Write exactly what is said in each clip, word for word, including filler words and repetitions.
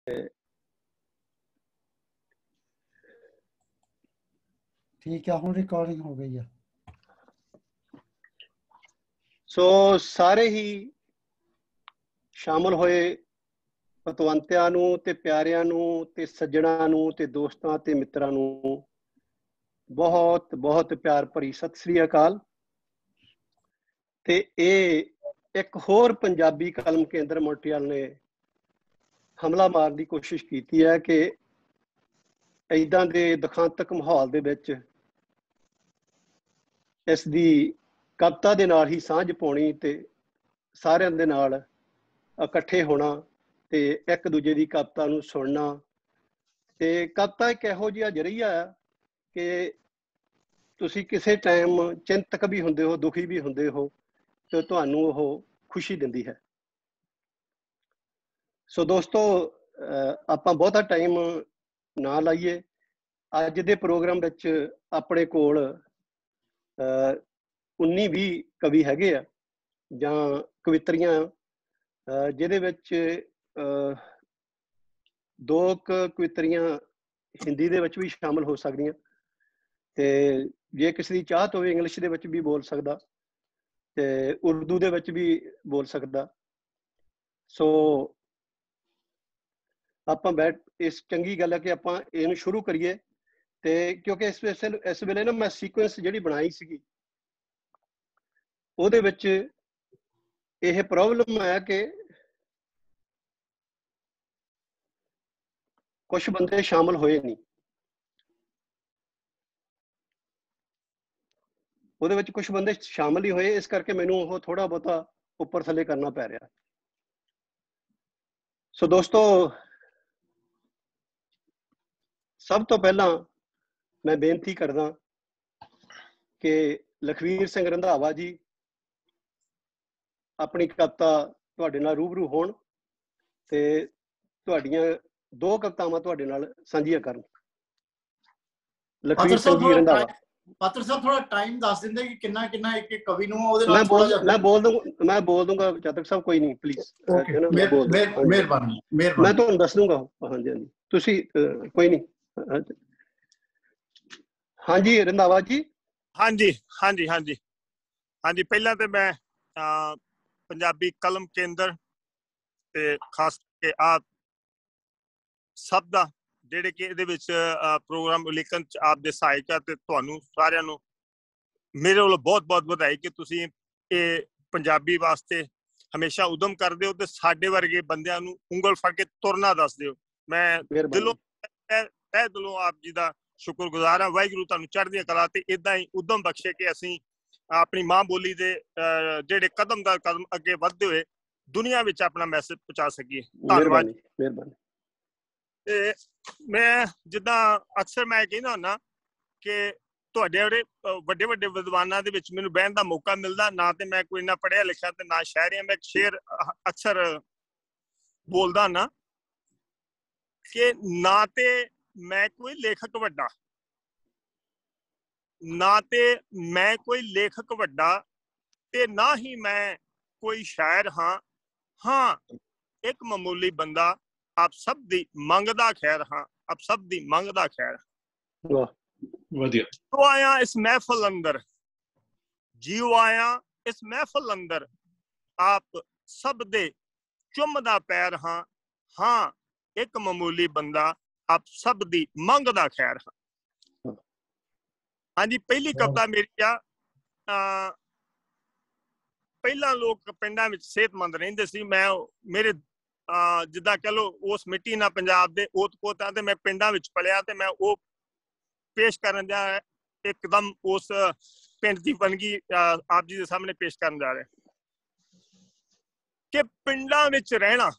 ठीक है, हुण रिकॉर्डिंग हो गई है। सो सारे ही शामिल होए पतवंतिਆਂ ਨੂੰ ਤੇ ਪਿਆਰਿਆਂ ਨੂੰ ਤੇ ਸੱਜਣਾਂ ਨੂੰ ਤੇ ਦੋਸਤਾਂ ਤੇ ਮਿੱਤਰਾਂ ਨੂੰ बहुत बहुत प्यार भरी सत श्री अकाल। ते ये एक होर पंजाबी कलम केंद्र मोंट्रियल ने हमला मारन की कोशिश की है कि इदां दे दुखांतक माहौल दे विच इस दी कविता दे नाल ही सांझ पाउणी ते सारिਆਂ दे नाल इकट्ठे होना ते एक दूजे की कविता नूं सुनना। ते कविता एक इहो जिहा जरिया है कि तुसी किसी टाइम चिंतक भी हुंदे हो, दुखी भी हुंदे हो, तो तुहानूं ओह खुशी दिंदी है। सो दोस्तों, आपां बहुता टाइम ना लाइए। अज दे प्रोग्राम विच अपने कोल उन्नी भी कवि हैगे आ जां कवित्रियां जिहदे विच दो कवित्रियां हिंदी दे विच भी शामिल हो सकदियां ते जे किसी की चाहत हो इंग्लिश दे विच भी बोल सकदा ते उर्दू दे विच भी बोल सकदा। सो आपां बैठ इस चंगी गल है कि आपां इहनूं शुरू करिए। ते क्योंकि इस इस इस वेले ना मैं सीक्वेंस जिहड़ी बनाई सीगी ਉਹਦੇ ਵਿੱਚ ਇਹ प्रॉब्लम है कि कुछ बंदे शामिल होए नहीं, ਉਹਦੇ ਵਿੱਚ कुछ बंदे शामिल ही होए, इस करके मैनू ਉਹ थोड़ा बहुता उपर थले करना पै रहा। सो दोस्तों, सब तो पहला मैं बेनती करदा कि लखवीर सिंह रंधावा जी अपनी कविता तुहाडे नाल रूबरू होण ते तुहाडीਆਂ दो कवितावां तुहाडे नाल सांझीਆਂ करन। लखवीर सिंह जी रंधावा। पात्र साहब थोड़ा टाइम दस देंगे कि कितना कितना एक एक कवि नु ओदे मैं नाल बोल थोड़ा जा मैं बोल दूंगा मैं बोल दूंगा चातक साहब, कोई नहीं प्लीज। ओके, मेहरबानी मेहरबानी। मैं तुहानूं दस दूंगा। हाँ जी हाँ जी, तुसी कोई नहीं। हाँ जी रंधावा जी। हाँ जी हाँ जी हाँ जी हाँ जी पहला तो मैं पंजाबी कलम केंद्र ते खास के आप सब दा ਜਿਹੜੇ ਕਿ ਇਹਦੇ ਵਿੱਚ ਪ੍ਰੋਗਰਾਮ ਲਿਖਣ ਚ ਆਪ ਦੇ ਸਹਾਇਕ ਆ ਤੇ ਤੁਹਾਨੂੰ ਸਾਰਿਆਂ ਨੂੰ ਮੇਰੇ ਵੱਲੋਂ ਬਹੁਤ ਬਹੁਤ ਵਧਾਈ ਕਿ ਤੁਸੀਂ ਇਹ ਪੰਜਾਬੀ ਵਾਸਤੇ ਹਮੇਸ਼ਾ ਉਦਮ ਕਰਦੇ ਹੋ ਤੇ ਸਾਡੇ ਵਰਗੇ ਬੰਦਿਆਂ ਨੂੰ ਉਂਗਲ ਫੜ ਕੇ ਤੁਰਨਾ ਦੱਸਦੇ ਹੋ। ਮੈਂ ਦਿਲੋਂ ਤਹਿ ਦਿਲੋਂ ਆਪ ਜੀ ਦਾ ਸ਼ੁਕਰਗੁਜ਼ਾਰ ਹਾਂ। ਵਾਹਿਗੁਰੂ ਤੁਹਾਨੂੰ ਚੜ੍ਹਦੀਆਂ ਕਲਾ ਤੇ ਇਦਾਂ ਹੀ ਉਦਮ ਬਖਸ਼ੇ ਕਿ ਅਸੀਂ ਆਪਣੀ ਮਾਂ ਬੋਲੀ ਦੇ ਜਿਹੜੇ ਕਦਮ ਦਰ ਕਦਮ ਅੱਗੇ ਵਧਦੇ ਹੋਏ ਦੁਨੀਆ ਵਿੱਚ ਆਪਣਾ ਮੈਸੇਜ ਪਹੁੰਚਾ ਸਕੀਏ। ਧੰਨਵਾਦ। ਮਿਹਰਬਾਨੀ। ਤੇ ਮੈਂ ਜਿੱਦਾਂ ਅਕਸਰ ਮੈਂ ਕਹਿੰਦਾ ਹੁੰਦਾ ਕਿ ਤੁਹਾਡੇ ਜਿਹੜੇ ਵੱਡੇ ਵੱਡੇ ਵਿਦਵਾਨਾਂ ਦੇ ਵਿੱਚ ਮੈਨੂੰ ਬਹਿਣ ਦਾ ਮੌਕਾ ਮਿਲਦਾ, ਨਾ ਤੇ ਮੈਂ ਕੋਈ ਇੰਨਾ ਪੜ੍ਹਿਆ ਲਿਖਿਆ ਤੇ ਨਾ ਸ਼ਾਇਰੀ। ਮੈਂ ਇੱਕ ਸ਼ੇਰ ਅਕਸਰ ਬੋਲਦਾ ਨਾ ਕਿ ਨਾ ਤੇ ਮੈਂ ਕੋਈ ਲੇਖਕ ਵੱਡਾ, ਨਾ ਤੇ ਮੈਂ ਕੋਈ ਲੇਖਕ ਵੱਡਾ ਤੇ ਨਾ ਹੀ ਮੈਂ ਕੋਈ ਸ਼ਾਇਰ ਹਾਂ। ਹਾਂ ਇੱਕ ਮਾਮੂਲੀ ਬੰਦਾ, आप सब दी मंगदा खैर हाँ, आप सब दी मंगदा खैर। वाह वधिया। तो आया इस महफिल अंदर, जीव आया इस महफिल अंदर, आप सब दे चुमदा पैर हाँ। हाँ एक मामूली बंदा, आप सब दी मंगदा खैर हाँ। हाँ जी पहली कविता मेरी आ पहला लोग पिंडां विच सेहतमंद रहिंदे सी। मैं मेरे जिदा कह लो उस मिट्टी ना पंजाब दे ओत पोत ते मैं पिंडां विच पलिया ते मैं वो पेश करन जा एकदम उस पिंड दी बनगी आप जी दे सामने पेश करन जा रहे कि पिंडां विच रहना,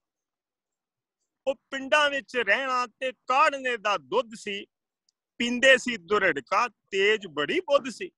वो पिंडां विच रहना ते काढ़ने दा दुध सी, पींदे सी दुरड़का तेज बड़ी बुद्ध सी।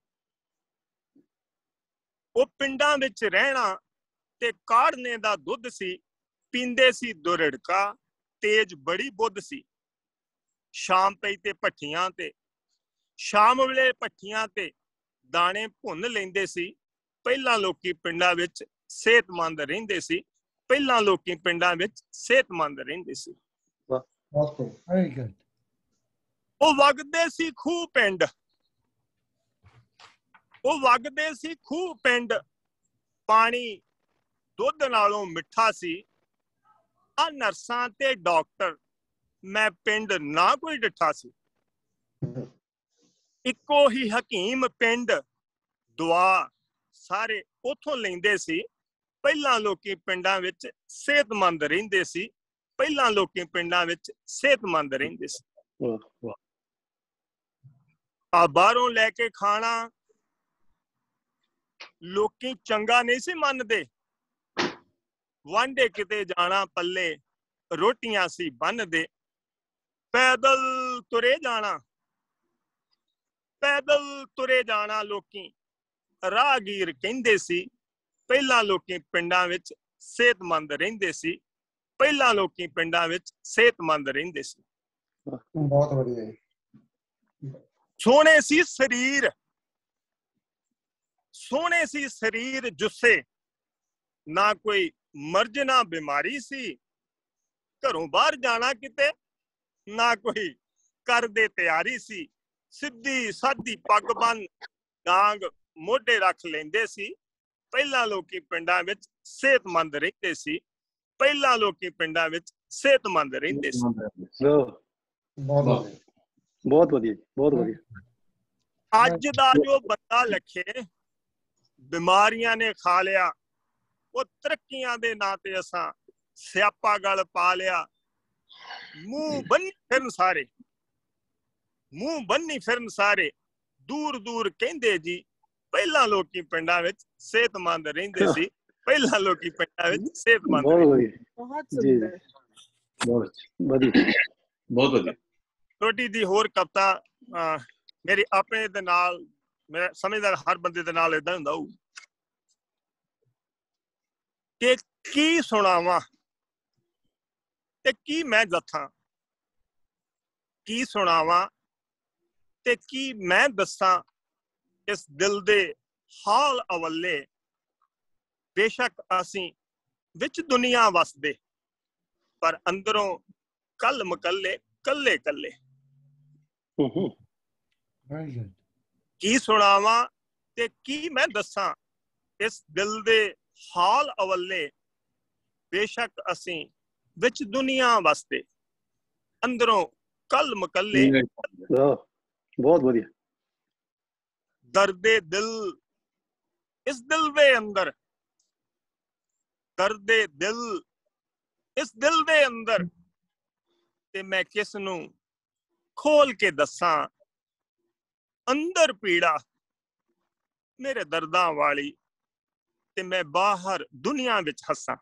वो पिंडां विच रहना ते काढ़ने दा दुध सी, पींदे सी दुरड़का तेज बड़ी बुद्ध सी। शाम पई ते भट्ठियां ते शाम वेले भट्ठियां ते दाने भुन लैंदे सी। पहला लोकी पिंडां विच सेहतमंद रहिंदे सी, पहला लोकी पिंडां विच सेहतमंद रहिंदे सी। Okay, very good. ਉਹ ਵਗਦੇ ਸੀ ਖੂਹ ਪਿੰਡ, ਉਹ ਵਗਦੇ ਸੀ ਖੂਹ ਪਿੰਡ, ਪਾਣੀ ਦੁੱਧ ਨਾਲੋਂ ਮਿੱਠਾ ਸੀ। ਆ ਨਰਸਾਂ ਤੇ ਡਾਕਟਰ ਮੈਂ ਪਿੰਡ ਨਾ ਕੋਈ ਡਿੱਠਾ ਸੀ। ਇੱਕੋ ਹੀ ਹਕੀਮ ਪਿੰਡ, ਦੁਆ ਸਾਰੇ ਉਥੋਂ ਲੈਂਦੇ ਸੀ। ਪਹਿਲਾਂ ਲੋਕੀ ਪਿੰਡਾਂ ਵਿੱਚ ਸਿਹਤਮੰਦ ਰਹਿੰਦੇ ਸੀ, ਪਹਿਲਾਂ ਲੋਕੀ ਪਿੰਡਾਂ ਵਿੱਚ ਸਿਹਤਮੰਦ ਰਹਿੰਦੇ ਸੀ। ਆ ਬਾਹਰੋਂ ਲੈ ਕੇ ਖਾਣਾ ਲੋਕੀ ਚੰਗਾ ਨਹੀਂ ਸੀ ਮੰਨਦੇ। ਵਾਂਢੇ ਕਿਤੇ ਜਾਣਾ ਪੱਲੇ ਰੋਟੀਆਂ ਸੀ ਬੰਨਦੇ। ਪੈਦਲ ਤੁਰੇ ਜਾਣਾ, ਪੈਦਲ ਤੁਰੇ ਜਾਣਾ ਲੋਕੀ ਰਾਹਗੀਰ ਕਹਿੰਦੇ ਸੀ। ਪਹਿਲਾਂ ਲੋਕੀ ਪਿੰਡਾਂ ਵਿੱਚ ਸਿਹਤਮੰਦ ਰਹਿੰਦੇ ਸੀ, ਪਹਿਲਾਂ ਲੋਕੀ ਪਿੰਡਾਂ ਵਿੱਚ ਸਿਹਤਮੰਦ ਰਹਿੰਦੇ ਸੀ। ਬਹੁਤ ਵਧੀਆ। ਸੋਹਣੇ ਸੀ ਸਰੀਰ, ਸੋਹਣੇ ਸੀ ਸਰੀਰ ਜੁੱਸੇ, ਨਾ ਕੋਈ ਮਰਜ਼ ਨਾ ਬਿਮਾਰੀ ਸੀ। ਘਰੋਂ ਬਾਹਰ ਜਾਣਾ ਕਿਤੇ ਨਾ ਕੋਈ ਕਰਦੇ ਤਿਆਰੀ ਸੀ। ਸਿੱਧੀ ਸਾਦੀ ਪੱਗ ਬੰਨ ਡਾਂਗ ਮੋਢੇ ਰੱਖ ਲੈਂਦੇ ਸੀ। ਪਹਿਲਾਂ ਲੋਕੀ ਪਿੰਡਾਂ ਵਿੱਚ ਸਿਹਤਮੰਦ ਰਹਿੰਦੇ ਸੀ, ਪਹਿਲਾਂ ਲੋਕੀ ਪਿੰਡਾਂ ਵਿੱਚ ਸਿਹਤਮੰਦ ਰਹਿੰਦੇ ਸੀ। ਬਹੁਤ ਵਧੀਆ, ਬਹੁਤ ਵਧੀਆ। ਅੱਜ ਦਾ ਜੋ ਬੰਦਾ ਲੱਖੇ ਬਿਮਾਰੀਆਂ ਨੇ ਖਾ ਲਿਆ, ਉਹ ਤਰੱਕੀਆਂ ਦੇ ਨਾਂ ਤੇ ਅਸਾਂ ਸਿਆਪਾ ਗਲ ਪਾ ਲਿਆ। ਮੂੰਹ ਬੰਨੀ ਫਿਰਨ ਸਾਰੇ, ਮੂੰਹ ਬੰਨੀ ਫਿਰਨ ਸਾਰੇ, ਦੂਰ ਦੂਰ ਕਹਿੰਦੇ ਜੀ ਪਹਿਲਾਂ ਲੋਕੀ ਪਿੰਡਾਂ ਵਿੱਚ ਸਿਹਤਮੰਦ ਰਹਿੰਦੇ ਸੀ, ਪਹਿਲਾਂ ਲੋਕੀ ਪਿੰਡਾਂ ਵਿੱਚ ਸਿਹਤਮੰਦ ਰਹਿੰਦੇ। ਬਹੁਤ ਸੁੰਦਰ, ਬਹੁਤ ਵਧੀਆ, ਬਹੁਤ ਵਧੀਆ। ਛੋਟੀ ਦੀ ਹੋਰ ਕਵਿਤਾ ਮੇਰੀ ਆਪਣੇ ਦੇ ਨਾਲ, ਮੈਂ ਸਮਝਦਾ ਹਰ ਬੰਦੇ ਦੇ ਨਾਲ ਏਦਾਂ ਹੁੰਦਾ ਹੋਊ ਕਿ ਕੀ ਸੁਣਾਵਾਂ ਤੇ ਕੀ ਮੈਂ ਦੱਸਾਂ, ਕੀ ਸੁਣਾਵਾਂ ਤੇ ਕੀ ਮੈਂ ਦੱਸਾਂ। ਇਸ ਦਿਲ ਦੇ ਹਾਲ ਅਵੱਲੇ, ਬੇਸ਼ੱਕ ਅਸੀਂ ਵਿੱਚ ਦੁਨੀਆ ਵਸਦੇ, ਪਰ ਅੰਦਰੋਂ ਕੱਲ ਮਕੱਲੇ ਕੱਲੇ ਕੱਲੇ। ਕੀ ਸੁਣਾਵਾਂ ਤੇ ਕੀ ਮੈਂ ਦੱਸਾਂ, ਇਸ ਦਿਲ ਦੇ ਹਾਲ ਅਵੱਲੇ, ਬੇਸ਼ੱਕ ਅਸੀਂ ਵਿੱਚ ਦੁਨੀਆ ਵਸਦੇ, ਅੰਦਰੋਂ ਕੱਲ ਮਕੱਲੇ। ਬਹੁਤ ਵਧੀਆ। ਦਰਦੇ ਦਿਲ ਇਸ ਦਿਲ ਦੇ ਅੰਦਰ, ਦਰਦੇ ਦਿਲ ਇਸ ਦਿਲ ਦੇ ਅੰਦਰ, ਤੇ ਮੈਂ ਕਿਸ ਨੂੰ ਖੋਲ ਕੇ ਦੱਸਾਂ। ਅੰਦਰ ਪੀੜਾ ਮੇਰੇ ਦਰਦਾਂ ਵਾਲੀ, ਤੇ ਮੈਂ ਬਾਹਰ ਦੁਨੀਆ ਵਿੱਚ ਹੱਸਾਂ।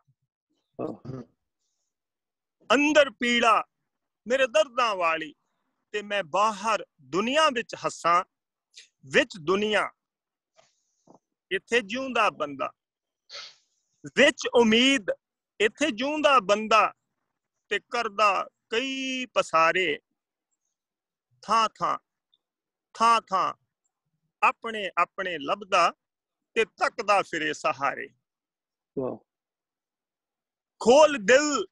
ਅੰਦਰ ਪੀੜਾ ਮੇਰੇ ਦਰਦਾਂ ਵਾਲੀ, ਤੇ ਮੈਂ ਬਾਹਰ ਦੁਨੀਆ ਵਿੱਚ ਹੱਸਾਂ। ਵਿੱਚ ਦੁਨੀਆ ਇੱਥੇ ਜਿਉਂਦਾ ਬੰਦਾ, ਵਿੱਚ ਉਮੀਦ ਇੱਥੇ ਜਿਉਂਦਾ ਬੰਦਾ, ਤੇ ਕਰਦਾ ਕਈ ਪਸਾਰੇ। ਥਾਂ ਥਾਂ ਥਾਂ ਥਾਂ ਆਪਣੇ ਆਪਣੇ ਲੱਭਦਾ, ਤੇ ਤੱਕਦਾ ਫਿਰੇ ਸਹਾਰੇ। ਖੋਲ ਦਿਲ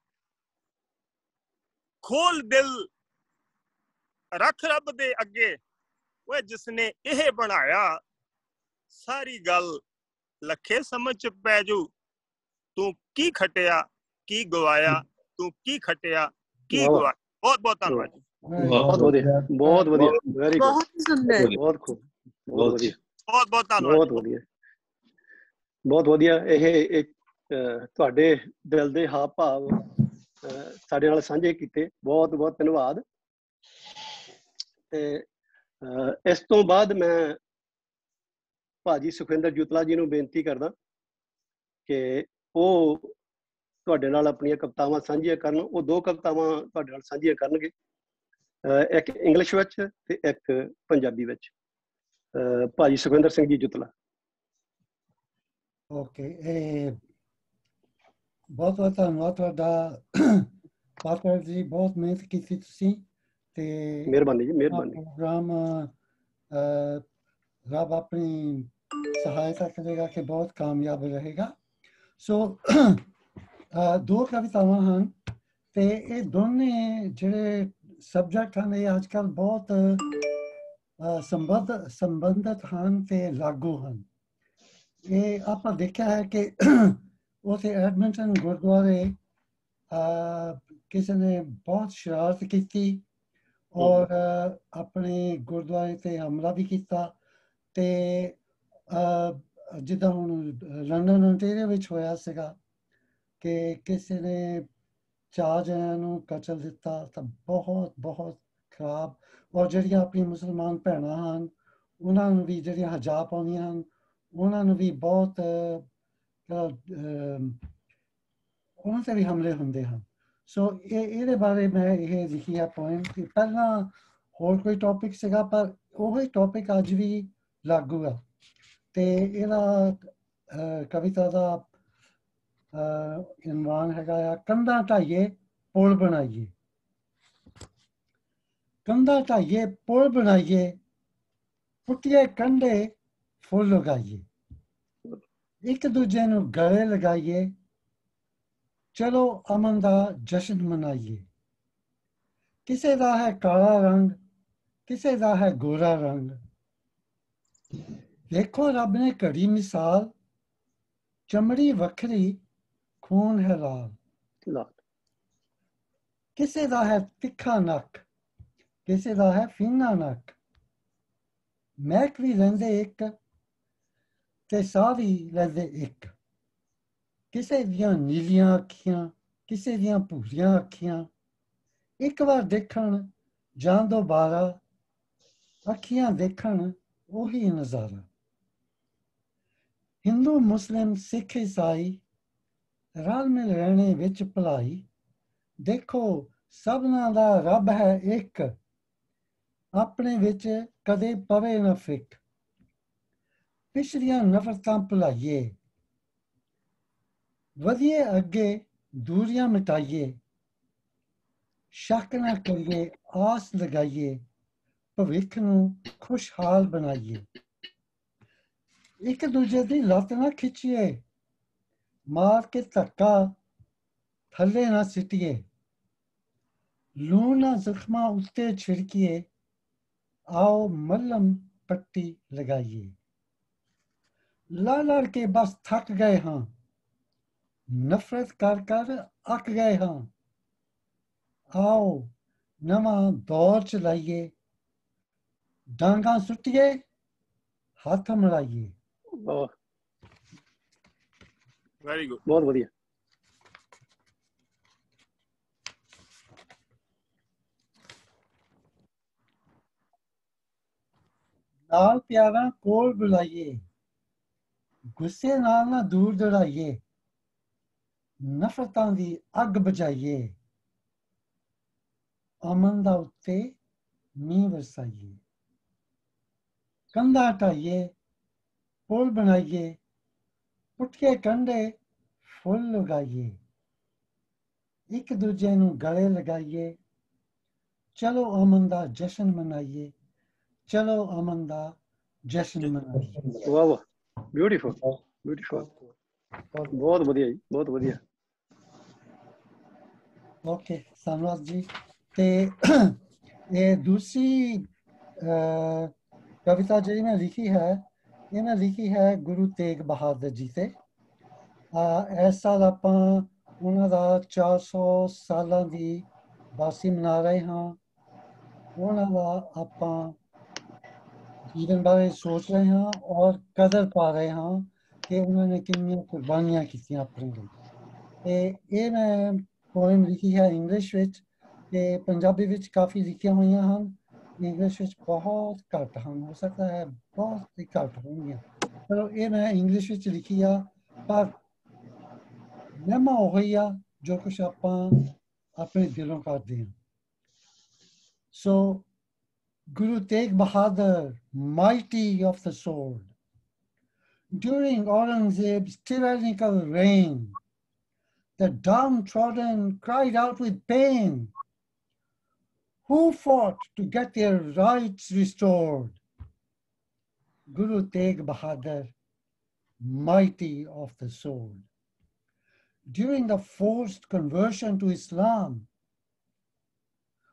ਖੋਲ ਦਿਲ ਰੱਖ ਰੱਬ ਦੇ ਅੱਗੇ, ਓਏ ਜਿਸਨੇ ਇਹ ਬਣਾਇਆ। ਸਾਰੀ ਗੱਲ ਲੱਖੇ ਸਮਝ ਚ ਪੈ ਜੂ, ਤੂੰ ਕੀ ਖਟਿਆ ਕੀ ਗਵਾਇਆ, ਤੂੰ ਕੀ ਖਟਿਆ ਕੀ ਗਵਾਇਆ। ਬਹੁਤ ਬਹੁਤ ਧੰਨਵਾਦ ਜੀ। ਬਹੁਤ ਵਧੀਆ, ਬਹੁਤ ਵਧੀਆ, ਵੈਰੀ ਗੁੱਡ, ਬਹੁਤ ਸੁੰਦਰ, ਬਹੁਤ ਖੂਬ, ਬਹੁਤ ਵਧੀਆ, ਬਹੁਤ ਬਹੁਤ ਧੰਨਵਾਦ, ਬਹੁਤ ਵਧੀਆ, ਬਹੁਤ ਵਧੀਆ। ਇਹ ਇੱਕ ਤੁਹਾਡੇ ਦਿਲ ਦੇ ਹਾਵ ਭਾਵ ਸਾਡੇ ਨਾਲ ਸਾਂਝੇ ਕੀਤੇ, ਬਹੁਤ ਬਹੁਤ ਧੰਨਵਾਦ। ਤੇ ਇਸ ਤੋਂ ਬਾਅਦ ਮੈਂ ਭਾਜੀ ਸੁਖਵਿੰਦਰ ਜੁਤਲਾ ਜੀ ਨੂੰ ਬੇਨਤੀ ਕਰਦਾ ਕਿ ਉਹ ਤੁਹਾਡੇ ਨਾਲ ਆਪਣੀਆਂ ਕਵਿਤਾਵਾਂ ਸਾਂਝੀਆਂ ਕਰਨ। ਉਹ ਦੋ ਕਵਿਤਾਵਾਂ ਤੁਹਾਡੇ ਨਾਲ ਸਾਂਝੀਆਂ ਕਰਨਗੇ, ਇੱਕ ਇੰਗਲਿਸ਼ ਵਿੱਚ ਤੇ ਇੱਕ ਪੰਜਾਬੀ ਵਿੱਚ। ਭਾਜੀ ਸੁਖਵਿੰਦਰ ਸਿੰਘ ਜੀ ਜੁਤਲਾ। ਓਕੇ, ਬਹੁਤ ਬਹੁਤ ਧੰਨਵਾਦ ਤੁਹਾਡਾ ਪਾਤਰ ਜੀ, ਬਹੁਤ ਮਿਹਨਤ ਕੀਤੀ ਤੁਸੀਂ। ਤੇ ਮਿਹਰਬਾਨੀ ਜੀ, ਮਿਹਰਬਾਨੀ। ਪ੍ਰੋਗਰਾਮ ਰੱਬ ਆਪਣੀ ਸਹਾਇਤਾ ਕਰੇਗਾ ਕਿ ਬਹੁਤ ਕਾਮਯਾਬ ਰਹੇਗਾ। ਸੋ ਦੋ ਕਵਿਤਾਵਾਂ ਹਨ ਤੇ ਇਹ ਦੋਨੇ ਜਿਹੜੇ ਸਬਜੈਕਟ ਹਨ ਇਹ ਅੱਜ ਕੱਲ੍ਹ ਬਹੁਤ ਸੰਬੰਧ ਸੰਬੰਧਿਤ ਹਨ ਤੇ ਲਾਗੂ ਹਨ। ਇਹ ਆਪਾਂ ਦੇਖਿਆ ਹੈ ਕਿ ਉਥੇ ਐਡਮਿੰਟਨ ਗੁਰਦੁਆਰੇ ਕਿਸੇ ਨੇ ਬਹੁਤ ਸ਼ਰਾਰਤ ਕੀਤੀ ਔਰ ਆਪਣੇ ਗੁਰਦੁਆਰੇ ਤੇ ਹਮਲਾ ਵੀ ਕੀਤਾ ਤੇ ਜਿੱਦਾਂ ਹੁਣ ਲੰਡਨ ontario ਵਿੱਚ ਹੋਇਆ ਸੀਗਾ ਕਿ ਕਿਸੇ ਨੇ ਚਾਰ ਜਣਿਆਂ ਨੂੰ ਕਤਲ ਦਿੱਤਾ ਤਾਂ ਬਹੁਤ ਬਹੁਤ ਖਰਾਬ। ਔਰ ਜਿਹੜੀਆਂ ਆਪਣੀ ਮੁਸਲਮਾਨ ਭੈਣਾਂ ਹਨ ਉਹਨਾਂ ਨੂੰ ਵੀ ਜਿਹੜੀਆਂ ਹਿਜਾਬ ਪਾਉਂਦੀਆਂ ਹਨ ਉਹਨਾਂ ਨੂੰ ਵੀ ਬਹੁਤ ਉਹਨਾਂ ਤੇ ਵੀ ਹਮਲੇ ਹੁੰਦੇ ਹਨ। ਸੋ ਇਹ ਇਹਦੇ ਬਾਰੇ ਮੈਂ ਇਹ ਲਿਖੀ ਹੈ ਪੋਇਮ ਕਿ ਪਹਿਲਾਂ ਹੋਰ ਕੋਈ ਟੌਪਿਕ ਸੀਗਾ ਪਰ ਉਹੀ ਟੌਪਿਕ ਅੱਜ ਵੀ ਲਾਗੂ ਹੈ ਤੇ ਇਹਦਾ ਕਵਿਤਾ ਦਾ ਇਨਵਾਨ ਹੈਗਾ ਆ ਕੰਧਾਂ ਢਾਈਏ ਪੁਲ ਬਣਾਈਏ। ਕੰਧਾਂ ਢਾਈਏ ਪੁਲ ਬਣਾਈਏ ਪੁੱਟੀਏ ਕੰਢੇ ਫੁੱਲ ਉਗਾਈਏ। ਇੱਕ ਦੂਜੇ ਨੂੰ ਗਲੇ ਲਗਾਈਏ ਚਲੋ ਅਮਨ ਦਾ ਜਸ਼ਨ ਮਨਾਈਏ। ਕਿਸੇ ਦਾ ਹੈ ਕਾਲਾ ਰੰਗ ਕਿਸੇ ਦਾ ਹੈ ਗੋਰਾ ਰੰਗ ਦੇਖੋ ਰੱਬ ਨੇ ਘੜੀ ਮਿਸਾਲ ਚਮੜੀ ਵੱਖਰੀ ਖੂਨ ਹੈ ਲਾਲ। ਕਿਸੇ ਦਾ ਹੈ ਤਿੱਖਾ ਨੱਕ ਕਿਸੇ ਦਾ ਹੈ ਫੀਨਾ ਨੱਕ ਮਹਿਕ ਵੀ ਲੈਂਦੇ ਇੱਕ ਤੇ ਸਾਹ ਵੀ ਲੈਂਦੇ ਇੱਕ। ਕਿਸੇ ਦੀਆਂ ਨੀਲੀਆਂ ਅੱਖੀਆਂ ਕਿਸੇ ਦੀਆਂ ਭੂਰੀਆਂ ਅੱਖੀਆਂ ਇੱਕ ਵਾਰ ਦੇਖਣ ਜਾਂ ਦੁਬਾਰਾ ਅੱਖੀਆਂ ਦੇਖਣ ਉਹੀ ਨਜ਼ਾਰਾ। ਹਿੰਦੂ ਮੁਸਲਿਮ ਸਿੱਖ ਈਸਾਈ ਰਲ ਮਿਲ ਰਹਿਣੇ ਵਿੱਚ ਭਲਾਈ ਦੇਖੋ ਸਭਨਾਂ ਦਾ ਰੱਬ ਹੈ ਇੱਕ ਆਪਣੇ ਵਿੱਚ ਕਦੇ ਪਵੇ ਨਾ ਫਿੱਕ। ਪਿਛਲੀਆਂ ਨਫ਼ਰਤਾਂ ਭੁਲਾਈਏ ਵਧੀਏ ਅੱਗੇ ਦੂਰੀਆਂ ਮਿਟਾਈਏ ਸ਼ੱਕ ਨਾ ਕਰੀਏ ਆਸ ਲਗਾਈਏ ਭਵਿੱਖ ਨੂੰ ਖੁਸ਼ਹਾਲ ਬਣਾਈਏ। ਇੱਕ ਦੂਜੇ ਦੀ ਲੱਤ ਨਾ ਖਿੱਚੀਏ ਮਾਰ ਕੇ ਧੱਕਾ ਥੱਲੇ ਨਾ ਸਿੱਟੀਏ ਲੂਣ ਨਾ ਜ਼ਖਮਾਂ ਉੱਤੇ ਛਿੜਕੀਏ ਆਓ ਮੱਲਮ ਪੱਟੀ ਲਗਾਈਏ। ਲੜ ਲੜ ਕੇ ਬਸ ਥੱਕ ਗਏ ਹਾਂ ਨਫ਼ਰਤ ਕਰ ਕਰ ਅੱਕ ਗਏ ਹਾਂ ਆਓ ਨਵਾਂ ਦੌਰ ਚਲਾਈਏ ਡਾਂਗਾਂ ਸੁੱਟੀਏ ਹੱਥ ਮਿਲਾਈਏ। ਵੈਰੀ ਗੁੱਡ ਬਹੁਤ ਵਧੀਆ। ਨਾਲ ਪਿਆਰਾਂ ਕੋਲ ਬੁਲਾਈਏ ਗੁੱਸੇ ਨਾਲ ਨਾ ਦੂਰ ਦੜਾਈਏ ਨਫ਼ਰਤਾਂ ਦੀ ਅੱਗ ਬੁਝਾਈਏ ਅਮਨ ਦਾ ਉੱਤੇ ਮੀਂਹ ਵਰਸਾਈਏ। ਕੰਧਾਂ ਢਾਈਏ ਪੁਲ ਬਣਾਈਏ ਪੁੱਠੇ ਕੰਢੇ ਫੁੱਲ ਉਗਾਈਏ ਇੱਕ ਦੂਜੇ ਨੂੰ ਗਲੇ ਲਗਾਈਏ ਚਲੋ ਅਮਨ ਦਾ ਜਸ਼ਨ ਮਨਾਈਏ ਚਲੋ ਅਮਨ ਦਾ ਜਸ਼ਨ ਮਨਾਈਏ। ਵਾਹ ਵਾਹ ਬਿਊਟੀਫੁਲ ਬਿਊਟੀਫੁਲ ਬਹੁਤ ਵਧੀਆ ਜੀ ਬਹੁਤ ਵਧੀਆ। ਓਕੇ ਧੰਨਵਾਦ ਜੀ। ਤੇ ਇਹ ਦੂਸਰੀ ਕਵਿਤਾ ਜਿਹੜੀ ਮੈਂ ਲਿਖੀ ਹੈ ਇਹ ਮੈਂ ਲਿਖੀ ਹੈ ਗੁਰੂ ਤੇਗ ਬਹਾਦਰ ਜੀ ਤੇ ਇਸ ਸਾਲ ਆਪਾਂ ਉਹਨਾਂ ਦਾ ਚਾਰ ਸੌ ਸਾਲਾਂ ਦੀ ਬਰਸੀ ਮਨਾ ਰਹੇ ਹਾਂ। ਉਹਨਾਂ ਦਾ ਆਪਾਂ ਜੀਵਨ ਬਾਰੇ ਸੋਚ ਰਹੇ ਹਾਂ ਔਰ ਕਦਰ ਪਾ ਰਹੇ ਹਾਂ ਕਿ ਉਹਨਾਂ ਨੇ ਕਿੰਨੀਆਂ ਕੁਰਬਾਨੀਆਂ ਕੀਤੀਆਂ ਆਪਣੇ ਲਈ। ਤੇ ਇਹ ਮੈਂ ਪੋਇਮ ਲਿਖੀ ਹੈ ਇੰਗਲਿਸ਼ ਵਿੱਚ ਤੇ ਪੰਜਾਬੀ ਵਿੱਚ ਕਾਫੀ ਲਿਖੀਆਂ ਹੋਈਆਂ ਹਨ ਇੰਗਲਿਸ਼ ਵਿੱਚ ਬਹੁਤ ਘੱਟ ਹਨ ਹੋ ਸਕਦਾ ਹੈ ਬਹੁਤ ਹੀ ਘੱਟ ਹੋਣਗੀਆਂ ਪਰ ਇਹ ਮੈਂ ਇੰਗਲਿਸ਼ ਵਿੱਚ ਲਿਖੀ ਆ ਪਰ ਮਹਿਮਾ ਉਹੀ ਆ ਜੋ ਕੁਛ ਆਪਾਂ ਆਪਣੇ ਦਿਲੋਂ ਕਰਦੇ ਹਾਂ। ਸੋ Guru Tegh Bahadur, mighty of the sword, during Aurangzeb's tyrannical reign, the downtrodden cried out with pain. Who fought to get their rights restored? Guru Tegh Bahadur, mighty of the sword. During the forced conversion to Islam,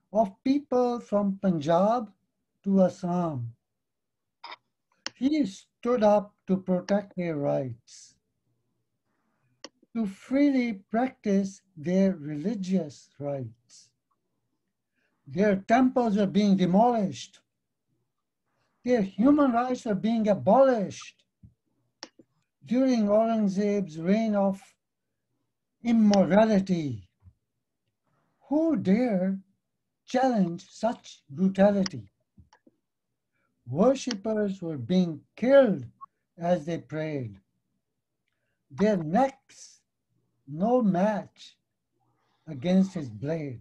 of people from Punjab to Assam. He stood up to protect their rights, to freely practice their religious rights. Their temples are being demolished. Their human rights are being abolished during Aurangzeb's reign of immorality. Who dare challenge such brutality? Worshippers were being killed as they prayed. Their necks no match against his blade.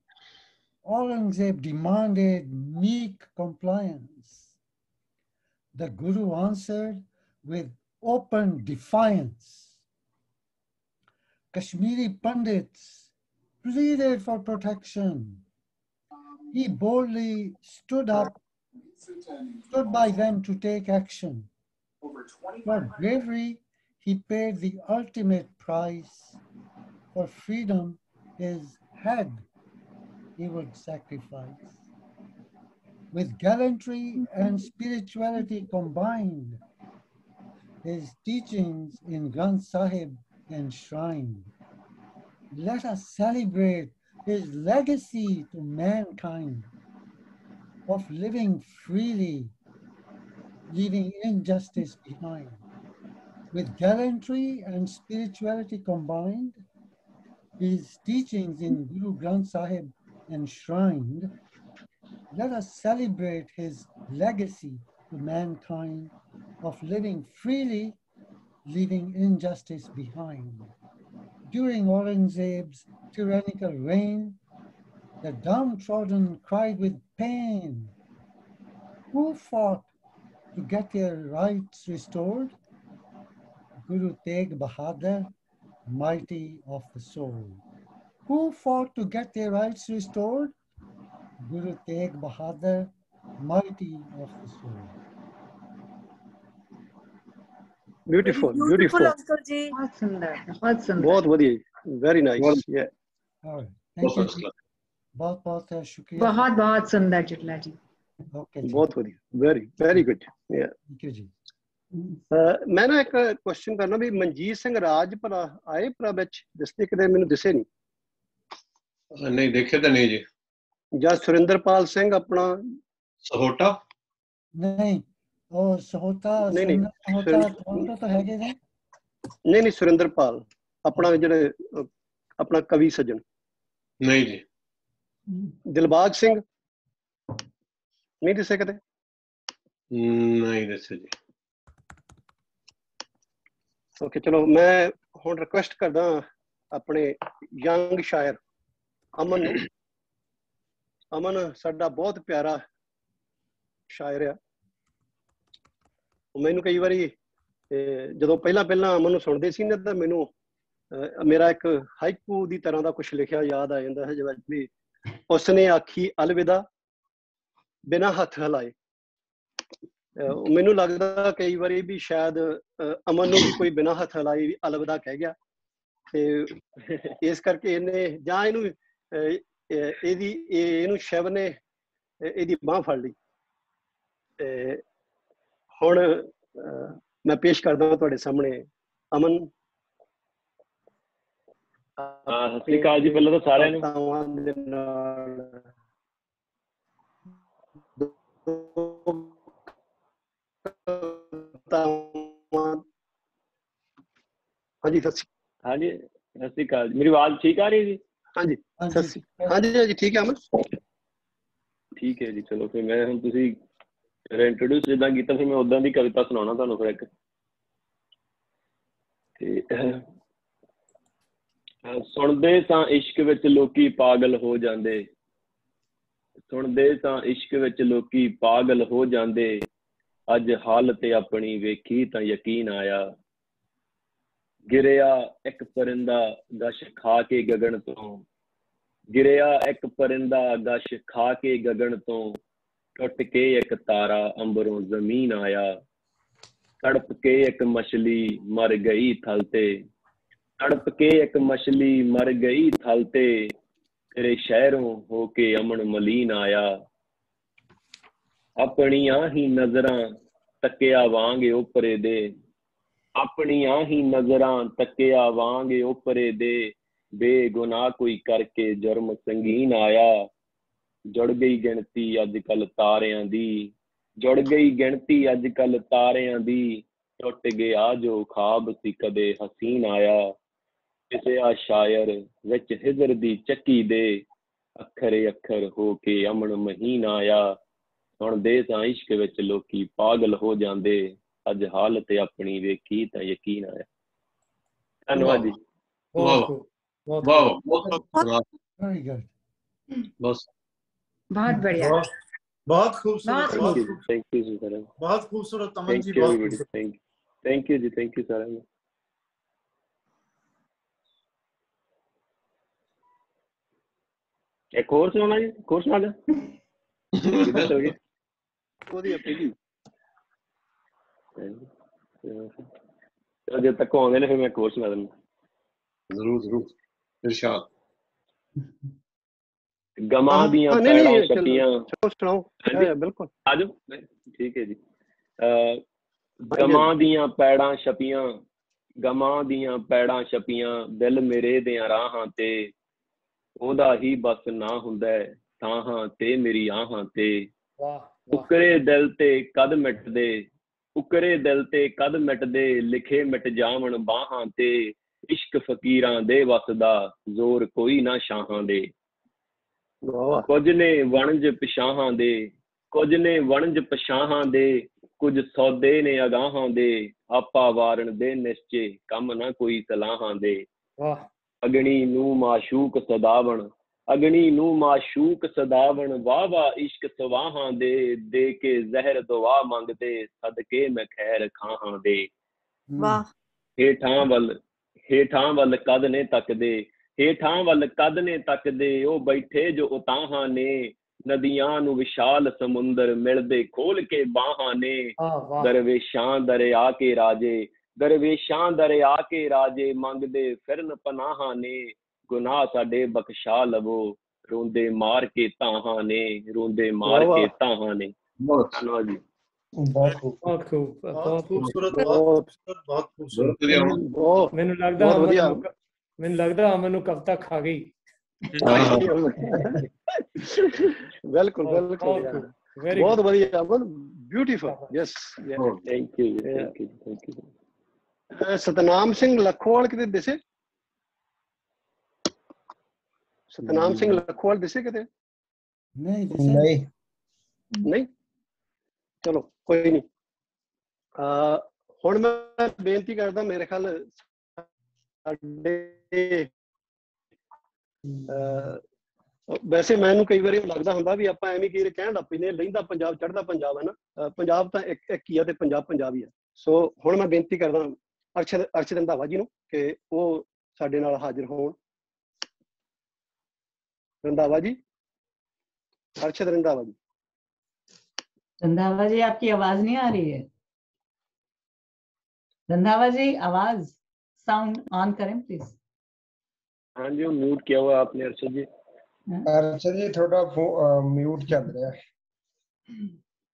Aurangzeb demanded meek compliance. The Guru answered with open defiance. Kashmiri Pandits pleaded for protection. He boldly stood up, stood by them to take action. For bravery, he paid the ultimate price. For freedom, his head he would sacrifice. With gallantry and spirituality combined, his teachings in Granth Sahib enshrined. Let us celebrate his legacy to mankind of living freely, leaving injustice behind. With gallantry and spirituality combined, his teachings in Guru Granth Sahib enshrined, let us celebrate his legacy to mankind of living freely, leaving injustice behind. During Aurangzeb's tyrannical reign, the downtrodden cried with pain. Who fought to get their rights restored? Guru Tegh Bahadur, mighty of the soul. Who fought to get their rights restored? Guru Tegh Bahadur, mighty of the soul. Beautiful, Very beautiful. beautiful, Uncle Ji. बहुत सुंदर, बहुत सुंदर। बहुत बढ़िया, very nice. Yeah. All right. Thank you. जी। बहुत बहुत शुक्रिया। बहुत बहुत सुंदर जुटला जी। Okay जी। बहुत बढ़िया, very very good. Yeah. Thank you ji. Uh, मैं ना एक क्वेश्चन करना भी ਮਨਜੀਤ ਸਿੰਘ ਰਾਜ ਭਲਾ ਆਏ ਭਰਾ ਵਿੱਚ ਦਿਸਦੇ ਕਿਤੇ ਮੈਨੂੰ ਦਿਸੇ ਨਹੀਂ ਨਹੀਂ ਦੇਖੇ ਤਾਂ ਨਹੀਂ ਜੀ ਜਾਂ ਸੁਰਿੰਦਰਪਾਲ ਸਿੰਘ ਆਪਣਾ ਸਹੋਟਾ ਨਹੀਂ ਉਹ ਸਹੋਟਾ ਨਹੀਂ ਨਹੀਂ ਸਹੋਟਾ ਸਹੋਟਾ ਤਾਂ ਹੈਗੇ ਨੇ ਨਹੀਂ ਨਹੀਂ ਸੁਰਿੰਦਰਪਾਲ ਆਪਣਾ ਜਿਹੜੇ ਆਪਣਾ ਕਵੀ ਸੱਜਣ ਨਹੀਂ ਜੀ ਦਿਲਬਾਗ ਸਿੰਘ ਨਹੀਂ ਦਿਸੇ ਕਿਤੇ ਨਹੀਂ ਦਿਸੇ ਜੀ ਓਕੇ ਚਲੋ ਮੈਂ ਹੁਣ ਰਿਕੁਐਸਟ ਕਰਦਾ ਆਪਣੇ ਯੰਗ ਸ਼ਾਇਰ ਅਮਨ ਨੂੰ ਅਮਨ ਸਾਡਾ ਬਹੁਤ ਪਿਆਰਾ ਸ਼ਾਇਰ ਆ ਮੈਨੂੰ ਕਈ ਵਾਰੀ ਜਦੋਂ ਪਹਿਲਾਂ ਪਹਿਲਾਂ ਅਮਨ ਨੂੰ ਸੁਣਦੇ ਸੀ ਨਾ ਤਾਂ ਮੈਨੂੰ ਮੇਰਾ ਇੱਕ ਹਾਈਕੂ ਦੀ ਤਰ੍ਹਾਂ ਦਾ ਕੁਝ ਲਿਖਿਆ ਯਾਦ ਆ ਜਾਂਦਾ ਹੈ ਜਿਵੇਂ ਵੀ ਉਸਨੇ ਆਖੀ ਅਲਵਿਦਾ ਬਿਨਾਂ ਹੱਥ ਹਿਲਾਏ ਮੈਨੂੰ ਲੱਗਦਾ ਕਈ ਵਾਰੀ ਵੀ ਸ਼ਾਇਦ ਅਮਨ ਨੂੰ ਵੀ ਕੋਈ ਬਿਨਾਂ ਹੱਥ ਹਿਲਾਏ ਵੀ ਅਲਵਿਦਾ ਕਹਿ ਗਿਆ ਤੇ ਇਸ ਕਰਕੇ ਇਹਨੇ ਜਾਂ ਇਹਨੂੰ ਇਹਦੀ ਇਹਨੂੰ ਸ਼ਿਵ ਨੇ ਇਹਦੀ ਬਾਂਹ ਫੜ ਲਈ ਤੇ ਹੁਣ ਮੈਂ ਪੇਸ਼ ਕਰਦਾ ਤੁਹਾਡੇ ਸਾਹਮਣੇ ਅਮਨ ਹਾਂ ਸਤਿ ਸ਼੍ਰੀ ਅਕਾਲ ਜੀ ਪਹਿਲਾਂ ਤਾਂ ਸਾਰਿਆਂ ਨੂੰ ਹਾਂਜੀ ਸਤਿ ਹਾਂਜੀ ਸਤਿ ਸ਼੍ਰੀ ਅਕਾਲ ਜੀ ਮੇਰੀ ਆਵਾਜ਼ ਠੀਕ ਆ ਰਹੀ ਜੀ ਹਾਂਜੀ ਸਤਿ ਹਾਂਜੀ ਹਾਂਜੀ ਠੀਕ ਹੈ ਅਮਨ ਠੀਕ ਹੈ ਜੀ ਚਲੋ ਫਿਰ ਮੈਂ ਹੁਣ ਤੁਸੀਂ ਇੰਟਰੋਡਿਊਸ ਜਿੱਦਾਂ ਕੀਤਾ ਫਿਰ ਮੈਂ ਉਦਾਂ ਦੀ ਕਵਿਤਾ ਸੁਣਾਉਣਾ ਤੁਹਾਨੂੰ ਫਿਰ ਇੱਕ ਤੇ ਸੁਣਦੇ ਤਾਂ ਇਸ਼ਕ ਵਿੱਚ ਲੋਕੀ ਪਾਗਲ ਹੋ ਜਾਂਦੇ ਸੁਣਦੇ ਤਾਂ ਇਸ਼ਕ ਵਿੱਚ ਲੋਕੀ ਪਾਗਲ ਹੋ ਜਾਂਦੇ ਅੱਜ ਹਾਲਤ ਆਪਣੀ ਵੇਖੀ ਤਾਂ ਯਕੀਨ ਆਇਆ ਗਿਰਿਆ ਇੱਕ ਪਰਿੰਦਾ ਗਸ਼ ਖਾ ਕੇ ਗਗਨ ਤੋਂ ਗਿਰਿਆ ਇੱਕ ਪਰਿੰਦਾ ਗਸ਼ ਖਾ ਕੇ ਗਗਨ ਤੋਂ ਟੁੱਟ ਕੇ ਇੱਕ ਤਾਰਾ ਅੰਬਰੋਂ ਜ਼ਮੀਨ ਆਇਆ ਤੜਪ ਕੇ ਇੱਕ ਮਛਲੀ ਮਰ ਗਈ ਥਲ ਤੇ ਤੜਪ ਕੇ ਇੱਕ ਮਛਲੀ ਮਰ ਗਈ ਥਲ ਤੇ तेरे शहरों होके अमन मलीन आया अपनियां ही नजरां तकिया वांग ओपरे दे अपनियां ही नजरां तकिया वांग ओपरे दे बेगुनाह कोई करके जुर्म संगीन आया जुड़ गई गिनती अजकल तारियां दी जुड़ गई गिनती अजकल तारियां दी टुट गया जो ख्वाब सी कदे हसीन आया किसे आ शायर विच हिजर दी चक्की दे अखरे अखर होके अमन महीन आया सुणदे तां इश्क विच लोकी पागल हो जांदे अज हालत अपनी वेखी तां यकीन आया। धन्नवाद जी। बहुत खूब, बहुत वाह खूब। बहुत वाह, वेरी गुड। बस बहुत बढ़िया। बहुत बहुत खूबसूरत, बहुत थैंक बहुत यू खूबसूरत, थैंक यू जी सर, बहुत खूबसूरत अमन थैंक जी, यू बहुत एवरीबॉडी, खूबसूरत। थैंक थैंक यू जी, थैंक यू सर। एक और सुनाना जी, एक और सुना दे किधर चल गए? ਉਹਦੀ ਪਹਿਲੀ चलो जब तक आਉਂਦੇ ਨੇ ਫਿਰ ਮੈਂ ਇੱਕ ਹੋਰ ਸੁਣਾ ਦਿੰਦਾ। जरूर जरूर इरशाद। ਗਮਾਂ ਦੀਆਂ ਨਹੀਂ ਨਹੀਂ ਪੈੜਾਂ ਚਲੋ ਛਪੀਆਂ। ਚਲੋ ਸੁਣਾਓ। ਹਾਂਜੀ ਹਾਂ, ਬਿਲਕੁਲ ਆਜੋ ਠੀਕ ਹੈ ਜੀ। ਅਹ ਗਮਾਂ ਦੀਆਂ ਪੈੜਾਂ ਛਪੀਆਂ ਗਮਾਂ ਦੀਆਂ ਪੈੜਾਂ ਛਪੀਆਂ ਦਿਲ ਮੇਰੇ ਦਿਆਂ ਰਾਹਾਂ ਤੇ ਉਹਦਾ ਹੀ ਬਸ ਨਾ ਹੁੰਦਾ ਥਾਹਾਂ ਤੇ ਮੇਰੀ ਆਹਾਂ ਤੇ ਵਾਹ ਵਾਹ। ਉਕਰੇ ਦਿਲ ਤੇ ਕਦ ਮਿਟਦੇ ਉਕਰੇ ਦਿਲ ਤੇ ਕਦ ਮਿਟਦੇ ਲਿਖੇ ਮਿਟ ਜਾਵਣ ਬਾਹਾਂ ਤੇ ਇਸ਼ਕ ਫਕੀਰਾਂ ਦੇ ਵਸਦਾ ਜ਼ੋਰ ਕੋਈ ਨਾ ਸ਼ਾਹਾਂ ਦੇ ਵਾਹ ਕੁਝ ਨੇ ਵਣਜ ਪਛਾਹਾਂ ਦੇ ਕੁਝ ਨੇ ਵਣਜ ਪਛਾਹਾਂ ਦੇ ਕੁਝ ਸੌਦੇ ਨੇ ਅਗਾਹਾਂ ਦੇ ਆਪਾ ਵਾਰਨ ਦੇ ਨਿਸ਼ਚੇ ਕੰਮ ਨਾ ਕੋਈ ਸਲਾਹਾਂ ਦੇ ਵਾਹ। ਅਗਣੀ ਨੂੰ ਮਾਸ਼ੂਕ ਸਦਾਵਣ ਅਗਣੀ ਨੂੰ ਮਾਸ਼ੂਕ ਸਦਾਵਣ ਵਾਹ ਵਾਹ ਇਸ਼ਕ ਸਵਾਹਾਂ ਦੇ ਦੇ ਕੇ ਜ਼ਹਿਰ ਦੁਆ ਮੰਗਦੇ ਸਦਕੇ ਮੈਂ ਖੈਰ ਖਾਹਾਂ ਦੇ ਵਾਹ ਹੇਠਾਂ ਵੱਲ ਹੇਠਾਂ ਵੱਲ ਕਦ ਨੇ ਤੱਕਦੇ ਹੇਠਾਂ ਵੱਲ ਕਦ ਨੇ ਤੱਕਦੇ ਉਹ ਬੈਠੇ ਜੋ ਉਤਾਹਾਂ ਨੇ ਨਦੀਆਂ ਨੂੰ ਵਿਸ਼ਾਲ ਸਮੁੰਦਰ ਮਿਲਦੇ ਖੋਲ ਕੇ ਬਾਹਾਂ ਨੇ ਵਾਹ ਵਾਹ। ਦਰਵੇਸ਼ਾਂ ਦਰਿਆ ਕੇ ਰਾਜੇ ਦਰਵੇਸ਼ਾਂ ਦਰਿਆ ਕੇ ਰਾਜੇ ਮੰਗਦੇ ਫਿਰਨ ਪਨਾਹਾਂ ਨੇ ਗੁਨਾਹ ਸਾਡੇ ਬਖਸ਼ਾ ਲਵੋ ਰੋਂਦੇ ਮਾਰ ਕੇ ਤਾਹਾਂ ਨੇ ਰੋਂਦੇ ਮਾਰ ਕੇ ਤਾਹਾਂ ਨੇ। बहुत ਧੰਨਵਾਦ ਜੀ। ਬਹੁਤ ਖੂਬ, ਬਹੁਤ ਖੂਬ, ਬਹੁਤ ਬਹੁਤ ਖੂਬ। ਖੂਬਸੂਰਤ, ਬਹੁਤ ਬਹੁਤ ਖੂਬਸੂਰਤ, ਬਹੁਤ ਖੂਬਸੂਰਤ। बहुत बढ़िया ਮੈਨੂੰ ਬਹੁਤ ਮੈਨੂੰ ਲੱਗਦਾ ਬਹੁਤ ਅਮਨ ਵਧੀਆ। ਨੂੰ ਕ- ਮੈਨੂੰ ਲੱਗਦਾ ਅਮਨ ਨੂੰ ਕਵਿਤਾ ਖਾ ਗਈ। ਬਿਲਕੁਲ ਬਹੁਤ ਬਿਲਕੁਲ ਬਹੁਤ ਯਾਰ। ਖੂਬ, ਵੈਰੀ ਬਹੁਤ ਗੁੱਡ। ਵਧੀਆ Aman, beautiful. Yes thank you thank you thank you. Satnam Singh Lakhowal ਕਿਤੇ ਦਿਸੇ? ਸਤਨਾਮ ਸਿੰਘ ਲੱਖੋਵਾਲ ਦਿਸੇ ਕਿਤੇ? ਨਹੀਂ ਦਿਸੇ ਨਹੀਂ ਨਹੀਂ, ਚਲੋ ਕੋਈ ਨਹੀਂ। ਅਹ ਹੁਣ ਮੈਂ ਬੇਨਤੀ ਕਰਦਾ, ਮੇਰੇ ਖਿਆਲ ਸਾਡੇ ਅਹ ਵੈਸੇ ਮੈਨੂੰ ਕਈ ਵਾਰੀ ਲੱਗਦਾ ਹੁੰਦਾ ਵੀ ਆਪਾਂ ਐਵੇਂ ਕੀ ਕਹਿਣ ਲੱਗ ਪੈਂਦੇ, ਲਹਿੰਦਾ ਪੰਜਾਬ ਚੜ੍ਹਦਾ ਪੰਜਾਬ ਹੈ ਨਾ। ਅਹ ਪੰਜਾਬ ਤਾਂ ਇੱਕ ਇੱਕ ਹੀ ਆ ਤੇ ਪੰਜਾਬ ਪੰਜਾਬ ਹੀ ਆ। ਸੋ ਹੁਣ ਮੈਂ ਬੇਨਤੀ ਕਰਦਾ ਅਰਸ਼ਦ ਅਰਸ਼ਦ ਰੰਧਾਵਾ ਜੀ ਨੂੰ ਕਿ ਉਹ ਸਾਡੇ ਨਾਲ ਹਾਜ਼ਰ ਹੋਣ। रंधावा जी, अर्शद रंधावा जी। रंधावा जी आपकी आवाज नहीं आ रही है। रंधावा जी आवाज साउंड ऑन करें प्लीज। हाँ जी वो म्यूट किया हुआ आपने अर्शद जी। अर्शद जी थोड़ा म्यूट चल रहा है।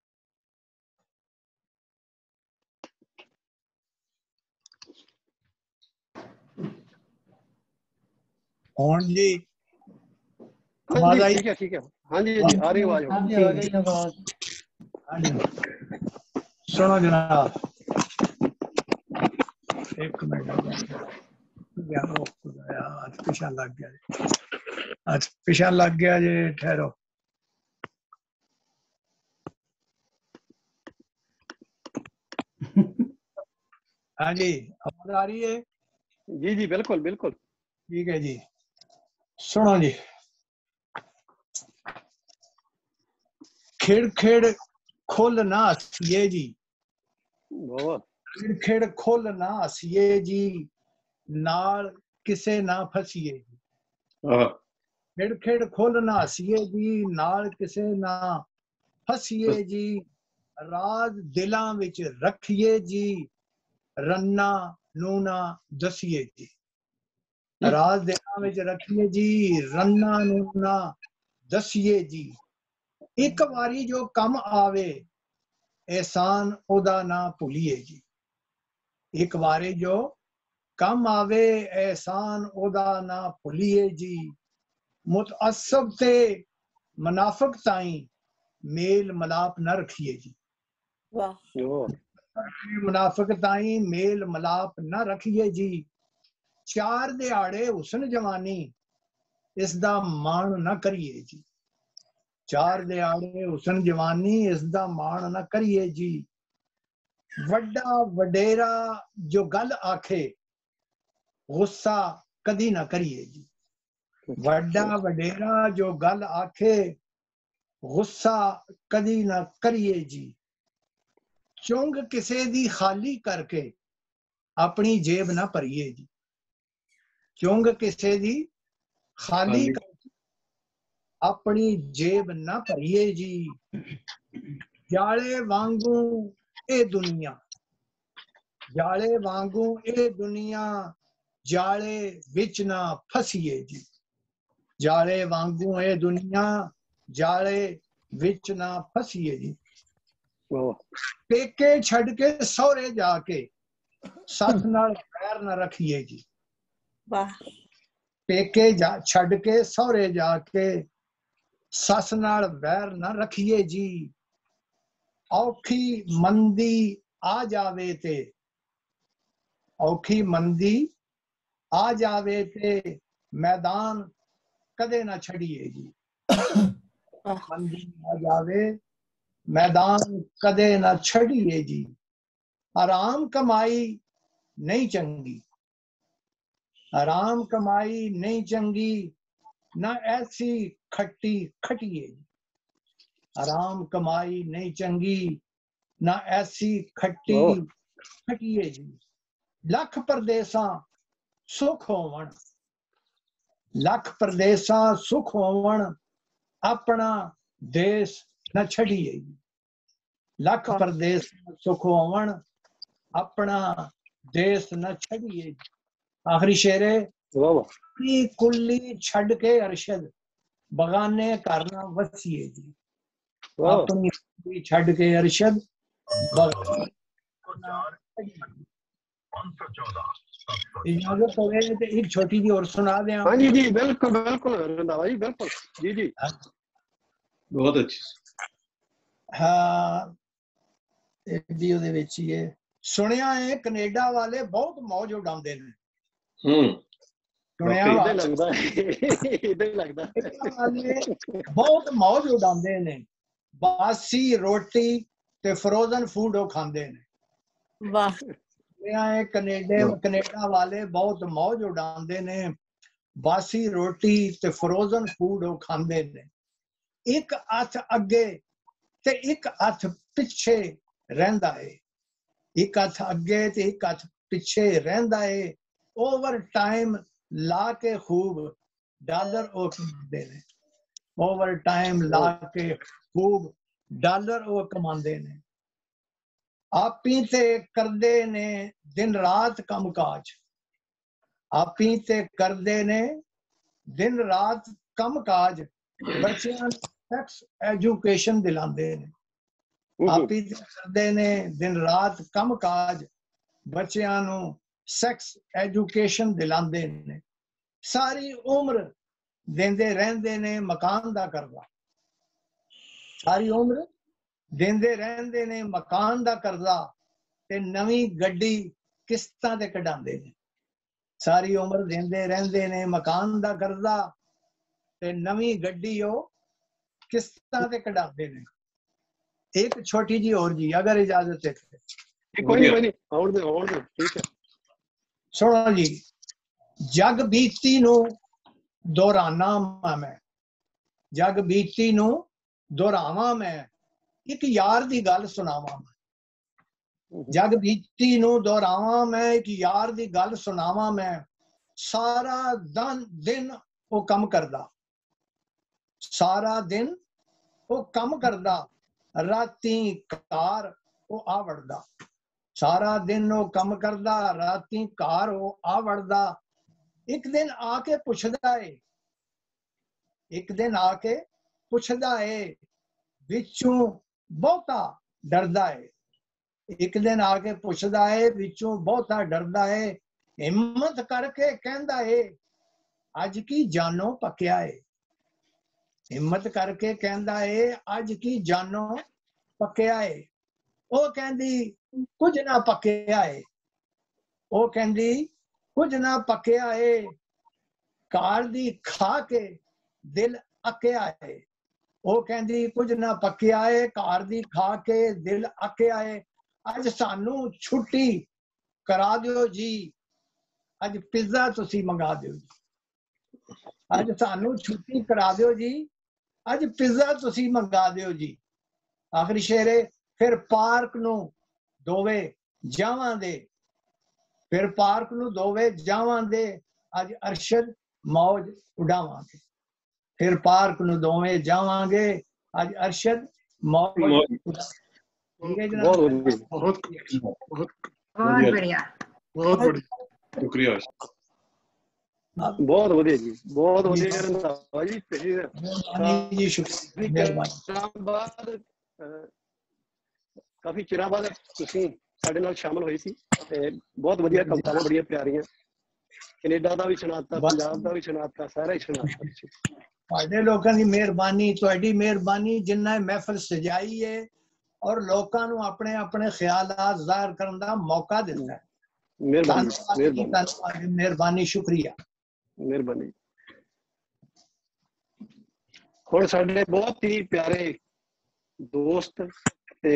कौन जी हाँ आवाज जी आई? ठीक है ठीक है। हाँ जी जी आ रही आवाज। हाँ जी आ गई आवाज। हाँ जी सुनो जनाब, एक मिनट यार आज पिछा लग गया आज पिछा लग गया जी, ठहरो। हाँ जी आवाज आ रही है? जी जी बिल्कुल बिल्कुल ठीक है जी। सुनो जी, खेड़ खेड़ खोल ना हसीए जी, बहुत खेड़ खेड़ खोल ना हसीए जी, नाल किसे ना फसीए जी। खेड़ खेड़ खोल ना हसीए जी, नाल किसे ना फसीए जी, राज दिलां विच रखिए जी, रन्ना नू ना दसीए जी। ਰਾਜ ਦਿਨਾਂ ਵਿੱਚ ਰੱਖੀਏ ਜੀ, ਰੰਨਾਂ ਨੂੰ ਨਾ ਦਸੀਏ ਜੀ। ਇੱਕ ਵਾਰੀ ਜੋ ਕੰਮ ਆਵੇ, एहसान ओदा ना भूलिए जी। एक वारी जो कम आवे, एहसान ओदा ना भूलिए जी। मुतअस्सब ते मुनाफिक ताई मेल मलाप न रखिए जी। मुनाफिक ताई मेल मलाप न रखिए जी। चार दिहाड़े हुसन जवानी, इसदा मान न करिए जी। चार दिहाड़े हुसन जवानी, इसदा मान न करिए जी। वड्डा वडेरा जो गल आखे, गुस्सा कदी ना करिए जी। वड्डा वडेरा जो गल आखे, गुस्सा कदी ना करिए जी। चुंग किसे दी खाली करके अपनी जेब ना भरिए जी। चुंग किसे दी खाली करके अपनी जेब ना भरिए जी। जाले वांगू ए दुनिया, जाले वांगू ए दुनिया, जाले विच ना फसिए जी। जाले वांगू ए दुनिया, जाले विच ना फसिए जी। पेके छड़ के सौरे जाके सस नाल पैर ना रखिए जी। पेके जा छड़ के सौरे जाके सस नाल बैर ना रखिए जी। औखी मंदी आ जावे ते, औखी मंदी आ जावे ते मैदान कदे ना छड़िए जी। मंदी आ जावे मैदान कदे ना छड़िए जी। आराम कमाई नहीं चंगी, आराम कमाई नहीं चंगी, ना ऐसी खट्टी खटिए जी। आराम कमाई नहीं चंगी, ना ऐसी खट्टी खटिए जी। लख परदेसा सुख होवन, लख परदेसा सुख होवन, अपना देश न छड़िए जी। लख परदेसा सुख होवन, अपना देश न छड़िए जी। आखिरी शेरे, अपनी कुल्ली छड़ के अरशद बगाने करना वसीए जी। अपनी कुल्ली छड़ के अरशद इजाजत हो गई तो एक छोटी जी और सुना दें। हाँ जी जी बिल्कुल बिल्कुल रंधावा जी बिल्कुल जी जी बहुत अच्छी। हाँ एडी ਉਹਦੇ ਵਿੱਚ ਹੀ ਹੈ। सुनिया है कनेडा वाले बहुत मौज उड़ाते हैं। हम्म सुनिया इधर लगता है इधर लगता है बहुत मौज उड़ाते हैं। बासी रोटी ते फ्रोजन फूड वो खाते हैं। वाह सुनिया है कनेडे कनेडा वाले बहुत मौज उड़ाते हैं। बासी रोटी ते फ्रोजन फूड वो खाते हैं। एक हथ अगे ते एक हथ पिछे रहिंदा है। एक हथ अगे ते एक हथ पिछे रहिंदा है। ओवर टाइम ला के खूब डॉलर वो कमाते हैं। ओवर टाइम ला के खूब डॉलर वो कमाते हैं। आपी ते करदे ने दिन रात कम काज। आपी ते करदे ने दिन रात कम काज। बच्चियां सैक्स एजुकेशन दिलांदे ने। आपी ते करदे ने दिन रात कम काज। बच्चियां नू सैक्स एजुकेशन दिलांदे ने। सारी उम्र देंदे रहंदे ने मकान दा करजा। सारी उम्र देंदे रहंदे ने मकान दा करजा ते नवी गड्डी किस्तां ते कढांदे ने। सारी उम्र देंदे रहंदे ने मकान दा करजा ते नवी गड्डी ओ किस्तां ते कढांदे ने। एक छोटी जी और जी अगर इजाजत है कोई नहीं कोई नहीं और दे और दे ठीक है। सुनो जी जग बीती नू दोहराना मैं। जग बीती नू दोहरावा मैं। एक यार दी गल सुनावा मैं। जग बीती नू दोहरावा मैं। एक यार दी गल सुनावा मैं। सारा दिन दिन वो कम करदा। सारा दिन वो कम करदा। राती कार वो आ वड़दा। सारा दिन वो कम करदा। राती कार वो आ वड़दा। एक दिन आके पुछदा है, एक दिन आके पुछदा है, विचों बहुता डरदा है। एक दिन आके पुछदा है, विचों बहुता डरदा है, हिम्मत करके कहंदा है, अज की जानो पक्या है। हिम्मत करके कहंदा है, अज की जानो पक्या है। ओ कहंदी कुछ ना पक्या है, ओ कहंदी कुछ ना पक्या है, कार दी खा के दिल अक्या है। ओ कहंदी कुछ ना पक्या है, कार दी खा के दिल अक्या है। अज सानू छुट्टी करा दियो जी, अज पिज्जा तुसी मंगा दियो जी। अज सानू छुट्टी करा दियो जी, अज पिज्जा तुसी मंगा दियो जी। आखिरी शेर है, फिर पार्क नू दोवे जावांगे, फिर पार्क नू दोवे जावांगे, अज अरशद मौज उड़ावांगे। फिर पार्क नू दोवे जावांगे, अज अरशद मौज उड़ावांगे। ठीक है जनाब, बहुत बहुत बहुत बढ़िया, बहुत बढ़िया, शुक्रिया। बहुत बढ़िया जी, बहुत बढ़िया रंधावा जी। जी शुक्रिया, ਬਾਅਦ ਕਾਫੀ ਚਿਰਾਂ ਬਾਅਦ ਤੁਸੀਂ ਸਾਡੇ ਨਾਲ ਸ਼ਾਮਲ ਹੋਏ ਸੀ ਤੇ ਬਹੁਤ ਵਧੀਆ ਕਵਿਤਾਵਾਂ ਬੜੀਆਂ ਪਿਆਰੀਆਂ, ਕੈਨੇਡਾ ਦਾ ਵੀ ਸੁਣਾਤਾ, ਪੰਜਾਬ ਦਾ ਵੀ ਸੁਣਾਤਾ, ਸਾਰਾ ਹੀ ਸੁਣਾਤਾ। ਤੁਹਾਡੇ ਲੋਕਾਂ ਦੀ ਮਿਹਰਬਾਨੀ, ਤੁਹਾਡੀ ਮਿਹਰਬਾਨੀ ਜਿੰਨਾ ਮਹਿਫਲ ਸਜਾਈ ਹੈ ਔਰ ਲੋਕਾਂ ਨੂੰ ਆਪਣੇ ਆਪਣੇ ਖਿਆਲਾਤ ਜ਼ਾਹਿਰ ਕਰਨ ਦਾ ਮੌਕਾ ਦਿੱਤਾ ਹੈ। ਮਿਹਰਬਾਨੀ ਮਿਹਰਬਾਨੀ ਮਿਹਰਬਾਨੀ, ਸ਼ੁਕਰੀਆ ਮਿਹਰਬਾਨੀ। ਹੁਣ ਸਾਡੇ ਬਹੁਤ ਹੀ ਪਿਆਰੇ ਦੋਸਤ ਤੇ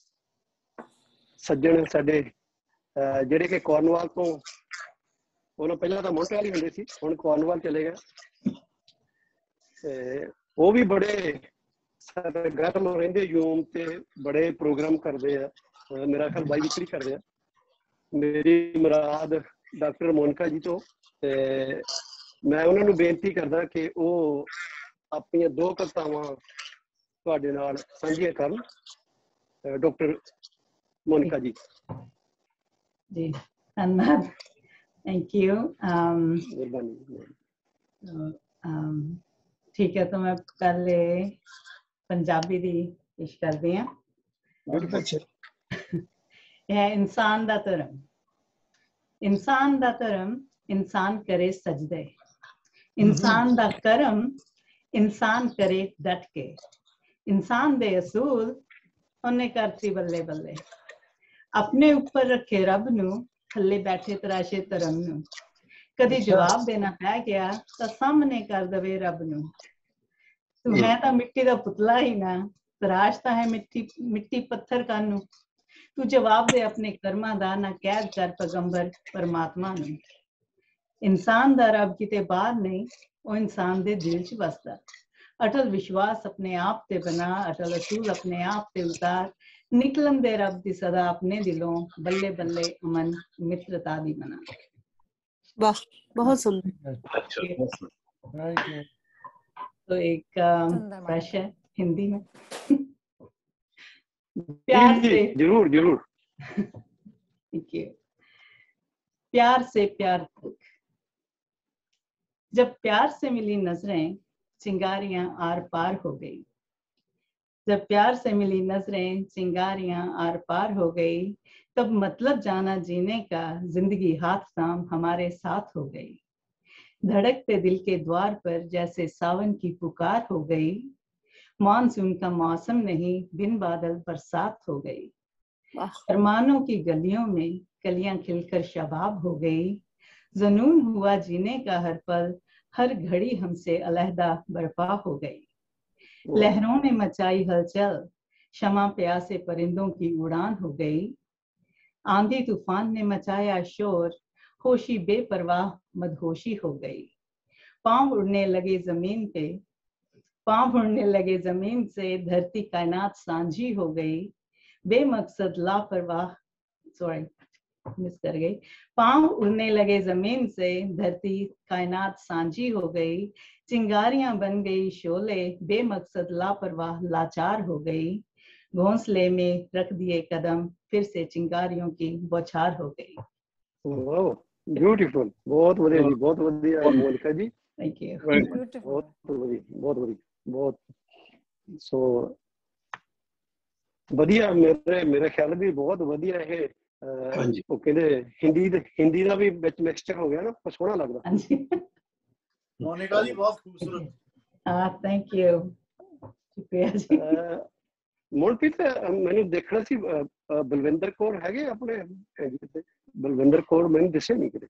ਸੱਜਣ ਸਾਡੇ ਜਿਹੜੇ ਕਿ ਕੋਰਨਵਾਲ ਤੋਂ, ਉਹਨਾਂ ਪਹਿਲਾਂ ਤਾਂ ਮੌਂਟਰੀਅਲ ਹੀ ਹੁੰਦੇ ਸੀ, ਹੁਣ ਕੋਰਨਵਾਲ ਚਲੇ ਗਏ ਤੇ ਉਹ ਵੀ ਬੜੇ ਸਰਗਰਮ ਰਹਿੰਦੇ ਯੂਮ ਤੇ ਬੜੇ ਪ੍ਰੋਗਰਾਮ ਕਰਦੇ ਆ। ਮੇਰਾ ਖਿਆਲ ਬਾਈ ਵਿਕਰੀ ਕਰਦੇ ਆ। ਮੇਰੀ ਮੁਰਾਦ ਡਾਕਟਰ ਮੋਨਿਕਾ ਜੀ ਤੋਂ, ਤੇ ਮੈਂ ਉਹਨਾਂ ਨੂੰ ਬੇਨਤੀ ਕਰਦਾ ਕਿ ਉਹ ਆਪਣੀਆਂ ਦੋ ਕਵਿਤਾਵਾਂ ਤੁਹਾਡੇ ਨਾਲ ਸਾਂਝੀਆਂ ਕਰਨ। ਡਾਕਟਰ ਮੋਨਿਕਾ ਜੀ। जी धन्यवाद, थैंक यू। ठीक है, तो मैं पहले पंजाबी दी पेश करदी हां। है इंसान दा धर्म। इंसान दा धर्म इंसान करे सजदे, इंसान दा कर्म इंसान करे डट के, इंसान दे असूल उन्हें करती बल्ले बल्ले, अपने ऊपर रखे रब नू, थल्ले बैठे तराशे धर्म नू, कदी जवाब देना पै गया तो सामने कर दवे रब नू। तू है तो मिट्टी दा पुतला ही ना, तराशता है मिट्टी मिट्टी पत्थर कानू, तू जवाब दे अपने कर्मां दा, ना कैद कर पैगंबर परमात्मा नू। इंसान दा रब किते बाहर नहीं, वो इंसान दे दिल च बसदा। अटल विश्वास अपने आप ते बना, अटल असूल अपने आप ते उतार, निकलन दे रब दी सदा अपने दिलों, बल्ले बल्ले अमन मित्रता दी बना। वाह, बहुत सुंदर। तो एक फ्रेश है हिंदी में। प्यार से जरूर जरूर ठीक है। प्यार से प्यार तक, जब प्यार से मिली नजरें चिंगारियां आर पार हो गई, जब प्यार से मिली नजरें चिंगारियां आर पार हो गई, तब मतलब जाना जीने का, जिंदगी हाथ थाम हमारे साथ हो गई। धड़कते दिल के द्वार पर जैसे सावन की पुकार हो गई, मानसून का मौसम नहीं बिन बादल बरसात हो गई। अरमानों की गलियों में कलियां खिलकर शबाब हो गई, जुनून हुआ जीने का हर पल, हर घड़ी हमसे अलहदा बर्पा हो गई। लहरों ने मचाई हलचल, शमा प्यासे परिंदों की उड़ान हो गई। आंधी तूफान ने मचाया शोर, होशी बेपरवाह मदहोशी हो गई। पांव उड़ने लगे जमीन पे, पांव उड़ने लगे जमीन से, धरती कायनात सांझी हो गई। बेमकसद लापरवाह सॉरी मिस कर गई। पांव उड़ने लगे जमीन से, धरती कायनात सांझी हो गई। चिंगारियां बन गई शोले, बेमकसद लापरवाह लाचार हो गई। घोंसले में रख दिए कदम, फिर से चिंगारियों की बौछार हो गई। ਬਿਊਟੀਫੁਲ, ਬਹੁਤ ਵਧੀਆ ਜੀ, ਬਹੁਤ ਵਧੀਆ ਮੋਨਿਕਾ ਜੀ, ਥੈਂਕ ਯੂ। ਬਹੁਤ ਵਧੀਆ, ਬਹੁਤ ਵਧੀਆ, ਬਹੁਤ ਸੋ ਵਧੀਆ। ਮੇਰੇ ਮੇਰੇ ਖਿਆਲ ਵੀ ਬਹੁਤ ਵਧੀਆ ਇਹ ਹਾਂਜੀ ਉਹ ਕਹਿੰਦੇ ਹਿੰਦੀ ਦੇ ਹਿੰਦੀ ਦਾ ਵੀ ਵਿੱਚ ਮਿਕਸਚਰ ਹੋ ਗਿਆ ਨਾ, ਸੋਹਣਾ ਲੱਗਦਾ। ਹਾਂਜੀ ਮੋਨਿਕਾ ਜੀ ਬਹੁਤ ਖੂਬਸੂਰਤ। ਹਾਂ ਥੈਂਕ ਯੂ, ਸ਼ੁਕਰੀਆ ਜੀ। ਮੋਨਪ੍ਰੀਤ ਮੈਨੂੰ ਦੇਖਣਾ ਸੀ ਬਲਵਿੰਦਰ ਕੌਰ ਹੈਗੇ ਆਪਣੇ ਬਲਵਿੰਦਰ ਕੌਰ, ਮੈਨੂੰ ਦਿਸੇ ਨਹੀਂ ਕਿਤੇ।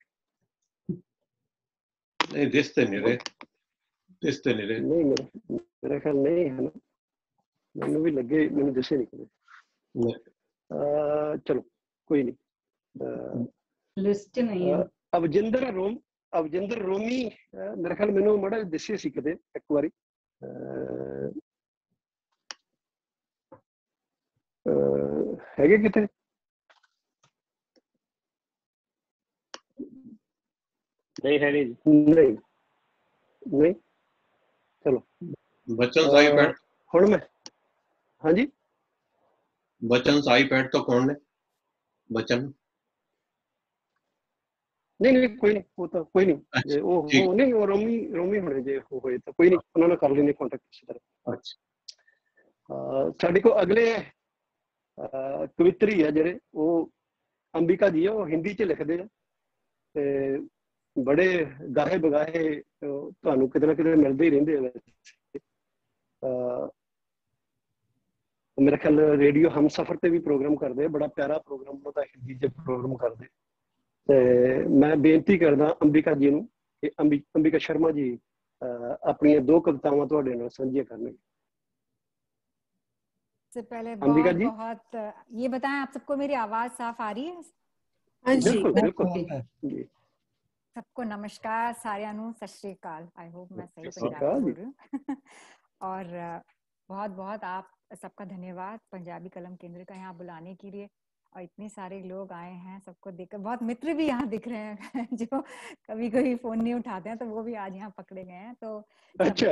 ਨਹੀਂ ਦਿਸਤੇ ਨਹੀਂ ਰਹੇ, ਦਿਸਤੇ ਨਹੀਂ ਰਹੇ। ਨਹੀਂ ਮੇਰਾ ਮੇਰਾ ਖਿਆਲ ਨਹੀਂ ਹੈ ਨਾ, ਮੈਨੂੰ ਵੀ ਲੱਗੇ ਮੈਨੂੰ ਦਿਸੇ ਨਹੀਂ ਕਿਤੇ। ਚਲੋ ਕੋਈ ਨਹੀਂ। ਲਿਸਟ ਨਹੀਂ ਹੈ। ਅਵਜਿੰਦਰ ਰੋਮ ਅਵਜਿੰਦਰ ਰੋਮੀ ਮੇਰੇ ਖਿਆਲ ਮੈਨੂੰ ਮਾੜਾ ਦਿਸੇ ਸੀ ਕਿਤੇ ਇੱਕ ਵਾਰੀ। ਹੈਗੇ ਕਿਤੇ? ਨਹੀਂ ਹੈ ਨਹੀਂ ਨਹੀਂ ਨਹੀਂ ਚਲੋ। बच्चन साई पैड ਹੁਣ ਮੈਂ ਹਾਂਜੀ बच्चन साई पैड तो कौन ने बच्चन? नहीं नहीं कोई नहीं, वो तो कोई नहीं जे वो वो नहीं वो रोमी रोमी होने जे हो होए तो कोई नहीं, उन्होंने कर लेने कांटेक्ट इस तरह। अच्छा साडी को अगले कवित्री है जेडे वो अंबिका जी है, वो हिंदी च लिखदे हैं ते बड़े गाहे बगाहे ਤੁਹਾਨੂੰ ਕਿਤੇ ਨਾ ਕਿਤੇ ਮਿਲਦੇ ਹੀ ਰਹਿੰਦੇ ਆ। मेरे ख्याल रेडियो हम सफर ते भी प्रोग्राम करते, बड़ा प्यारा प्रोग्राम होता है, हिंदी च प्रोग्राम करते। ते मैं बेनती करदा अंबिका जी नूं कि अंबि अंबिका शर्मा जी अपनी दो कवितावां तुहाडे नाल सांझियां करनगे। से पहले अंबिका बहुत जी बहुत ये बताएं, आप सबको मेरी आवाज साफ आ रही है? हाँ जी बिल्कुल बिल्कुल जी। सबको नमस्कार, सारियां नूं सत श्री अकाल। आई होप मैं सही सत श्री पंजाबी अकाल बोल जी। रही हूँ। और बहुत बहुत आप सबका धन्यवाद पंजाबी कलम केंद्र का यहाँ बुलाने के लिए, और इतने सारे लोग आए हैं, सबको देखकर बहुत मित्र भी यहाँ दिख रहे हैं जो कभी कभी फोन नहीं उठाते हैं, तो वो भी आज यहाँ पकड़े गए हैं। तो अच्छा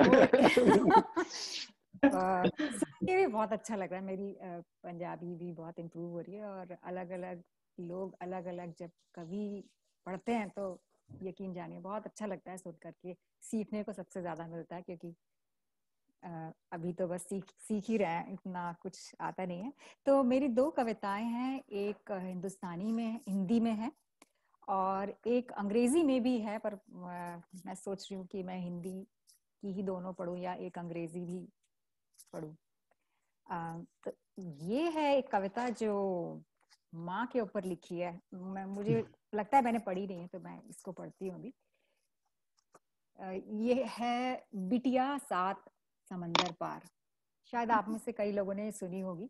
सुन के भी बहुत अच्छा लग रहा है, मेरी पंजाबी भी बहुत इम्प्रूव हो रही है। और अलग अलग लोग अलग अलग जब कवि पढ़ते हैं तो यकीन जानिए बहुत अच्छा लगता है, सुन करके सीखने को सबसे ज्यादा मिलता है, क्योंकि अभी तो बस सीख सीख ही रहे हैं, इतना कुछ आता नहीं है। तो मेरी दो कविताएं हैं, एक हिंदुस्तानी में हिंदी में है और एक अंग्रेजी में भी है, पर मैं सोच रही हूँ कि मैं हिंदी की ही दोनों पढूं या एक अंग्रेजी भी पढूं। तो ये है एक कविता जो माँ के ऊपर लिखी है, मैं मुझे लगता है मैंने पढ़ी नहीं है तो मैं इसको पढ़ती हूँ अभी। ये है बिटिया सात समंदर पार, शायद आप में से कई लोगों ने सुनी होगी।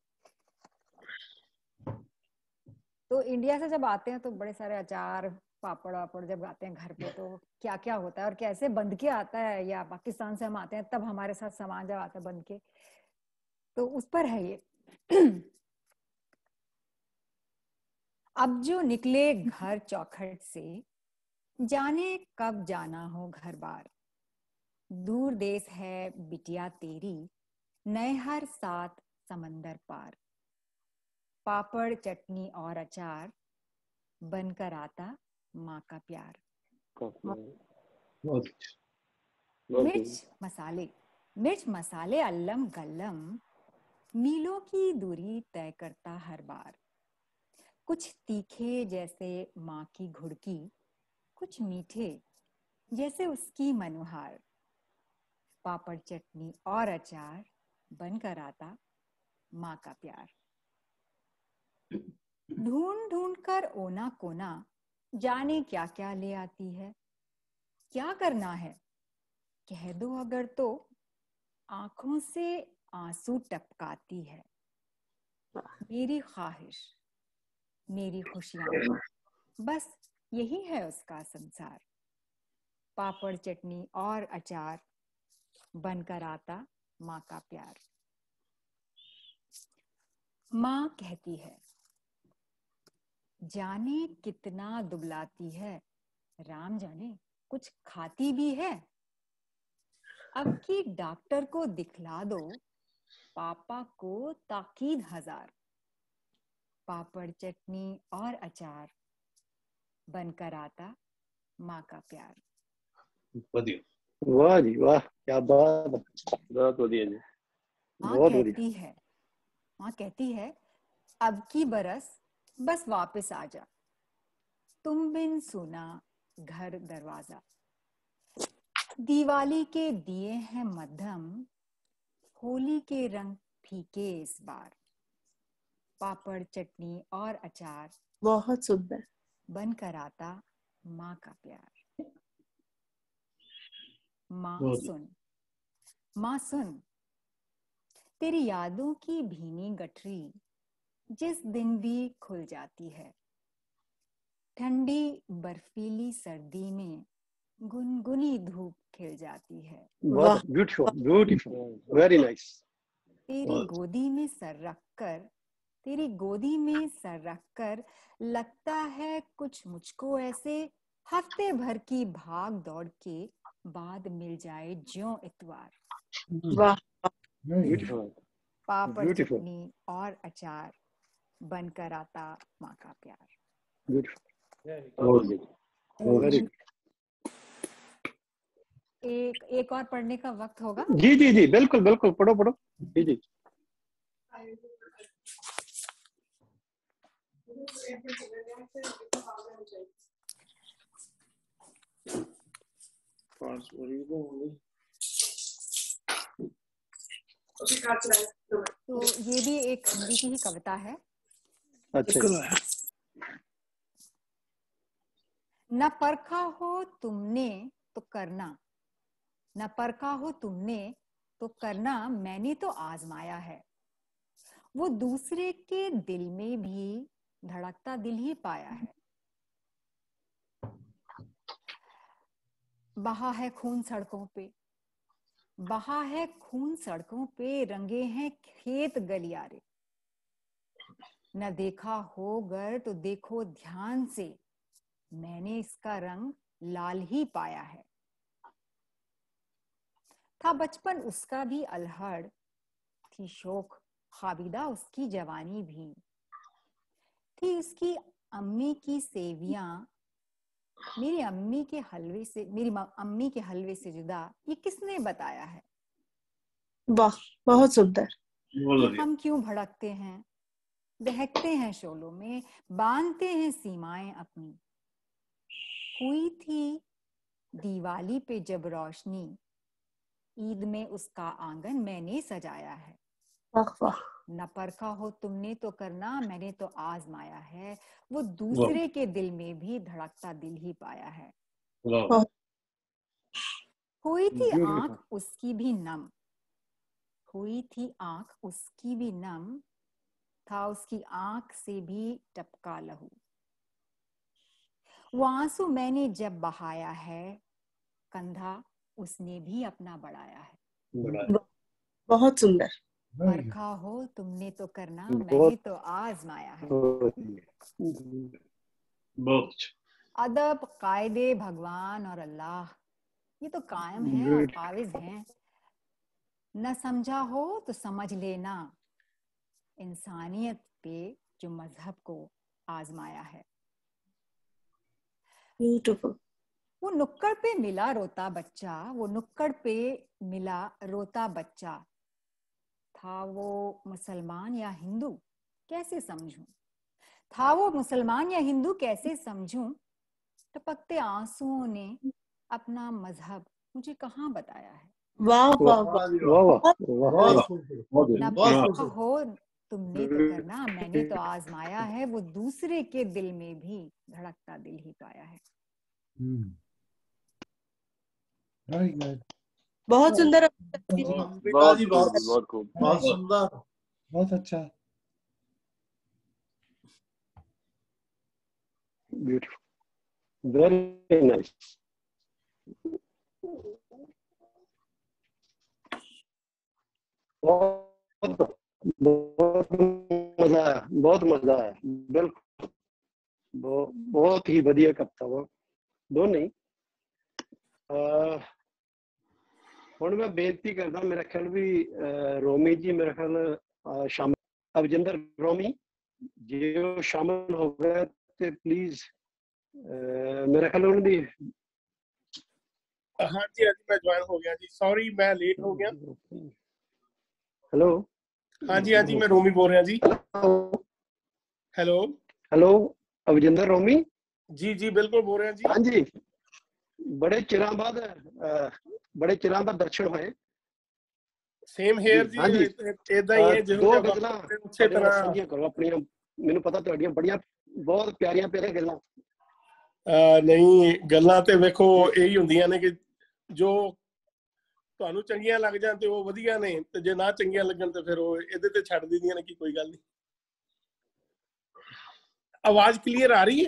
तो इंडिया से जब आते हैं तो बड़े सारे अचार पापड़ वापड़ जब आते हैं घर पे तो क्या क्या होता है और कैसे बंध के आता है, या पाकिस्तान से हम आते हैं तब हमारे साथ सामान जब आता है बंध के, तो उस पर है ये। अब जो निकले घर चौखट से, जाने कब जाना हो घर बार, दूर देश है बिटिया तेरी, नए हर सात समंदर पार, पापड़ चटनी और अचार बनकर आता माँ का प्यार। मिर्च मसाले मिर्च मसाले अल्लम गल्लम, मीलों की दूरी तय करता हर बार, कुछ तीखे जैसे माँ की घुड़की, कुछ मीठे जैसे उसकी मनुहार, पापड़ चटनी और अचार बनकर आता माँ का प्यार। ढूंढ ढूंढ कर ओना कोना, जाने क्या क्या ले आती है, क्या करना है कह दो अगर तो, आंखों से आंसू टपकाती है, मेरी ख्वाहिश मेरी खुशियां, बस यही है उसका संसार, पापड़ चटनी और अचार बनकर आता माँ का प्यार। माँ कहती है, जाने कितना दुबलाती है, राम जाने कुछ खाती भी है, अब की डॉक्टर को दिखला दो, पापा को ताकीद हजार, पापड़ चटनी और अचार बनकर आता माँ का प्यार। वाह जी वाह, क्या बात है, बहुत बढ़िया जी। माँ बहुत कहती है माँ कहती है अब की बरस बस वापस आ जा, तुम बिन सुना घर दरवाजा। दिवाली के दिए हैं मध्यम, होली के रंग फीके इस बार। पापड़ चटनी और अचार बहुत सुंदर। बनकर आता माँ का प्यार। माँ सुन, माँ सुन, तेरी यादों की भीनी गठरी जिस दिन भी खुल जाती है। ठंडी बर्फीली सर्दी में गुनगुनी धूप खिल जाती है। बहुत ब्यूटीफुल, ब्यूटीफुल, वेरी नाइस। तेरी गोदी में सर रख कर तेरी गोदी में सर रख कर लगता है कुछ मुझको ऐसे, हफ्ते भर की भाग दौड़ के बाद मिल जाए ज्यों इतवार। वाह, ब्यूटीफुल, पापड़ चटनी और अचार बनकर आता माँ का प्यार। Beautiful, very. एक एक और पढ़ने का वक्त होगा? जी जी जी बिल्कुल बिल्कुल, पढ़ो पढ़ो जी जी। तो ये भी एक हिंदी की ही कविता है। अच्छा। न परखा हो तुमने तो करना, न परखा हो तुमने तो करना, मैंने तो आजमाया है। वो दूसरे के दिल में भी धड़कता दिल ही पाया है। बहा है खून सड़कों पे, बहा है खून सड़कों पे, रंगे हैं खेत गलियारे। न देखा हो गर तो देखो ध्यान से, मैंने इसका रंग लाल ही पाया है। था बचपन उसका भी अलहड़, थी शोख खाबिदा उसकी जवानी भी। थी उसकी अम्मी की सेवियां, मेरी अम्मी के हलवे से मेरी अम्मी के हलवे से जुदा ये किसने बताया है। वाह, बहुत सुंदर। हम क्यों भड़कते हैं, बहकते हैं शोलों में, बांधते हैं सीमाएं अपनी। हुई थी दिवाली पे जब रोशनी, ईद में उसका आंगन मैंने सजाया है। वाह वाह। न परखा हो तुमने तो करना, मैंने तो आजमाया है। वो दूसरे के दिल में भी धड़कता दिल ही पाया है। हुई थी आंख उसकी भी नम, हुई थी आंख उसकी भी नम, था उसकी आंख से भी टपका लहू। वो आंसू मैंने जब बहाया है, कंधा उसने भी अपना बढ़ाया है। बहुत सुंदर। परखा हो तुमने तो करना, मैंने तो आजमाया है। बहुत अदब कायदे भगवान और अल्लाह ये तो कायम है और काबिज हैं। न समझा हो तो समझ लेना, इंसानियत पे जो मजहब को आजमाया है। ब्यूटीफुल। वो नुक्कड़ पे मिला रोता बच्चा, वो नुक्कड़ पे मिला रोता बच्चा, था वो मुसलमान या हिंदू कैसे समझूं, था वो मुसलमान या हिंदू कैसे समझूं। टपकते आंसुओं ने अपना मजहब मुझे कहाँ बताया है। वाह वाह वाह। न परखा हो तुमने तो करना, मैंने तो आजमाया है। वो दूसरे के दिल में भी धड़कता दिल ही पाया है। Very good. बहुत सुंदर। बहुत खूब, बहुत खूब, बहुत सुंदर, बहुत अच्छा। Beautiful, very nice. बहुत बहुत मजा आया, बहुत मजा आया, बिल्कुल बहुत ही बढ़िया कविता। वो दो नहीं ਹੁਣ मैं बेनती करदा, मेरा ख्याल भी रोमी जी मेरा ख्याल शामिल, अविजिंदर रोमी जे शामिल हो गए तो प्लीज मेरा ख्याल उन्होंने हाँ जी हाँ जी मैं ज्वाइन हो गया जी, सॉरी मैं लेट हो गया। हेलो हाँ जी हाँ जी मैं रोमी बोल रहा जी। हेलो हेलो अविजिंदर रोमी जी जी बिल्कुल बोल रहे हैं जी। हाँ जी बड़े चिरां बाद बड़े चिरां बाद दर्शन होए। सेम हेयर जी हाँ जी इदा ही है जो दो गज़लां उਸੇ तरह साझियां करो अपनियां, ਮੈਨੂੰ पता ਤੁਹਾਡੀਆਂ ਬੜੀਆਂ ਬਹੁਤ ਪਿਆਰੀਆਂ ਪਿਆਰੀਆਂ ਗੱਲਾਂ। ਨਹੀਂ ਗੱਲਾਂ ਤੇ ਵੇਖੋ ਇਹੀ ਹੁੰਦੀਆਂ ਨੇ ਕਿ ਜੋ ਤੁਹਾਨੂੰ ਚੰਗੀਆਂ ਲੱਗ ਜਾਣ ਤੇ ਉਹ ਵਧੀਆ ਨੇ, ਤੇ ਜੇ ਨਾ ਚੰਗੀਆਂ ਲੱਗਣ ਤੇ ਫਿਰ ਉਹ ਇਹਦੇ ਤੇ ਛੱਡ ਦਿੰਦੀਆਂ ਨੇ ਕਿ ਕੋਈ ਗੱਲ ਨਹੀਂ। ਆਵਾਜ਼ ਕਲੀਅਰ ਆ ਰਹੀ ਹੈ?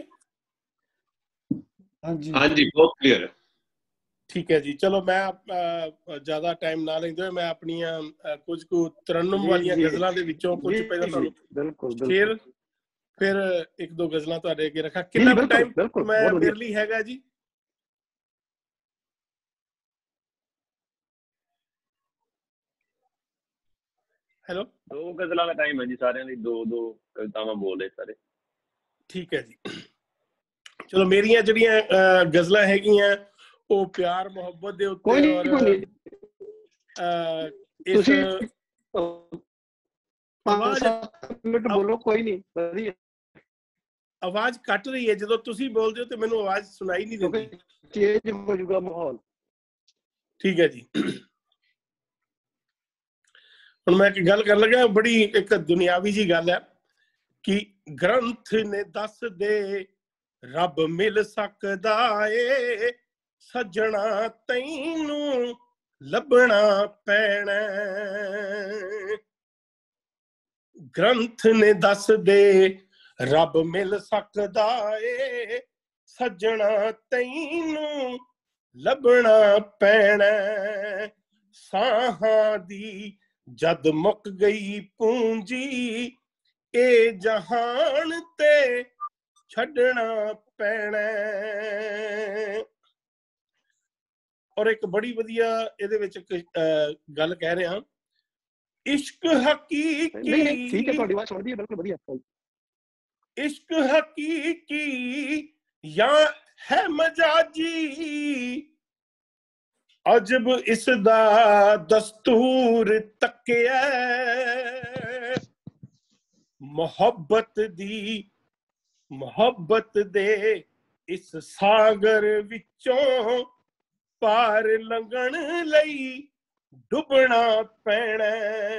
ਹਾਂਜੀ ਹਾਂਜੀ ਬਹੁਤ ਕਲੀਅਰ ਹੈ। ਠੀਕ ਹੈ ਜੀ ਚਲੋ ਮੈਂ ਜ਼ਿਆਦਾ ਟਾਈਮ ਨਾ ਲੈਂਦੇ ਹੋਏ ਮੈਂ ਆਪਣੀਆਂ ਕੁਝ ਕੁ ਤਰਨਮ ਵਾਲੀਆਂ ਗਜ਼ਲਾਂ ਦੇ ਵਿੱਚੋਂ ਕੁਝ ਪਹਿਲਾਂ ਤੁਹਾਨੂੰ ਬਿਲਕੁਲ ਸ਼ੇਰ ਫਿਰ ਇੱਕ ਦੋ ਗਜ਼ਲਾਂ ਤੁਹਾਡੇ ਅੱਗੇ ਰੱਖਾਂ। ਕਿੰਨਾ ਕੁ ਟਾਈਮ ਮੈਂ ਮੇਰੇ ਲਈ ਹੈਗਾ ਜੀ? ਹੈਲੋ ਦੋ ਗਜ਼ਲਾਂ ਦਾ ਟਾਈਮ ਹੈ ਜੀ ਸਾਰਿਆਂ ਲਈ, ਦੋ ਦੋ ਕਵਿਤਾਵਾਂ ਬੋਲਦੇ ਸਾਰੇ। ਠੀਕ ਹੈ ਜੀ ਚਲੋ ਮੇਰੀਆਂ ਜਿਹੜੀਆਂ ਗਜ਼ਲਾਂ ਹੈਗੀਆਂ ਉਹ ਪਿਆਰ ਮੁਹੱਬਤ ਦੇ ਉੱਤੇ ਔਰ ਇਸ ਆਵਾਜ਼ ਮਿੰਟ ਬੋਲੋ ਕੋਈ ਨਹੀਂ ਵਧੀਆ। ਆਵਾਜ਼ ਕੱਟ ਰਹੀ ਹੈ, ਜਦੋਂ ਤੁਸੀਂ ਬੋਲਦੇ ਹੋ ਤੇ ਮੈਨੂੰ ਆਵਾਜ਼ ਸੁਣਾਈ ਨਹੀਂ ਦਿੰਦੀ। ਚੇਂਜ ਹੋ ਜਾਊਗਾ ਮਾਹੌਲ। ਠੀਕ ਹੈ ਜੀ ਹੁਣ ਮੈਂ ਇੱਕ ਗੱਲ ਕਰਨ ਲੱਗਾ, ਬੜੀ ਇੱਕ ਦੁਨਿਆਵੀ ਜੀ ਗੱਲ ਹੈ ਕਿ ਗ੍ਰੰਥ ਨੇ ਦੱਸ ਦੇ ਰੱਬ ਮਿਲ ਸਕਦਾ ਏ, ਸੱਜਣਾ ਤੈਨੂੰ ਲੱਭਣਾ ਪੈਣਾ। ਗ੍ਰੰਥ ਨੇ ਦੱਸ ਦੇ ਰੱਬ ਮਿਲ ਸਕਦਾ ਏ, ਸੱਜਣਾ ਤੈਨੂੰ ਲੱਭਣਾ ਪੈਣਾ। ਸਾਹਾਂ ਦੀ ਜਦ ਮੁੱਕ ਗਈ ਪੂੰਜੀ, ਇਹ ਜਹਾਨ ਤੇ ਛੱਡਣਾ ਪੈਣਾ। ਔਰ ਇੱਕ ਬੜੀ ਵਧੀਆ ਇਹਦੇ ਵਿੱਚ ਗੱਲ ਕਹਿ ਰਿਹਾ, ਇਸ਼ਕ ਹਕੀਕੀ ਨਹੀਂ ਠੀਕ ਹੈ ਤੁਹਾਡੀ ਆਵਾਜ਼ ਸੁਣਦੀ ਹੈ ਬਿਲਕੁਲ ਵਧੀਆ। ਇਸ਼ਕ ਹਕੀਕੀ ਜਾਂ ਹੈ ਮਜਾਜੀ, ਅਜਬ ਇਸ ਦਾ ਦਸਤੂਰ ਤੱਕਿਆ। ਮੁਹੱਬਤ ਦੀ ਮੁਹੱਬਤ ਦੇ ਇਸ ਸਾਗਰ ਵਿੱਚੋਂ ਪਾਰ ਲੰਘਣ ਲਈ ਡੁੱਬਣਾ ਪੈਣਾ।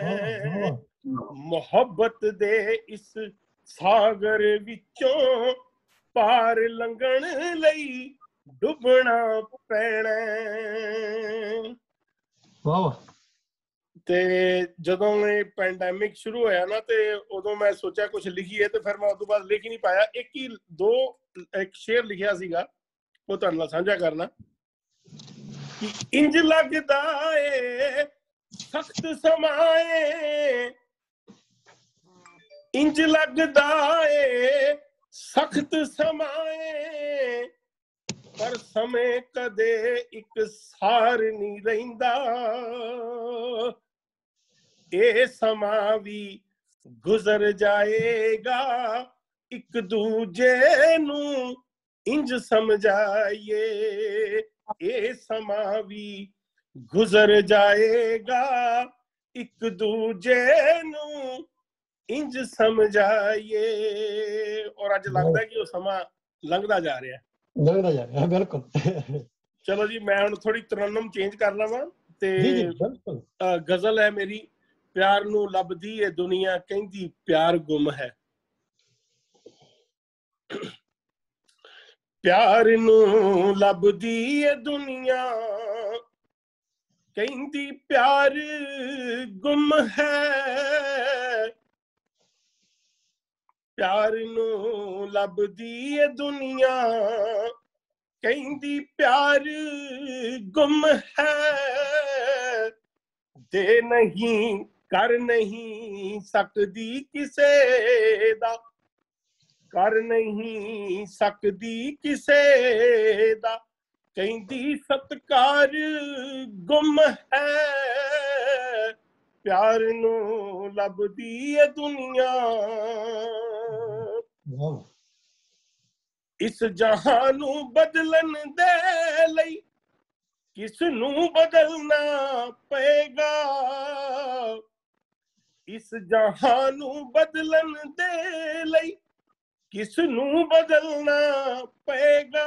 ਮੁਹੱਬਤ ਦੇ ਇਸ ਸਾਗਰ ਵਿੱਚੋਂ ਪਾਰ ਲੰਘਣ ਲਈ ਡੁੱਬਣਾ ਪੈਣਾ। ਵਾਹ। ਤੇ ਜਦੋਂ ਇਹ ਪੈਂਡੈਮਿਕ ਸ਼ੁਰੂ ਹੋਇਆ ਨਾ ਤੇ ਉਦੋਂ ਮੈਂ ਸੋਚਿਆ ਕੁਝ ਲਿਖੀਏ, ਤੇ ਫਿਰ ਮੈਂ ਉਸ ਤੋਂ ਬਾਅਦ ਲਿਖ ਹੀ ਨਹੀਂ ਪਾਇਆ। ਇੱਕ ਹੀ ਦੋ ਇੱਕ ਸ਼ੇਰ ਲਿਖਿਆ ਸੀਗਾ, ਉਹ ਤੁਹਾਡੇ ਨਾਲ ਸਾਂਝਾ ਕਰਨਾ ਕਿ ਇੰਜ ਲੱਗਦਾ ਏ ਸਖਤ ਸਮਾਂ ਏ, ਇੰਜ ਲੱਗਦਾ ਏ ਸਖਤ ਸਮਾਂ ਏ, ਪਰ ਸਮੇਂ ਕਦੇ ਇੱਕ ਸਾਰ ਨਹੀਂ ਰਹਿੰਦਾ। ਇਹ ਸਮਾਂ ਵੀ ਗੁਜ਼ਰ ਜਾਏਗਾ, ਇੱਕ ਦੂਜੇ ਨੂੰ ਇੰਜ ਸਮਝਾਈਏ। ਇਹ ਸਮਾਂ ਵੀ ਗੁਜ਼ਰ ਜਾਏਗਾ, ਇੱਕ ਦੂਜੇ ਨੂੰ ਇੰਜ ਸਮਝਾਈਏ। ਔਰ ਅੱਜ ਲੱਗਦਾ ਕਿ ਉਹ ਸਮਾਂ ਲੰਘਦਾ ਜਾ ਰਿਹਾ ਲੰਘਦਾ ਜਾ ਰਿਹਾ ਬਿਲਕੁਲ। ਚਲੋ ਜੀ ਮੈਂ ਹੁਣ ਥੋੜੀ ਤਰਨਮ ਚੇਂਜ ਕਰ ਲਵਾਂ ਤੇ ਗਜ਼ਲ ਹੈ ਮੇਰੀ, ਪਿਆਰ ਨੂੰ ਲੱਭਦੀ ਏ ਦੁਨੀਆ, ਕਹਿੰਦੀ ਪਿਆਰ ਗੁੰਮ ਹੈ। ਪਿਆਰ ਨੂੰ ਲੱਭਦੀ ਏ ਦੁਨੀਆ, ਕਹਿੰਦੀ ਪਿਆਰ ਗੁੰਮ ਹੈ। ਪਿਆਰ ਨੂੰ ਲੱਭਦੀ ਏ ਦੁਨੀਆ, ਕਹਿੰਦੀ ਪਿਆਰ ਗੁੰਮ ਹੈ। ਦੇ ਨਹੀਂ ਕਰ ਨਹੀਂ ਸਕਦੀ ਕਿਸੇ ਦਾ, ਕਰ ਨਹੀਂ ਸਕਦੀ ਕਿਸੇ ਦਾ, ਕਹਿੰਦੀ ਸਤਕਾਰ ਗੁੰਮ ਹੈ। ਪਿਆਰ ਨੂੰ ਲੱਭਦੀ ਏ ਦੁਨੀਆ। इस जहां नू बदलन दे लई किस नू बदलना पेगा इस जहां नू बदलन दे लई किस नू बदलना पेगा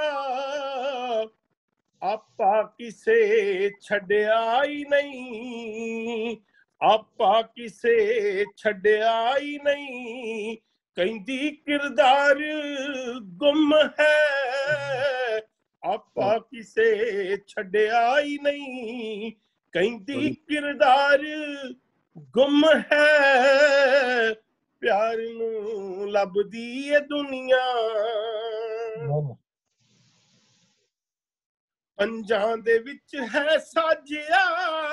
आपा किसे छड्या ही नहीं आपा किसे छड्या ही नहीं कहंदी किरदार गुम है आपा किसे छड्या ही नहीं कहंदी किरदार गुम है प्यार नू लभदी है दुनिया पंजां दे विच है साजिया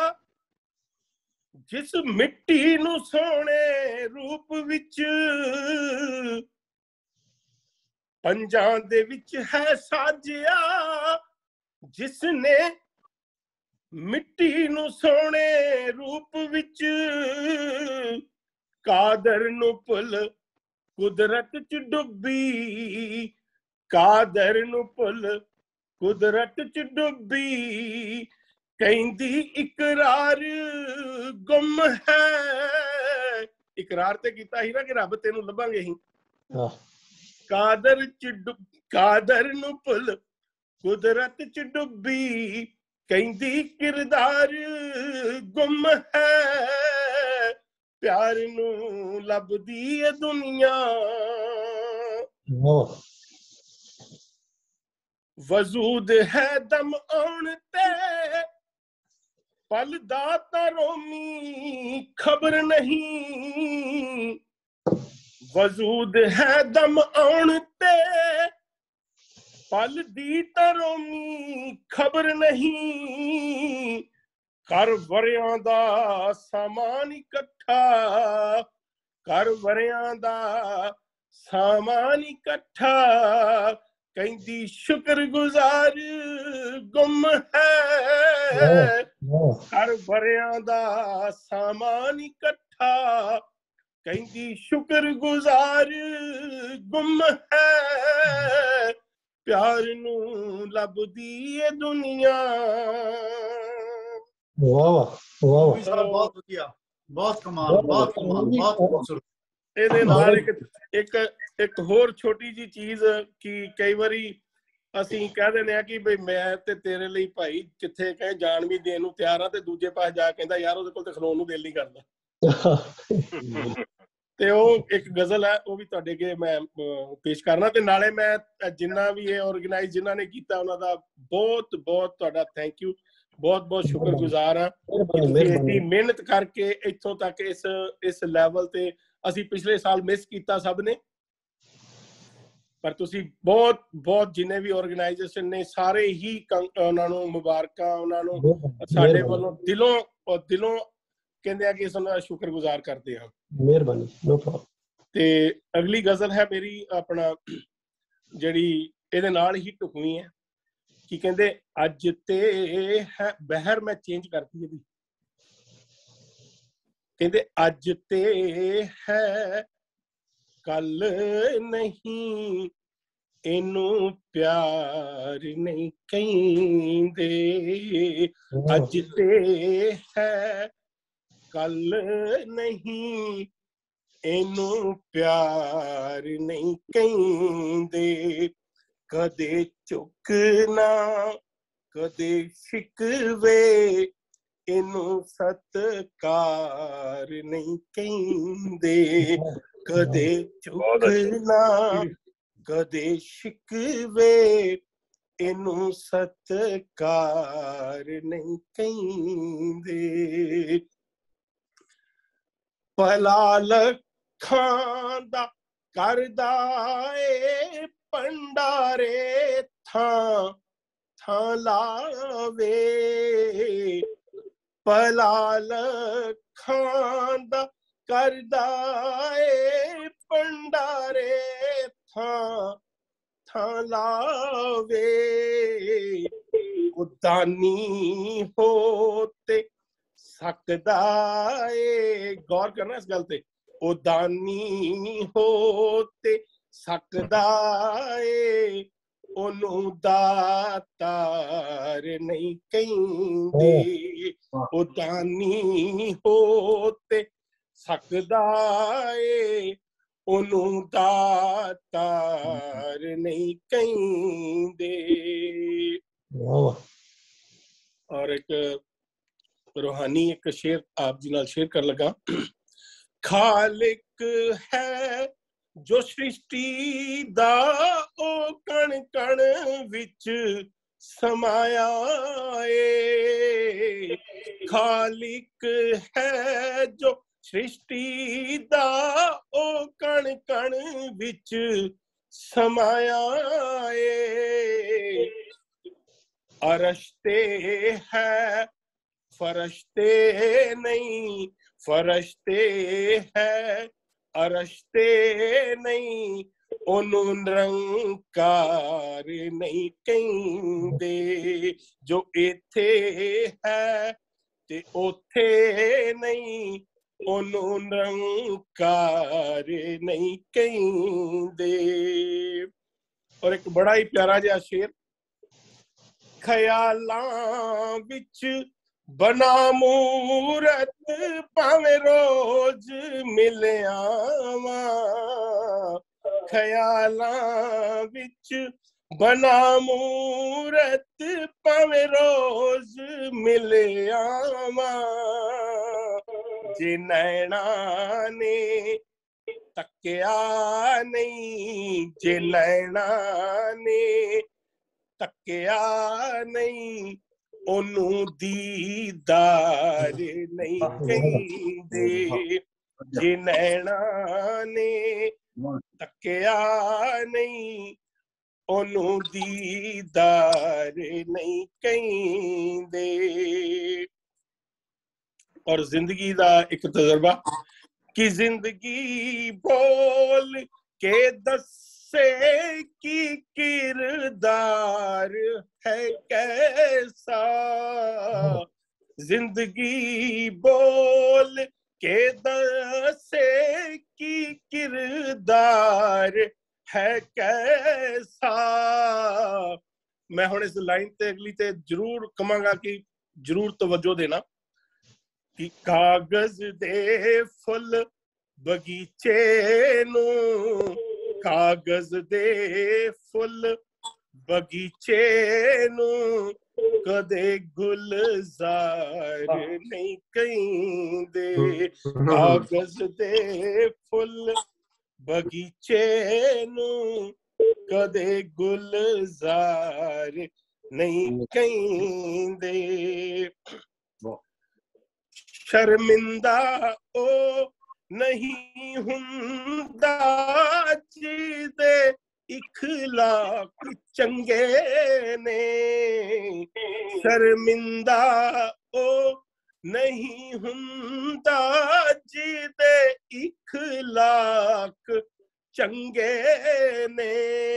जिस मिट्टी नू सोने रूप विच पंजां दे विच है साजिया जिसने मिट्टी नू सोने रूप विच कादर नू भुल कुदरत च डुब्बी कादर नू भुल कुदरत च डुब्बी कहंदी इकरार गुम है इकरार ते कीता ही ना कि रब तेनू लभांगे ही कादर च डुब कादर नू भुल कुदरत च डुब्बी कहंदी किरदार गुम है प्यार नू लभदी है दुनिया वजूद है दम आउण ते पल दा तरोमी खबर नहीं वजूद है दम आउण ते पल दी तरोमी खबर नहीं कर वरियां दा सामान इकट्ठा कर वरियां दा सामान इकट्ठा कहंदी शुक्र गुजार गुम है कर वरियां दा सामान इकट्ठा कहंदी शुक्र गुजार गुम है प्यार नू लभदी है दुनिया वाह वाह बहुत बढ़िया बहुत कमाल बहुत कमाल बहुत खूबसूरत ਇਹਦੇ ਨਾਲ ਇੱਕ ਇੱਕ ਇੱਕ ਹੋਰ ਛੋਟੀ ਜੀ ਚੀਜ਼ ਕਿ ਕਈ ਵਾਰੀ ਅਸੀਂ ਕਹਿ ਦਿੰਦੇ ਆ ਕਿ ਬਈ ਮੈਂ ਤੇ ਤੇਰੇ ਲਈ ਭਾਈ ਕਿੱਥੇ ਕਹੇ ਜਾਣ ਵੀ ਦੇਣ ਨੂੰ ਤਿਆਰ ਆ ਤੇ ਦੂਜੇ ਪਾਸੇ ਜਾ ਕਹਿੰਦਾ ਯਾਰ ਉਹਦੇ ਕੋਲ ਤੇ ਖਲੋਣ ਨੂੰ ਦਿਲ ਨਹੀਂ ਕਰਦਾ ਤੇ ਉਹ ਇੱਕ ਗਜ਼ਲ ਹੈ ਉਹ ਵੀ ਤੁਹਾਡੇ ਅੱਗੇ ਮੈਂ ਪੇਸ਼ ਕਰਨਾ ਤੇ ਨਾਲੇ ਮੈਂ ਜਿੰਨਾ ਵੀ ਇਹ ਆਰਗੇਨਾਈਜ਼ ਜਿਨ੍ਹਾਂ ਨੇ ਕੀਤਾ ਉਹਨਾਂ ਦਾ ਬਹੁਤ ਬਹੁਤ ਤੁਹਾਡਾ ਥੈਂਕ ਯੂ ਬਹੁਤ ਬਹੁਤ ਸ਼ੁਕਰਗੁਜ਼ਾਰ ਹਾਂ ਇੰਨੀ ਮਿਹਨਤ ਕਰਕੇ ਇੱਥੋਂ ਤੱਕ ਇਸ ਇਸ ਲੈਵਲ ਤੇ ਅਸੀਂ ਪਿਛਲੇ ਸਾਲ ਮਿਸ ਕੀਤਾ ਸਭ ਨੇ ਪਰ ਤੁਸੀਂ ਬਹੁਤ ਬਹੁਤ ਜਿੰਨੇ ਵੀ ਆਰਗੇਨਾਈਜੇਸ਼ਨ ਨੇ ਸਾਰੇ ਹੀ ਉਹਨਾਂ ਨੂੰ ਮੁਬਾਰਕਾਂ ਉਹਨਾਂ ਨੂੰ ਸਾਡੇ ਵੱਲੋਂ ਦਿਲੋਂ ਦਿਲੋਂ ਕਹਿੰਦੇ ਆ ਕਿ ਇਸ ਦਾ ਸ਼ੁਕਰਗੁਜ਼ਾਰ ਕਰਦੇ ਹਾਂ ਮਿਹਰਬਾਨੀ ਨੋ ਪ੍ਰੋਬਲਮ ਤੇ ਅਗਲੀ ਗਜ਼ਲ ਹੈ ਮੇਰੀ ਆਪਣਾ ਜਿਹੜੀ ਇਹਦੇ ਨਾਲ ਹੀ ਢੁਕਵੀਂ ਹੈ ਕੀ ਕਹਿੰਦੇ ਅੱਜ ਤੇ ਹੈ ਬਹਿਰ ਮੈਂ ਚੇਂਜ ਕਰਤੀ ਇਹਦੀ ਕਹਿੰਦੇ ਅੱਜ ਤੇ ਹੈ ਕੱਲ ਨਹੀਂ ਇਹਨੂੰ ਪਿਆਰ ਨਹੀਂ ਕਹਿੰਦੇ ਅੱਜ ਤੇ ਹੈ ਕੱਲ ਨਹੀਂ ਇਹਨੂੰ ਪਿਆਰ ਨਹੀਂ ਕਹਿੰਦੇ ਕਦੇ ਝੁਕਣਾ ਕਦੇ ਸ਼ਿਕਵੇ ਇਹਨੂੰ ਸਤਕਾਰ ਨਹੀਂ ਕਹਿੰਦੇ ਕਦੇ ਝੁਕਣਾ ਕਦੇ ਸ਼ਿਕਵੇ ਇਹਨੂੰ ਸਤਕਾਰ ਨਹੀਂ ਕਹਿੰਦੇ ਭਲਾ ਲੱਖਾਂ ਦਾ ਕਰਦਾ ਏ ਭੰਡਾਰੇ ਥਾਂ ਥਾਂ ਲਾਵੇ ਭਲਾ ਲੱਖਾਂ ਦਾ ਕਰਦਾ ਏ ਭੰਡਾਰੇ ਥਾਂ ਥਾਂ ਲਾਵੇ ਉਦਾਨੀ ਹੋ ਤੇ ਸਕਦਾ ਏ ਗੌਰ ਕਰਨਾ ਇਸ ਗੱਲ ਤੇ ਉਦਾਨੀ ਹੋ ਤੇ ਸਕਦਾ ਏ ਉਹਨੂੰ ਦਾਤਾਰ ਨਹੀਂ ਕਹਿੰਦੇ, ਉਹ ਦਾਨੀ ਹੋ ਤੇ ਸਕਦਾ ਏ ਉਹਨੂੰ ਦਾਤਾਰ ਨਹੀਂ ਕਹਿੰਦੇ। ਔਰ ਇੱਕ ਰੂਹਾਨੀ ਇੱਕ ਸ਼ੇਰ ਆਪ ਜੀ ਨਾਲ ਸ਼ੇਅਰ ਕਰਨ ਲੱਗਾ। ਖਾਲਿਕ ਹੈ ਜੋ ਸ੍ਰਿਸ਼ਟੀ ਦਾ ਉਹ ਕਣ ਕਣ ਵਿੱਚ ਸਮਾਇਆ ਏ, ਖਾਲਿਕ ਹੈ ਜੋ ਸ੍ਰਿਸ਼ਟੀ ਦਾ ਉਹ ਕਣ ਕਣ ਵਿੱਚ ਸਮਾਇਆ ਏ। ਅਰਸ਼ ਤੇ ਹੈ ਫਰਸ਼ਤੇ ਨਹੀਂ, ਫਰਸ਼ਤੇ ਹੈ ਅਰਸ਼ ਤੇ ਨਹੀਂ, ਉਹਨੂੰ ਨਿਰੰਕਾਰ ਨਹੀਂ ਕਹਿੰਦੇ। ਜੋ ਇੱਥੇ ਹੈ ਤੇ ਉੱਥੇ ਨਹੀਂ, ਉਹਨੂੰ ਨਿਰੰਕਾਰ ਨਹੀਂ ਕਹਿੰਦੇ। ਔਰ ਇੱਕ ਬੜਾ ਹੀ ਪਿਆਰਾ ਜਿਹਾ ਸ਼ੇਰ। ਖਿਆਲਾਂ ਵਿੱਚ ਬਣਾ ਮੂਰਤ ਭਾਵੇਂ ਰੋਜ਼ ਮਿਲਿਆ ਵਾਂ, ਖਿਆਲਾਂ ਵਿੱਚ ਬਣਾ ਮੂਰਤ ਭਾਵੇਂ ਰੋਜ਼ ਮਿਲਿਆ ਵਾਂ। ਜੇ ਨੈਣਾ ਨੇ ਤੱਕਿਆ ਨਹੀਂ, ਜੇ ਨੈਣਾ ਨੇ ਤੱਕਿਆ ਨਹੀਂ, ਉਹਨੂੰ ਦੀਦਾਰ ਨਹੀਂ ਕਹਿੰਦੇ। ਜੇ ਨੈਣਾ ਨੇ ਤੱਕਿਆ ਨਹੀਂ, ਉਹਨੂੰ ਦੀਦਾਰ ਨਹੀਂ ਕਹਿੰਦੇ। ਔਰ ਜ਼ਿੰਦਗੀ ਦਾ ਇੱਕ ਤਜਰਬਾ ਕਿ ਜ਼ਿੰਦਗੀ ਬੋਲ ਕੇ ਦੱਸੇ ਕਿ ਕਿਰਦਾਰ ਹੈ कैसा, जिंदगी बोल के दसे की किरदार है कैसा। मैं हुण इस लाइन ते अगली ते जरूर कहांगा कि जरूर तवज्जो देना कि कागज दे फुल बगीचे नू, कागज दे फुल बगीचे नू कदे गुलजार नहीं कहिंदे। कागज दे फुल बगीचे नू कदे गुलजार नहीं कहिंदे। शर्मिंदा ओ नहीं हुंदा जिदे इखलाक चंगे ने, शर्मिंदा ओ नहीं हुंदा जिदे इखलाक चंगे ने।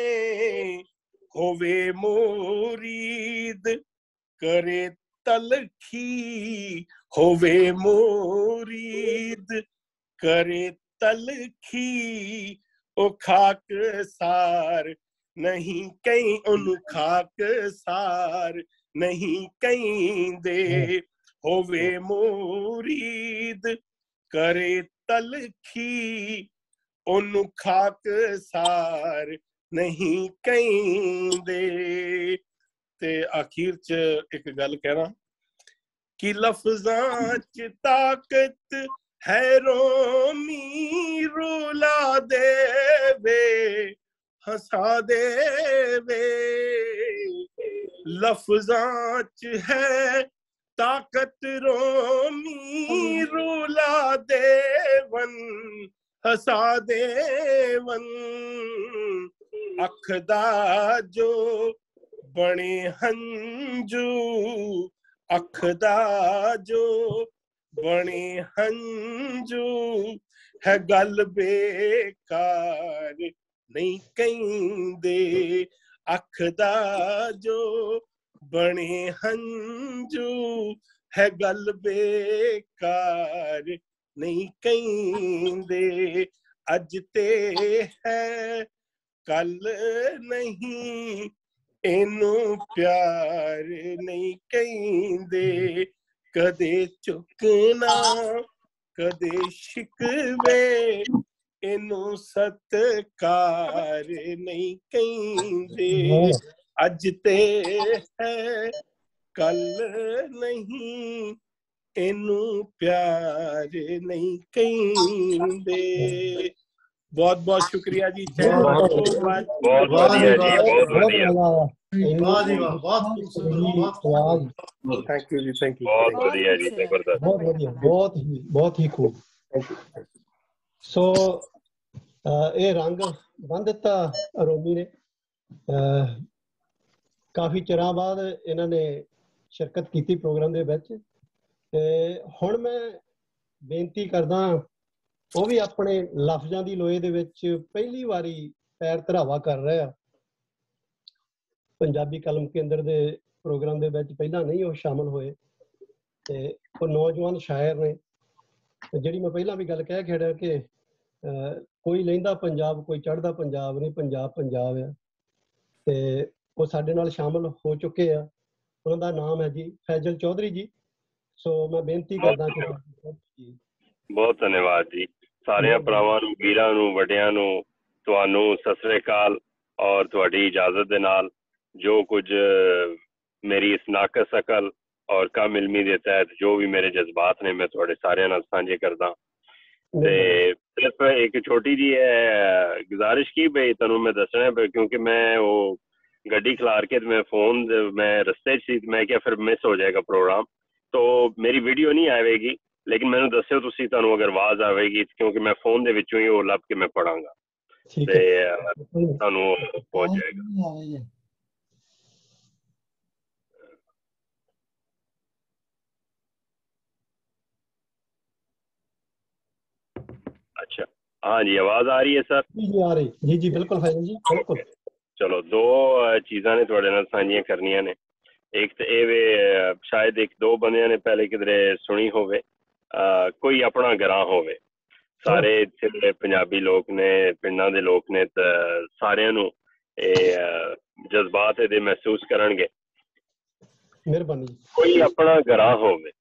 होवे मुरीद करे तलखी, होवे मुरीद करे तलखी, ओ खाक सार नहीं कहीं, उन खाक सार नहीं कहीं दे। होवे मुरीद करे तलखी, उन खाक सार नहीं कहीं दे। ते आखिर च एक गल कहना कि लफ्जां च ताकत है रोमी रुला देवे हंसा देवे। लफ्जां च है ताकत रोमी रुला देवन हंसा देवन। अख दा जो बने हंजू, अख दा जो बने हंजू, है गल बेकार नहीं कहिंदे। अख दा जो बने हंजू, है गल बेकार नहीं कहिंदे। अज ते है कल नहीं इनू प्यार नहीं कहिंदे कदे चुकना कदे शिकवे इनू सत्कार नहीं कहिंदे अज ते है कल नहीं इनू प्यार नहीं कहिंदे। बहुत बहुत शुक्रिया जी। Thank you so much. बहुत बढ़िया जी, बहुत बढ़िया। वाह जी वाह, बहुत खूबसूरत, बहुत खूबसूरत। थैंक यू जी, थैंक यू। बहुत बढ़िया जी, जबरदस्त। बहुत बढ़िया, बहुत ही बहुत ही खूब। सो ਇਹ ਰੰਗ ਬੰਨ ਦਿੱਤਾ ਰੋਮੀ ਨੇ। ਕਾਫੀ ਚਿਰਾਂ ਬਾਅਦ ਇਹਨਾਂ ਨੇ ਸ਼ਿਰਕਤ ਕੀਤੀ ਪ੍ਰੋਗਰਾਮ ਦੇ ਵਿੱਚ ਤੇ ਹੁਣ ਮੈਂ ਬੇਨਤੀ ਕਰਦਾ ਉਹ ਵੀ ਆਪਣੇ ਲਫ਼ਜ਼ਾਂ ਦੀ ਲੋਏ ਦੇ ਵਿੱਚ ਪਹਿਲੀ ਵਾਰੀ ਪੈਰ ਧਰਾਵਾ ਕਰ ਰਹੇ ਆ। ਪੰਜਾਬੀ ਕਲਮ ਕੇਂਦਰ ਦੇ ਪ੍ਰੋਗਰਾਮ ਦੇ ਵਿੱਚ ਪਹਿਲਾਂ ਨਹੀਂ ਉਹ ਸ਼ਾਮਲ ਹੋਏ ਤੇ ਉਹ ਨੌਜਵਾਨ ਸ਼ਾਇਰ ਨੇ। ਜਿਹੜੀ ਮੈਂ ਪਹਿਲਾਂ ਵੀ ਗੱਲ ਕਹਿ ਖੜਿਆ ਕਿ ਕੋਈ ਲਹਿੰਦਾ ਪੰਜਾਬ ਕੋਈ ਚੜ੍ਹਦਾ ਪੰਜਾਬ ਨਹੀਂ, ਪੰਜਾਬ ਪੰਜਾਬ ਆ। ਤੇ ਉਹ ਸਾਡੇ ਨਾਲ ਸ਼ਾਮਲ ਹੋ ਚੁੱਕੇ ਆ। ਉਹਨਾਂ ਦਾ ਨਾਮ ਹੈ ਜੀ ਫੈਜ਼ਲ ਚੌਧਰੀ ਜੀ। ਸੋ ਮੈਂ ਬੇਨਤੀ ਕਰਦਾ ਕਿ ਬਹੁਤ ਧੰਨਵਾਦ ਜੀ। ਸਾਰਿਆਂ ਭਰਾਵਾਂ ਨੂੰ, ਵੀਰਾਂ ਨੂੰ, ਵੱਡਿਆਂ ਨੂੰ, ਤੁਹਾਨੂੰ ਸਤਿ ਸ੍ਰੀ ਅਕਾਲ। ਔਰ ਤੁਹਾਡੀ ਇਜਾਜ਼ਤ ਦੇ ਨਾਲ ਜੋ ਕੁਝ ਮੇਰੀ ਇਸ ਨਾਕਸ ਅਕਲ ਔਰ ਕਮ ਇਲਮੀ ਦੇ ਤਹਿਤ ਜੋ ਵੀ ਮੇਰੇ ਜਜ਼ਬਾਤ ਨੇ ਮੈਂ ਤੁਹਾਡੇ ਸਾਰਿਆਂ ਨਾਲ ਸਾਂਝੇ ਕਰਦਾ। ਤੇ ਸਿਰਫ ਇੱਕ ਛੋਟੀ ਜੀ ਗੁਜ਼ਾਰਿਸ਼ ਕੀ ਬਈ ਤੁਹਾਨੂੰ ਮੈਂ ਦੱਸਣਾ ਕਿਉਂਕਿ ਮੈਂ ਉਹ ਗੱਡੀ ਖਿਲਾਰ ਕੇ ਮੈਂ ਫੋਨ ਮੈਂ ਰਸਤੇ 'ਚ ਸੀ ਮੈਂ ਕਿਹਾ ਫਿਰ ਮਿਸ ਹੋ ਜਾਏਗਾ ਪ੍ਰੋਗਰਾਮ। ਤੋ ਮੇਰੀ ਵੀਡੀਓ ਨਹੀਂ ਆਵੇਗੀ ਲੇਕਿਨ ਮੈਨੂੰ ਦੱਸਿਓ ਤੁਸੀਂ ਤੁਹਾਨੂੰ ਅਗਰ ਆਵਾਜ਼ ਆਵੇਗੀ ਕਿਉਂਕਿ ਮੈਂ ਫੋਨ ਦੇ ਵਿੱਚੋਂ ਹੀ ਉਹ ਲੱਭ ਕੇ ਮੈਂ ਪੜਾਂਗਾ ਤੇ ਤੁਹਾਨੂੰ ਪਹੁੰਚ ਜਾਏਗਾ। अच्छा हाँ जी, आवाज आ रही है सर? जी जी आ रही। जी जी बिल्कुल फैजल जी बिल्कुल। चलो दो चीज़ां ने तुहाडे नाल सांझियां करनियां ने। एक तो ये वे शायद एक दो बंदियां ने पहले किधरे सुनी होवे कोई अपना ग्रां होवे। सारे इत्थे पंजाबी लोग ने पिंडां दे लोग ने ते सारियां नूं ਇਹ जज्बात ਇਹਦੇ महसूस करनगे। ਮਿਹਰਬਾਨੀ। कोई अपना ग्रां होवे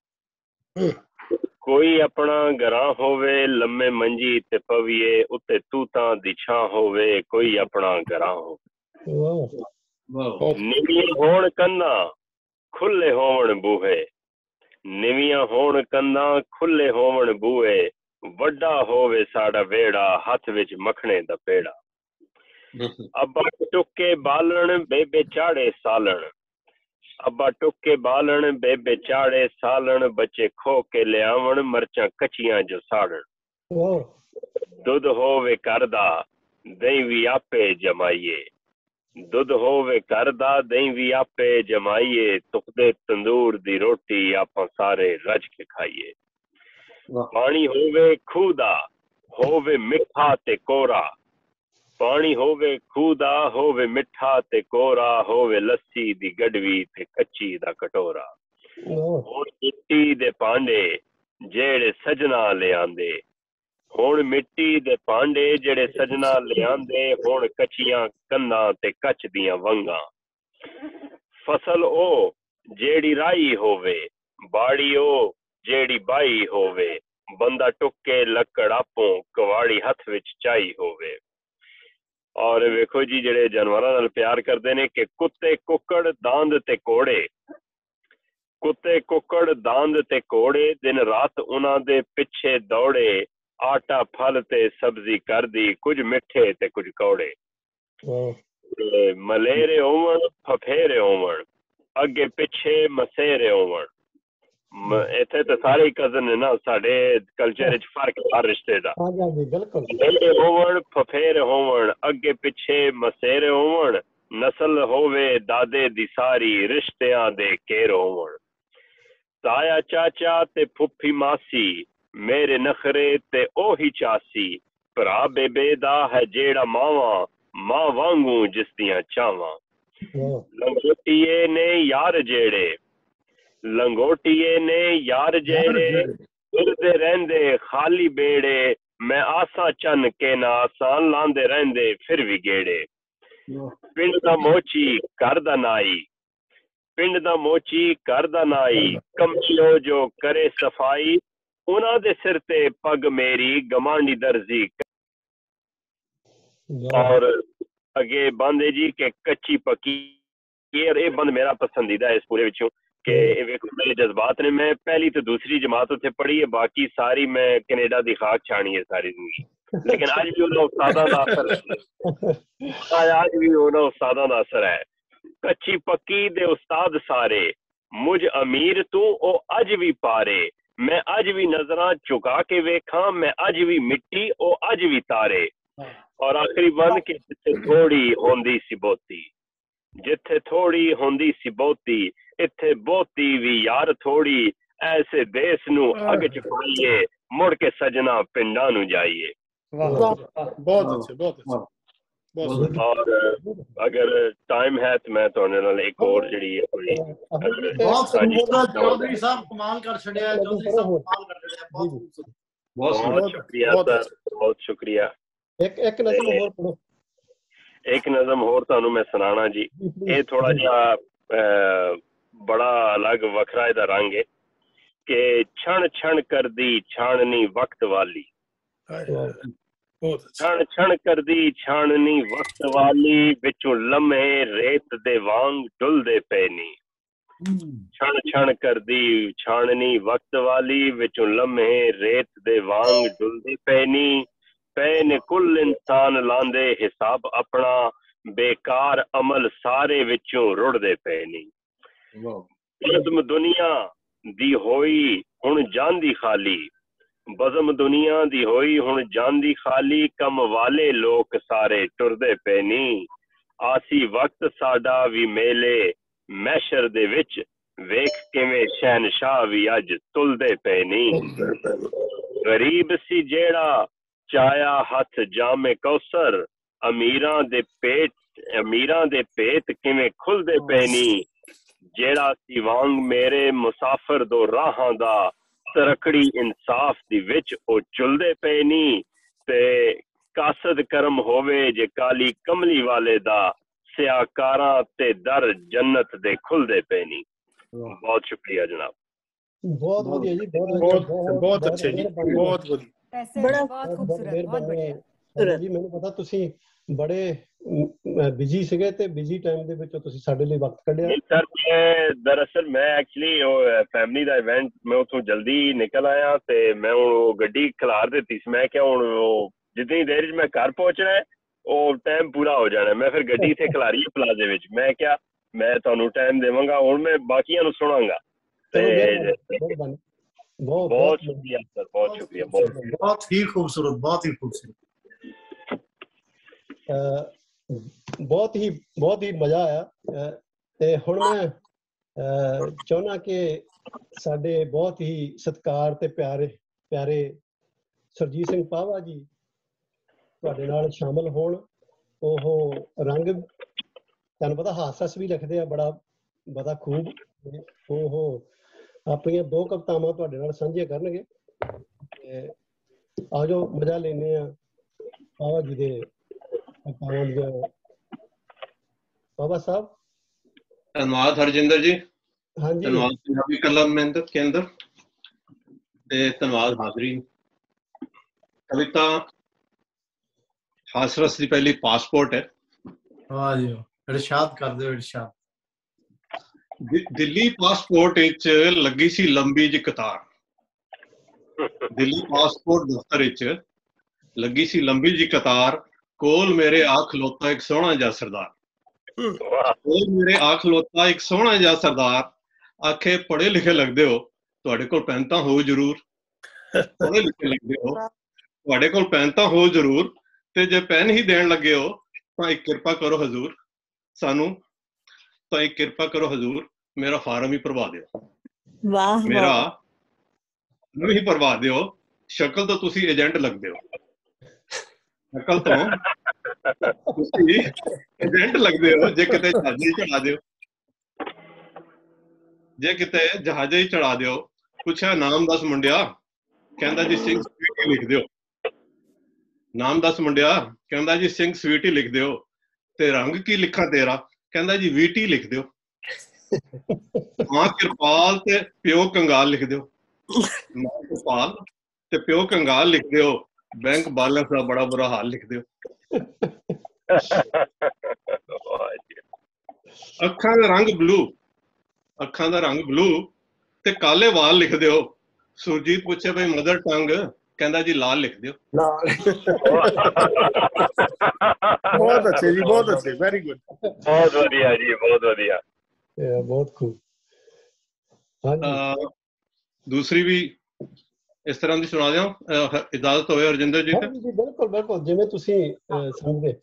कोई अपना ग्रां होवे लम्मे मंजी ते पवीए उत्ते तूतां दी छां होवे कोई अपना ग्रां होवे। निवियां होण कंधां खुले होवण बूहे निवियां होण कंधां खुले होवण बूहे वड्डा होवे साडा वेड़ा हथ विच मखणे दा पेड़ा। अब्बा टुके बालण बेबे चाड़े सालण अब्बा टुके बालण बेबे चाड़े सालण बच्चे खो के लियावण मरचा कचियां जो साड़न। दुध होवे करदा दही भी आपे जमाइए दुध होवे करदा दही भी आपे जमाइए तुकदे तंदूर दी रोटी आपां सारे रज के खाइए। पानी होवे खूदा होवे मिठा ते कोरा पानी होवे खूदा होवे मिठा ते कोरा होवे लस्सी दी गडवी ते कच्ची दा कटोरा। हुण मिट्टी दे भांडे जेड़े सजना ले आंदे हुण मिट्टी दे भांडे जेड़े सजना ले आंदे हुण कच्चियां कंधां ते कच दियां वंगां। फसल ओ जेड़ी राई होवे बाड़ी ओ जेड़ी बाई होवे बंदा टुके लकड़ आपों कवाड़ी हथ विच चाई होवे। और वेखो जी जेड़े जानवरां नाल प्यार करदे ने कि कुत्ते कुक्कड़ दांद ते कोड़े कुत्ते कुक्कड़ दांद ते कोड़े दिन रात उन्हां दे पिछे दौड़े आटा फल ते सब्जी कर दी कुछ मिठे ते कुछ कौड़े। मलेरे होवण फफेरे होवण अगे पिछे मसेरे होवण। इत्थे तो सारे कजन ने ना साडे कल्चर च फर्क हर रिश्ते दा। हां जी बिल्कुल। मलेरे होवण फफेरे होवण अगे पिछे मसेरे होवण नस्ल होवे दादे दी सारी रिश्तियां दे केर होवण। ताया चाचा ते फुफी मासी मेरे नखरे ते ओही चासी भरा बेबे दा है जेड़ा मावा मां वांगू जिस दियां चावां। लंगोटिए ने यार जेड़े लंगोटिए ने यार जेड़े फिरदे रहंदे खाली बेड़े मैं आसा चन के ना आसान लांदे रहंदे फिर भी गेड़े पिंड दा मोची घर दा नाई पिंड दा मोची घर दा नाई कमचो जो करे सफाई उन्हां दे सिर ते पग मेरी गमांडी दर्जी। और अगे बंद है जी के कच्ची पक्की ये बंद मेरा पसंदीदा है इस पूरे विचों के मेरे जज्बात ने। मैं पहली तो दूसरी जमात उत्थे पढ़ी है, बाकी सारी मैं कनेडा दी खाक छानी है सारी जिंदगी, लेकिन आज भी उन्होंने उस्तादा दा असर आज भी उन्होंने उस्तादा दा असर है। कच्ची पक्की दे उस्ताद सारे मुझ अमीर तू ओ अज भी पारे, मैं अज भी नजरां चुका के वेखा, मैं अज भी मिट्टी ओ अज भी तारे। और आखिरी बंद के जिथे थोड़ी होंदी सी बोती, जिथे थोड़ी होंदी सी बोती इथे बोती भी यार थोड़ी, ऐसे देश नू अग च पाइए मुड़ के सजना पिंडा नू जाइए। बहुत अच्छे बहुत अच्छे बहुत। और अगर टाइम है तो मैं तो एक और जड़ी है कोई बहुत खूबसूरत चौधरी साहब कमाल कर छड़िया है, चौधरी साहब कमाल कर छड़िया, बहुत बहुत शुक्रिया सर, बहुत शुक्रिया। एक एक नज़म होर पढ़ो, एक नज़म होर तानू मैं सुनाना जी। ये थोड़ा जा बड़ा अलग वखरा इहदा रंग है कि छण छण कर दी छाननी वक्त वाली, छण छण कर दी छाननी वक्त वाली, विचों लम्हे रेत दे वांग डुलदे पैनी। छण छण कर दी छाननी वक्त वाली, विचों लम्हे रेत दे वांग डुलदे पैनी। पैन कुल इंसान लांदे हिसाब अपना, बेकार अमल सारे विचों रुड़दे पैनी। बज़म दुनिया दी होई हुण जांदी खाली, बज़म दुनिया दी होई हुण जांदी खाली, कम वाले लोग सारे टुरदे पैनी। आसी वक्त साडा भी मेले मैशर दे विच, वेख किवें शहनशाह भी अज तुलदे पैनी। गरीब सी जेड़ा चाया हथ जामे कौसर, अमीरां दे पेट अमीरां दे पेट किवें खुलदे पैनी। जेड़ा सी वांग मेरे मुसाफिर दो राहां दा, तरकड़ी इंसाफ दी विच ओ चुलदे पैनी। ते कासद करम होवे जे काली कमली वाले दा, सियाकारां ते दर जन्नत दे खुलदे पैनी। बहुत शुक्रिया जनाब। बहुत बढ़िया जी, बहुत बहुत अच्छे जी, बहुत बढ़िया, बड़ा बहुत खूबसूरत, बहुत बढ़िया ਜੀ। ਮੈਨੂੰ ਪਤਾ ਤੁਸੀਂ ਬੜੇ ਬਿਜੀ ਸੀਗੇ ਤੇ ਬਿਜੀ ਟਾਈਮ ਦੇ ਵਿੱਚ ਤੁਸੀਂ ਸਾਡੇ ਲਈ ਵਕਤ ਕੱਢਿਆ। सर मैं दरअसल मैं एक्चुअली फैमिली ਦਾ ਇਵੈਂਟ मैं ਉਥੋਂ ਜਲਦੀ ਨਿਕਲ ਆਇਆ ਤੇ ਮੈਂ ਉਹ ਗੱਡੀ ਖਿਲਾਰ ਦਿੱਤੀ ਸੀ। ਮੈਂ ਕਿਹਾ ਹੁਣ ਉਹ ਜਿੰਨੀ ਦੇਰ 'ਚ ਮੈਂ ਘਰ ਪਹੁੰਚਣਾ ਹੈ ਉਹ ਟਾਈਮ ਪੂਰਾ ਹੋ ਜਾਣਾ। ਮੈਂ ਫਿਰ ਗੱਡੀ ਇੱਥੇ ਖਿਲਾਰੀ ਹੈ ਪਲਾਜ਼ੇ ਵਿੱਚ। ਮੈਂ ਕਿਹਾ ਮੈਂ ਤੁਹਾਨੂੰ ਟਾਈਮ ਦੇਵਾਂਗਾ, ਹੁਣ ਮੈਂ ਬਾਕੀਆਂ ਨੂੰ ਸੁਣਾਂਗਾ। ਤੇ बहुत बहुत शुक्रिया सर, बहुत शुक्रिया, बहुत बहुत ही खूबसूरत, बहुत ही खूबसूरत, बहुत ही बहुत ही मजा आया। ते हुण मैं चाहुंदा कि साडे बहुत ही सत्कार ते प्यारे प्यारे सुरजीत सिंह पावा जी तुहाडे नाल शामिल होण। ओह रंग तुहानूं पता हास हस भी लिखदे आ बड़ा बड़ा खूब। ओह ਆਪਣੀਆਂ ਦੋ ਕਵਿਤਾਵਾਂ ਤੁਹਾਡੇ ਨਾਲ ਸਾਂਝੀਆਂ ਕਰਨਗੇ ਤੇ ਆ ਜਾਓ ਮਜ਼ਾ ਲੈਂਦੇ ਆ ਪਾਵਾ ਜੀ ਦੇ ਕਵਿਤਾਵਾਂ ਦੀਆਂ। पावा साहब धन्यवाद हरजिंदर जी। हाँ जी, धन्यवाद पंजाबी कलम केंद्र ते धन्यवाद हाजरीन। कविता हासरस की पहली पासपोर्ट है। वाह जी, इरशाद कर दो इरशाद। दिल्ली पासपोर्ट विच लगी सी लंबी जी कतार। दिल्ली पासपोर्ट दफ्तर विच लगी सी लंबी जी कतार, कोल मेरे आ खलोता एक सोहना जा सरदार। कोल मेरे आ खलोता एक सोहना जा सरदार, आखे पढ़े लिखे लगदे हो, तुहाडे कोल पैंता हो जरूर। पढ़े लिखे लगदे हो, तुहाडे कोल पैंता हो जरूर, ते जे पैन ही देण लगे हो तां एक किरपा करो हजूर, सानू तो एक किरपा करो हजूर, मेरा फार्म ही भरवा दिओ। वाह मेरा नहीं भरवा दिओ, शक्ल तो तुसी एजेंट लगदे हो, शक्ल तो तुसी एजेंट लगदे हो। जे किते जहाजे ही चढ़ा दिओ, जे किते जहाजे ही चढ़ा दिओ। पुछया नाम दस मुंडिया, कहंदा जी सिंह स्ट्रीट लिख दिओ। ਨਾਮ ਦੱਸ ਮੁੰਡਿਆ। ਕਹਿੰਦਾ ਜੀ ਸਿੰਘ ਸਵੀਟ ਹੀ ਲਿਖ ਦਿਓ। ਤੇ ਰੰਗ ਕੀ ਲਿਖਾਂ ਤੇਰਾ? ਕਹਿੰਦਾ ਜੀ ਵੀਟੀ ਲਿਖ ਦਿਓ। ਮਾਂ ਕਿਰਪਾਲ ਤੇ ਪਿਓ ਕੰਗਾਲ ਲਿਖ ਦਿਓ। ਮਾਂ ਕਿਰਪਾਲ ਤੇ ਪਿਓ ਕੰਗਾਲ ਲਿਖ ਦਿਓ। ਬੈਂਕ ਬੈਲੈਂਸ ਦਾ ਬੜਾ ਬੁਰਾ ਹਾਲ ਲਿਖ ਦਿਓ। ਅੱਖਾਂ ਦਾ ਰੰਗ ਬਲੂ, ਅੱਖਾਂ ਦਾ ਰੰਗ ਬਲੂ ਤੇ ਕਾਲੇ ਵਾਲ ਲਿਖ ਦਿਓ। ਸੁਰਜੀਤ ਪੁੱਛੇ ਬਈ ਮਦਰ ਟੰਗ? ਕਹਿੰਦਾ ਜੀ ਲਾਲ ਲਿਖ ਦਿਓ। ਬਹੁਤ ਅੱਛੇ ਜੀ, ਬਹੁਤ ਅੱਛੇ, ਵੈਰੀ ਗੁੱਡ, ਬਹੁਤ ਵਧੀਆ ਜੀ, ਬਹੁਤ ਵਧੀਆ, ਬਹੁਤ ਖੂਬ। ਦੂਸਰੀ ਵੀ ਇਸ ਤਰ੍ਹਾਂ ਦੀ ਸੁਣਾ ਦਿਆਂ, ਇਜਾਜ਼ਤ ਹੋਵੇ ਹਰਜਿੰਦਰ ਜੀ? ਜੀ ਬਿਲਕੁਲ ਬਿਲਕੁਲ, ਜਿਵੇਂ ਤੁਸੀਂ ਸਮਝਦੇ।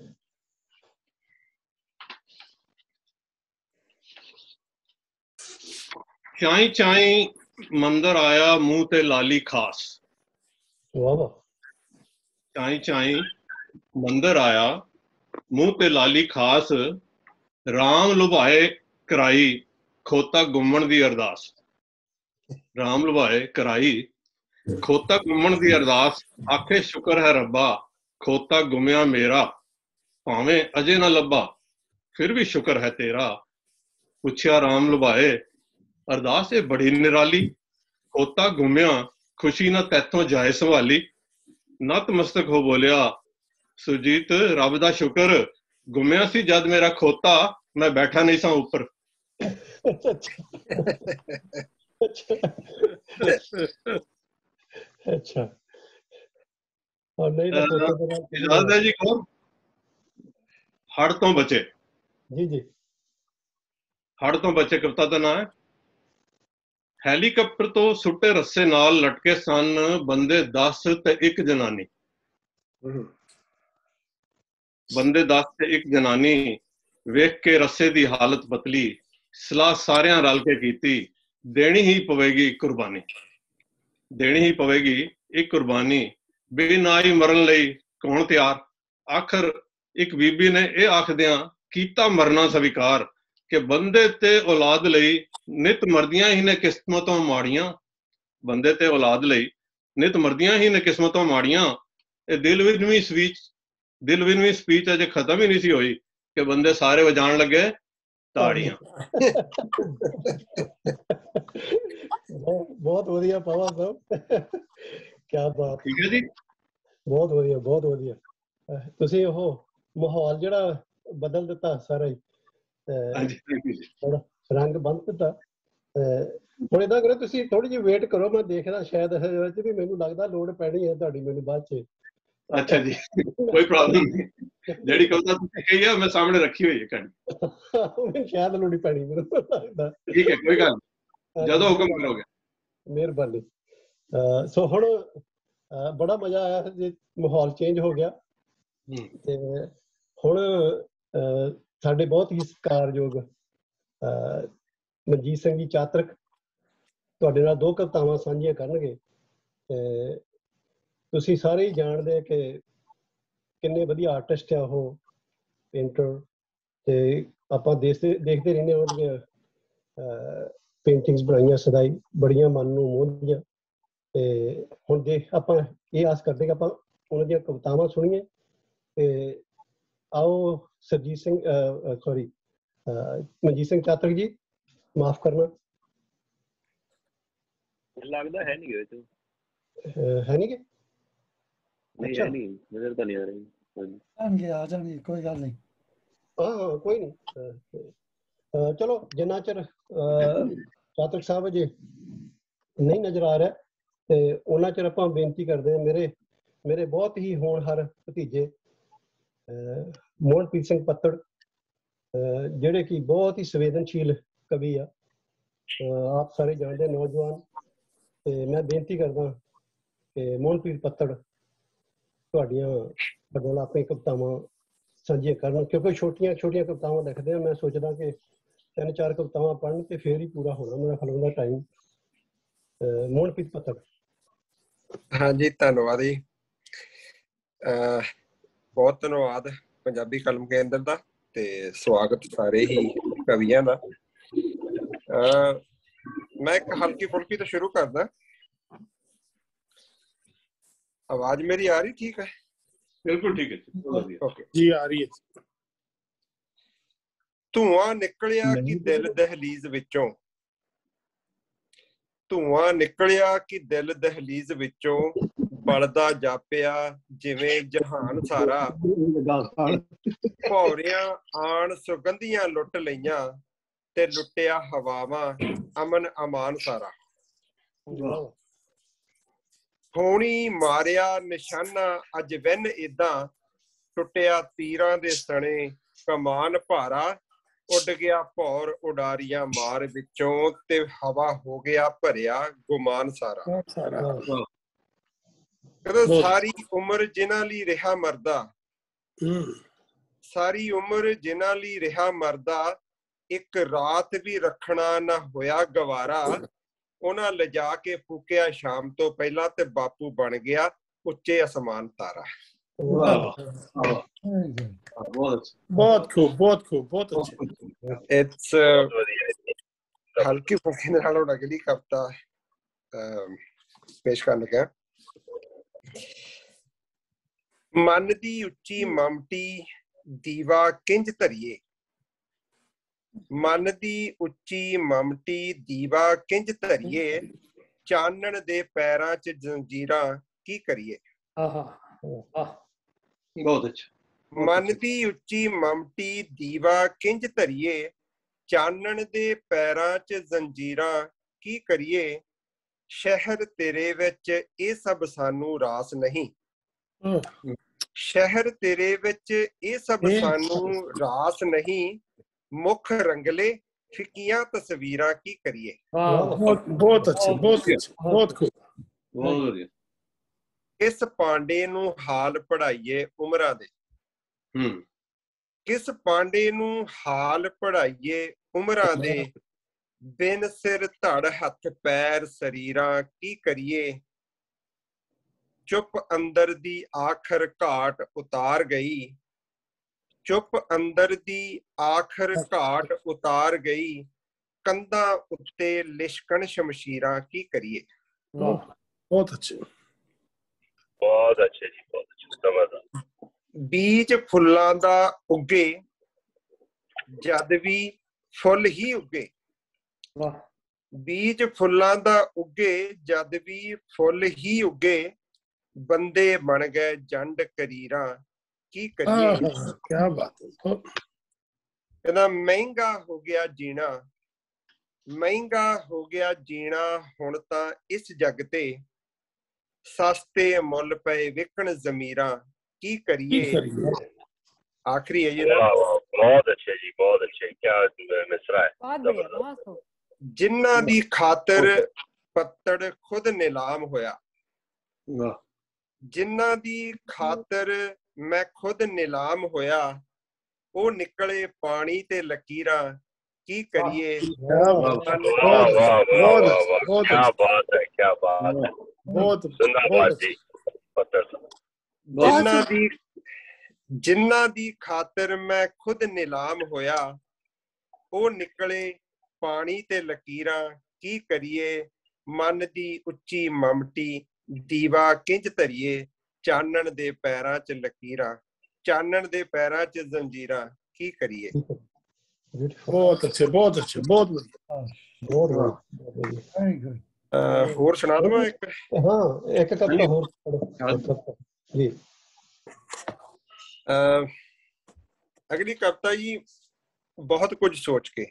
ਚਾਈ ਚਾਈ ਮੰਦਰ ਆਇਆ ਮੂੰਹ ਤੇ ਲਾਲੀ ਖਾਸ। ਵਾਹ ਵਾਹ। ਚਾਈ ਚਾਈ ਮੰਦਰ ਆਇਆ ਮੂੰਹ ਤੇ ਲਾਲੀ ਖਾਸ। ਰਾਮ ਲੁਭਾਏ ਕਰਾਈ ਖੋਤਾ ਗੁੰਮਣ ਦੀ ਅਰਦਾਸ। ਰਾਮ ਲੁਭਾਏ ਕਰਾਈ ਖੋਤਾ ਗੁੰਮਣ ਦੀ ਅਰਦਾਸ। ਆਖੇ ਸ਼ੁਕਰ ਹੈ ਰੱਬਾ ਖੋਤਾ ਗੁੰਮਿਆ ਮੇਰਾ। ਭਾਵੇਂ ਅਜੇ ਨਾ ਲੱਭਾ ਫਿਰ ਵੀ ਸ਼ੁਕਰ ਹੈ ਤੇਰਾ। ਪੁੱਛਿਆ ਰਾਮ ਲੁਭਾਏ ਅਰਦਾਸ ਇਹ ਬੜੀ ਨਿਰਾਲੀ। ਖੋਤਾ ਗੁੰਮਿਆ ਖੁਸ਼ੀ ਨਾ ਤੈਥੋਂ ਜਾਏ ਸੰਭਾਲੀ। ਨਤਮਸਤਕ ਹੋ ਬੋਲਿਆ ਸੁਰਜੀਤ ਰੱਬ ਦਾ ਸ਼ੁਕਰ ਗੁੰਮਿਆ ਸੀ ਜਦ ਮੇਰਾ ਖੋਤਾ। ਮੈਂ ਬੈਠਾ ਨਹੀਂ ਸਾਂ ਉੱਪਰ। ਅੱਛਾ, ਔਰ ਨਹੀਂ ਤਾਂ ਇਜਾਜ਼ਤ ਹੈ ਜੀ। ਕੌਣ? ਹੜ ਤੋਂ ਬਚੇ। ਜੀ ਜੀ, ਹੜ ਤੋਂ ਬਚੇ ਕਵਿਤਾ ਦਾ ਨਾਂ ਹੈ। ਹੈਲੀਕਾਪਟਰ ਤੋਂ ਸੁੱਟੇ ਰੱਸੇ ਨਾਲ ਲਟਕੇ ਸਨ ਬੰਦੇ ਦਸ ਤੇ ਇੱਕ ਜਨਾਨੀ। ਬੰਦੇ ਦਸ ਤੇ ਇੱਕ ਜਨਾਨੀ। ਵੇਖ ਕੇ ਰੱਸੇ ਦੀ ਹਾਲਤ ਪਤਲੀ। ਸਲਾਹ ਸਾਰਿਆਂ ਰਲ ਕੇ ਕੀਤੀ ਦੇਣੀ ਹੀ ਪਵੇਗੀ ਕੁਰਬਾਨੀ। ਦੇਣੀ ਹੀ ਪਵੇਗੀ ਇੱਕ ਕੁਰਬਾਨੀ। ਬਿਨਾਂ ਹੀ ਮਰਨ ਲਈ ਕੌਣ ਤਿਆਰ। ਆਖਰ ਇੱਕ ਬੀਬੀ ਨੇ ਇਹ ਆਖਦਿਆਂ ਕੀਤਾ ਮਰਨਾ ਸਵੀਕਾਰ ਕਿ ਬੰਦੇ ਤੇ ਔਲਾਦ ਲਈ ਨਿਤ ਮਰਦੀਆਂ ਹੀ ਨੇ ਕਿਸਮਤੋਂ ਮਾੜੀਆਂ। ਬੰਦੇ ਤੇ ਔਲਾਦ ਲਈ ਨਿਤ ਮਰਦੀਆਂ ਹੀ ਨੇ ਕਿਸਮਤੋਂ ਮਾੜੀਆਂ। ਇਹ ਦਿਲ ਵਿਨਵੀਂ ਸਪੀਚ ਦਿਲ ਵਿਨਵੀਂ ਸਪੀਚ ਅਜੇ ਖਤਮ ਹੀ ਨਹੀਂ ਸੀ ਹੋਈ ਕਿ ਬੰਦੇ ਸਾਰੇ ਵਜਾਣ ਲੱਗੇ ਤਾੜੀਆਂ। ਬਹੁਤ ਵਧੀਆ ਪਾਵਾ ਸਾਹਿਬ, ਕਿਆ ਬਾਤ। ਠੀਕ ਹੈ ਜੀ, ਬਹੁਤ ਵਧੀਆ ਬਹੁਤ ਵਧੀਆ। ਤੁਸੀਂ ਉਹ ਮਾਹੌਲ ਜਿਹੜਾ ਬਦਲ ਦਿੱਤਾ ਸਾਰਾ ਹੀ, ਰੰਗ ਬੰਨ ਦਿੱਤਾ। ਹੁਣ ਏਦਾਂ ਕਰੋ ਤੁਸੀਂ ਥੋੜੀ ਜਿਹੀ ਵੇਟ ਕਰੋ, ਮੈਂ ਦੇਖਦਾ ਸ਼ਾਇਦ ਵੀ ਮੈਨੂੰ ਲੱਗਦਾ ਲੋੜ ਪੈਣੀ ਹੈ ਤੁਹਾਡੀ ਮੈਨੂੰ ਬਾਅਦ ਚ। ਅੱਛਾ ਜੀ, ਕੋਈ ਪ੍ਰੋਬਲਮ ਨਹੀਂ। ਜਿਹੜੀ ਕਵਿਤਾ ਤੁਸੀਂ ਕਹੀ ਹੈ ਮੈਂ ਸਾਹਮਣੇ ਰੱਖੀ ਹੋਈ ਹੈ ਕਹਾਣੀ। ਸ਼ਾਇਦ ਲੋੜ ਹੀ ਪੈਣੀ ਮੈਨੂੰ ਲੱਗਦਾ। ਠੀਕ ਹੈ, ਕੋਈ ਗੱਲ ਨਹੀਂ, ਜਦੋਂ ਹੁਕਮ ਕਰੋਗੇ। ਮਿਹਰਬਾਨੀ। ਸੋ ਹੁਣ ਬੜਾ ਮਜ਼ਾ ਆਇਆ ਜੇ ਮਾਹੌਲ ਚੇਂਜ ਹੋ ਗਿਆ ਤੇ ਹੁਣ ਸਾਡੇ ਬਹੁਤ ਹੀ ਸਤਿਕਾਰਯੋਗ ਮਨਜੀਤ ਸਿੰਘ ਜੀ ਚਾਤਰਕ ਤੁਹਾਡੇ ਨਾਲ ਦੋ ਕਵਿਤਾਵਾਂ ਸਾਂਝੀਆਂ ਕਰਨਗੇ। ਤੇ ਤੁਸੀਂ ਸਾਰੇ ਹੀ ਜਾਣਦੇ ਕਿ ਕਿੰਨੇ ਵਧੀਆ ਆਰਟਿਸਟ ਆ ਉਹ, ਪੇਂਟਰ। ਤੇ ਆਪਾਂ ਦੇਖਦੇ ਦੇਖਦੇ ਰਹਿੰਦੇ ਉਹਦੀਆਂ ਪੇਂਟਿੰਗਸ ਬਣਾਈਆਂ ਸਦਾਈ ਬੜੀਆਂ ਮਨ ਨੂੰ ਮੋਹਦੀਆਂ। ਤੇ ਹੁਣ ਦੇਖ ਆਪਾਂ ਇਹ ਆਸ ਕਰਦੇ ਕਿ ਆਪਾਂ ਉਹਨਾਂ ਦੀਆਂ ਕਵਿਤਾਵਾਂ ਸੁਣੀਏ। ਤੇ ਆਓ ਸਰਜੀਤ ਸਿੰਘ ਸੌਰੀ ਮਨਜੀਤ ਸਿੰਘ ਚਾਤਰਕ ਜੀ, ਮਾਫ ਕਰਨਾ। ਲੱਗਦਾ ਹੈ ਨਹੀਂ ਗਏ ਹੈ ਨਹੀਂ ਗੇ? ਨਹੀਂ ਹੈ ਨਹੀਂ, ਨਜ਼ਰ ਤਾਂ ਨਹੀਂ ਆ ਰਹੀ। ਆਣਗੇ ਆ ਜਾਣਗੇ, ਕੋਈ ਗੱਲ ਨਹੀਂ। ਹਾਂ ਹਾਂ ਕੋਈ ਨਹੀਂ। ਚਲੋ ਜਿੰਨਾ ਚਿਰ ਚਾਤਰਕ ਸਾਹਿਬ ਜੀ ਨਹੀਂ ਨਜ਼ਰ ਆ ਰਿਹਾ ਤੇ ਉਹਨਾਂ ਚਿਰ ਆਪਾਂ ਬੇਨਤੀ ਕਰਦੇ ਹਾਂ। ਮੇਰੇ ਮੇਰੇ ਬਹੁਤ ਹੀ ਹੋਣਹਾਰ ਭਤੀਜੇ ਮੋਹਨਪ੍ਰੀਤ ਸਿੰਘ ਪੱਤੜ, ਜਿਹੜੇ ਕਿ ਬਹੁਤ ਹੀ ਸੰਵੇਦਨਸ਼ੀਲ ਕਵੀ ਆ, ਆਪ ਸਾਰੇ ਜਾਣਦੇ ਨੌਜਵਾਨ। ਤੇ ਮੈਂ ਬੇਨਤੀ ਕਰਦਾ ਕਿ ਮੋਹਨਪ੍ਰੀਤ ਪੱਤੜ ਤੁਹਾਡੀਆਂ ਸਾਡੇ ਨਾਲ ਆਪਣੀ ਕਵਿਤਾਵਾਂ ਸਾਂਝੀਆਂ ਕਰਨ, ਕਿਉਂਕਿ ਛੋਟੀਆਂ ਛੋਟੀਆਂ ਕਵਿਤਾਵਾਂ ਲਿਖਦੇ ਆ। ਮੈਂ ਸੋਚਦਾ ਕਿ ਤਿੰਨ ਚਾਰ ਕਵਿਤਾਵਾਂ ਪੜ੍ਹਨ ਤੇ ਫੇਰ ਹੀ ਪੂਰਾ ਹੋਣਾ ਮੇਰਾ ਫਿਲਮ ਦਾ ਟਾਈਮ। ਮੋਹਨਪ੍ਰੀਤ ਪੱਤੜ। ਹਾਂਜੀ, ਧੰਨਵਾਦ ਜੀ। ਬਹੁਤ ਧੰਨਵਾਦ ਪੰਜਾਬੀ ਕਲਮ ਕੇਂਦਰ ਦਾ ਤੇ ਸਵਾਗਤ ਸਾਰੇ ਹੀ ਕਵੀਆਂ ਦਾ। ਮੈਂ ਇੱਕ ਹਲਕੀ ਫੁਲਕੀ ਤੋਂ ਸ਼ੁਰੂ ਕਰਦਾ। ਆਵਾਜ਼ ਮੇਰੀ ਆ ਰਹੀ ਠੀਕ ਹੈ? बिल्कुल ठीक है ओके जी आ रही है। ਧੂਆਂ ਨਿਕਲਿਆ ਕਿ ਦਿਲ ਦਹਲੀਜ਼ ਵਿੱਚੋਂ ਧੂਆਂ ਨਿਕਲਿਆ ਕਿ ਦਿਲ ਦਹਲੀਜ਼ ਵਿੱਚੋਂ ਬਲਦਾ ਜਾਪਿਆ ਜਿਵੇਂ ਜਹਾਨ ਸਾਰਾ ਭੌਰਿਆਂ ਆਣ ਸੁਗੰਧੀਆਂ ਲੁੱਟ ਲਈਆਂ ਤੇ ਲੁੱਟਿਆ ਹਵਾਵਾਂ ਅਮਨ ਅਮਾਨ ਸਾਰਾ ਹੋਣੀ ਮਾਰਿਆ ਨਿਸ਼ਾਨਾ ਅੱਜ ਵਿੰਨ ਏਦਾਂ ਟੁੱਟਿਆ ਤੀਰਾਂ ਦੇ ਸਣੇ ਕਮਾਨ ਭਾਰਾ ਉੱਡ ਗਿਆ ਭੌਰ ਉਡਾਰੀਆਂ ਮਾਰ ਵਿੱਚੋਂ ਤੇ ਹਵਾ ਹੋ ਗਿਆ ਭਰਿਆ ਗੁਮਾਨ ਸਾਰਾ ਕਹਿੰਦਾ ਸਾਰੀ ਉਮਰ ਜਿਨ੍ਹਾਂ ਲਈ ਰਿਹਾ ਮਰਦਾ ਸਾਰੀ ਉਮਰ ਜਿਨ੍ਹਾਂ ਲਈ ਰਿਹਾ ਮਰਦਾ ਇੱਕ ਰਾਤ ਵੀ ਰੱਖਣਾ ਨਾ ਹੋਇਆ ਗਵਾਰਾ ਉਹਨਾਂ ਲਿਜਾ ਕੇ ਫੂਕਿਆ ਸ਼ਾਮ ਤੋਂ ਪਹਿਲਾਂ ਤੇ ਬਾਪੂ ਬਣ ਗਿਆ ਉੱਚੇ ਅਸਮਾਨ ਤਾਰਾ। ਬਹੁਤ ਖੂਬ ਬਹੁਤ ਖੂਬ ਬਹੁਤ ਅੱਛਾ। ਇਟਸ ਹਲਕੀ ਫੁਲਕੀ ਨਾਲ ਹੁਣ ਅਗਲੀ ਕਵਿਤਾ ਪੇਸ਼ ਕਰਨ ਲੱਗਾ। ਮਨ ਦੀ ਉੱਚੀ ਮਮਟੀ ਦੀਵਾ ਕਿੰਜ ਧਰੀਏ ਮਨ ਦੀ ਉੱਚੀ ਮਮਟੀ ਦੀਵਾ ਕਿੰਜ ਧਰੀਏ ਚਾਨਣ ਦੇ ਪੈਰਾਂ 'ਚ ਜੰਜੀਰਾਂ ਕੀ ਕਰੀਏ। ਬਹੁਤ ਅੱਛਾ। ਮਨ ਦੀ ਉੱਚੀ ਮਮਟੀ ਦੀਵਾ ਕਿੰਜ ਧਰੀਏ ਚਾਨਣ ਦੇ ਪੈਰਾਂ 'ਚ ਜੰਜੀਰਾਂ ਕੀ ਕਰੀਏ ਸ਼ਹਿਰ ਤੇਰੇ ਵਿੱਚ ਇਹ ਸਭ ਸਾਨੂੰ ਰਾਸ ਨਹੀਂ ਸ਼ਹਿਰ ਤੇਰੇ ਵਿੱਚ ਇਹ ਸਭ ਸਾਨੂੰ ਰਾਸ ਨਹੀਂ ਮੁੱਖ ਰੰਗਲੇ ਫਿੱਕੀਆਂ ਤਸਵੀਰਾਂ ਕੀ ਕਰੀਏ। ਬਹੁਤ ਅੱਛਾ ਬਹੁਤ ਅੱਛਾ ਬਹੁਤ ਖੂਬ ਬਹੁਤ ਵਧੀਆ। ਕਿਸ ਪਾਂਡੇ ਨੂੰ ਹਾਲ ਪੜ੍ਹਾਈਏ ਉਮਰਾਂ ਦੇ ਹਮ ਕਿਸ ਪਾਂਡੇ ਨੂੰ ਹਾਲ ਪੜ੍ਹਾਈਏ ਉਮਰਾਂ ਦੇ ਬਿਨ ਸਿਰ ਧੜ ਹੱਥ ਪੈਰ ਸਰੀਰਾਂ ਕੀ ਕਰੀਏ ਚੁੱਪ ਅੰਦਰ ਦੀ ਆਖਰ ਘਾਟ ਉਤਾਰ ਗਈ ਚੁੱਪ ਅੰਦਰ ਦੀ ਆਖਰ ਘਾਟ ਉਤਾਰ ਗਈ ਕੰਧਾਂ ਉੱਤੇ ਲਿਸ਼ਕਣ ਸ਼ਮਸ਼ੀਰਾਂ ਕੀ ਕਰੀਏ। ਬਹੁਤ ਅੱਛੇ ਬਹੁਤ ਅੱਛੇ ਜੀ ਬਹੁਤ ਅੱਛੇ ਸਮਝਦਾ। ਬੀਜ ਫੁੱਲਾਂ ਦਾ ਉੱਗੇ ਜਦ ਵੀ ਫੁੱਲ ਹੀ ਉੱਗੇ ਬੀਜ ਫੁੱਲਾਂ ਦਾ ਉੱਗੇ ਜਦ ਵੀ ਫੁੱਲ ਹੀ ਉੱਗੇ ਬੰਦੇ ਬਣ ਗਏ ਜੰਡ ਕਰੀਰਾਂ ਕੀ ਕਰੀਏ। ਕਿਆ ਬਾਤ ਹੈ। ਕਹਿੰਦਾ ਮਹਿੰਗਾ ਹੋ ਗਿਆ ਜੀਣਾ ਮਹਿੰਗਾ ਹੋ ਗਿਆ ਜੀਣਾ ਹੁਣ ਤਾਂ ਇਸ ਜੱਗ ਤੇ ਸਸਤੇ ਮੁੱਲ ਪਏ ਵਿਕਣ ਜ਼ਮੀਰਾਂ ਕੀ ਕਰੀਏ। ਆਖਰੀ ਹੈ ਜੀ ਬਹੁਤ ਅੱਛੇ ਜੀ ਬਹੁਤ ਅੱਛੇ ਕਿਆ ਮਿਸਰਾ ਹੈ। ਬਹੁਤ बढ़िया बहुत खूब। ਜਿਨ੍ਹਾਂ ਦੀ ਖਾਤਰ ਪੱਤੜ ਖੁਦ ਨਿਲਾਮ ਹੋਇਆ ਜਿਨ੍ਹਾਂ ਦੀ ਖਾਤਰ ਮੈਂ ਖੁਦ ਨਿਲਾਮ ਹੋਇਆ ਉਹ ਨਿਕਲੇ ਪਾਣੀ ਤੇ ਲਕੀਰਾਂ ਕੀ ਕਰੀਏ। ਜਿਨ੍ਹਾਂ ਦੀ ਜਿਨ੍ਹਾਂ ਦੀ ਖਾਤਰ ਮੈਂ ਖੁਦ ਨਿਲਾਮ ਹੋਇਆ ਉਹ ਨਿਕਲੇ ਪਾਣੀ ਤੇ ਲਕੀਰਾਂ ਕੀ ਕਰੀਏ ਮਨ ਦੀ ਉੱਚੀ ਮਮਟੀ ਦੀਵਾ ਕਿੰਜ ਧਰੀਏ ਚਾਨਣ ਦੇ ਪੈਰਾਂ 'ਚ ਲਕੀਰਾਂ ਚਾਨਣ ਦੇ ਪੈਰਾਂ 'ਚ ਜ਼ੰਜੀਰਾਂ ਕੀ ਕਰੀਏ। ਬਹੁਤ ਅੱਛੇ ਬਹੁਤ ਅੱਛੇ ਬਹੁਤ ਵਧੀਆ ਬਹੁਤ ਹੋਰ ਸੁਣਾ ਦਵਾਂ ਇੱਕ। ਹਾਂ ਇੱਕ ਕਵਿਤਾ ਹੋਰ ਜੀ। ਅਗਲੀ ਕਵਿਤਾ ਜੀ ਬਹੁਤ ਕੁਝ ਸੋਚ ਕੇ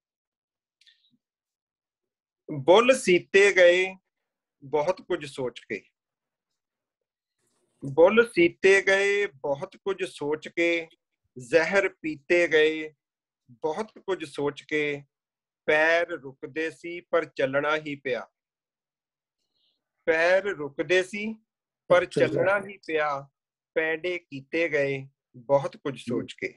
ਬੁੱਲ ਸੀਤੇ ਗਏ ਬਹੁਤ ਕੁਝ ਸੋਚ ਕੇ ਬੁੱਲ ਸੀਤੇ ਗਏ ਬਹੁਤ ਕੁਝ ਸੋਚ ਕੇ ਜ਼ਹਿਰ ਪੀਤੇ ਗਏ ਬਹੁਤ ਕੁਝ ਸੋਚ ਕੇ ਪੈਰ ਰੁਕਦੇ ਸੀ ਪਰ ਚੱਲਣਾ ਹੀ ਪਿਆ ਪੈਰ ਰੁਕਦੇ ਸੀ ਪਰ ਚੱਲਣਾ ਹੀ ਪਿਆ ਪੈਂਡੇ ਕੀਤੇ ਗਏ ਬਹੁਤ ਕੁਝ ਸੋਚ ਕੇ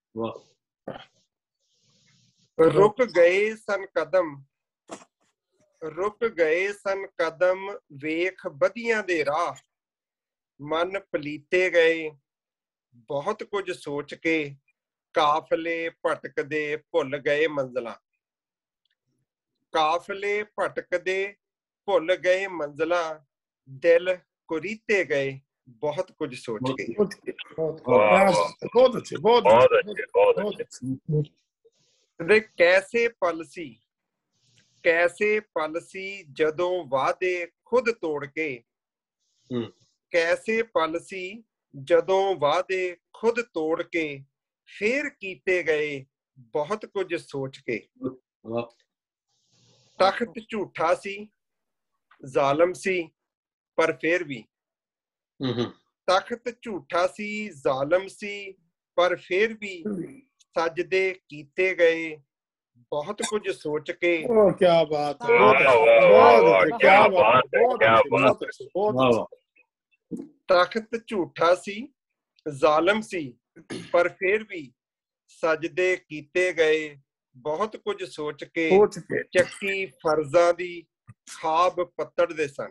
ਰੁਕ ਗਏ ਸਨ ਕਦਮ ਰੁਕ ਗਏ ਸਨ ਕਦਮ ਵੇਖ ਵਧੀਆਂ ਦੇ ਰਾਹ ਮਨ ਪਲੀਤੇ ਗਏ ਬਹੁਤ ਕੁਝ ਸੋਚ ਕੇ ਕਾਫਲੇ ਭਟਕਦੇ ਭੁੱਲ ਗਏ ਮੰਜ਼ਲਾਂ ਕਾਫਲੇ ਭਟਕਦੇ ਭੁੱਲ ਗਏ ਮੰਜ਼ਲਾਂ ਦਿਲ ਕੁਰੀਤੇ ਗਏ बहुत कुछ सोच के। बहुत अच्छे, बहुत अच्छे, बहुत अच्छे। कैसे पल सी, कैसे पल सी जदों वादे खुद तोड़ के, कैसे पल सी जदों वादे खुद तोड़ के, फिर कीते गए बहुत कुछ सोच के। तख्त झूठा सी, जालम सी, पर फिर भी, तख्त झूठा सी, जालम सी, पर फिर भी सजदे कीते गए बहुत कुछ सोच के। ओ क्या बात है, बहुत अच्छे, क्या बात, बहुत अच्छे, बहुत अच्छे। तख्त झूठा सी, जालम सी, पर फिर भी सजदे कीते गए बहुत कुछ सोच के। ਚੱਕੀ ਫਰਜ਼ਾਂ ਦੀ ਖਾਬ ਪੱਤੜਦੇ ਸਨ,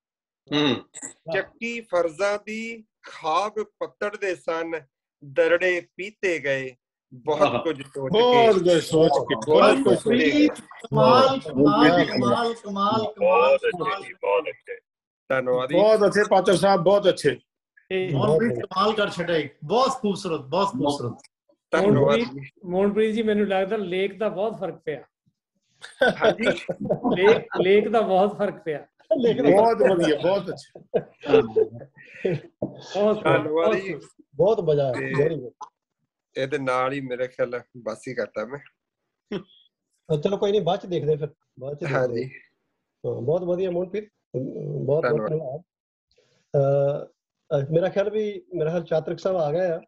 ਚੱਕੀ ਫਰਜ਼ਾਂ ਦੀ ਖਾਬ ਪੱਤੜਦੇ ਸਨ, ਦਰੜੇ ਪੀਤੇ ਗਏ ਬਹੁਤ ਕੁਝ ਸੋਚ ਕੇ। ਬਹੁਤ ਕੁਝ ਸੋਚ ਕੇ, ਬਹੁਤ ਕੁਝ ਸੋਚ ਕੇ। ਕਮਾਲ ਕਮਾਲ ਕਮਾਲ ਕਮਾਲ ਕਮਾਲ ਬਹੁਤ ਅੱਛੇ, ਧੰਨਵਾਦ, ਬਹੁਤ ਅੱਛੇ ਪਾਤਰ ਸਾਹਿਬ, ਬਹੁਤ ਅੱਛੇ। ਮੋਹਨਪ੍ਰੀਤ ਕਮਾਲ ਕਰ ਛੱਡਿਆ, ਬਹੁਤ ਖੂਬਸੂਰਤ, ਬਹੁਤ ਖੂਬਸੂਰਤ। ਮੋਹਨਪ੍ਰੀਤ ਮੋਹਨਪ੍ਰੀਤ ਜੀ ਮੈਨੂੰ ਲੱਗਦਾ ਲੇਖ ਦਾ ਬਹੁਤ ਫਰਕ ਪਿਆ। ਹਾਂਜੀ, ਲੇਖ ਲੇਖ ਦਾ ਬਹੁਤ ਫਰਕ ਪਿਆ। ਬਹੁਤ ਵਧੀਆ, ਬਹੁਤ ਅੱਛਾ, ਧੰਨਵਾਦ ਜੀ, ਬਹੁਤ ਮਜ਼ਾ ਆਇਆ, ਵੈਰੀ ਗੁੱਡ। ਇਹਦੇ ਨਾਲ ਹੀ ਮੇਰੇ ਖਿਆਲ ਬਸ ਹੀ ਕਰਤਾ ਮੈਂ। ਚਲੋ ਕੋਈ ਨਹੀਂ, ਬਾਅਦ ਚ ਦੇਖਦੇ ਫਿਰ, ਬਾਅਦ ਚ। ਹਾਂਜੀ, ਬਹੁਤ ਵਧੀਆ ਮੋਹਨਪ੍ਰੀਤ, ਬਹੁਤ ਬਹੁਤ ਧੰਨਵਾਦ। ਮੇਰਾ ਖਿਆਲ ਵੀ ਮੇਰਾ ਖਿਆਲ ਚਾਤਰਿਕ ਸਾਹਿਬ ਆ ਗਏ ਆ।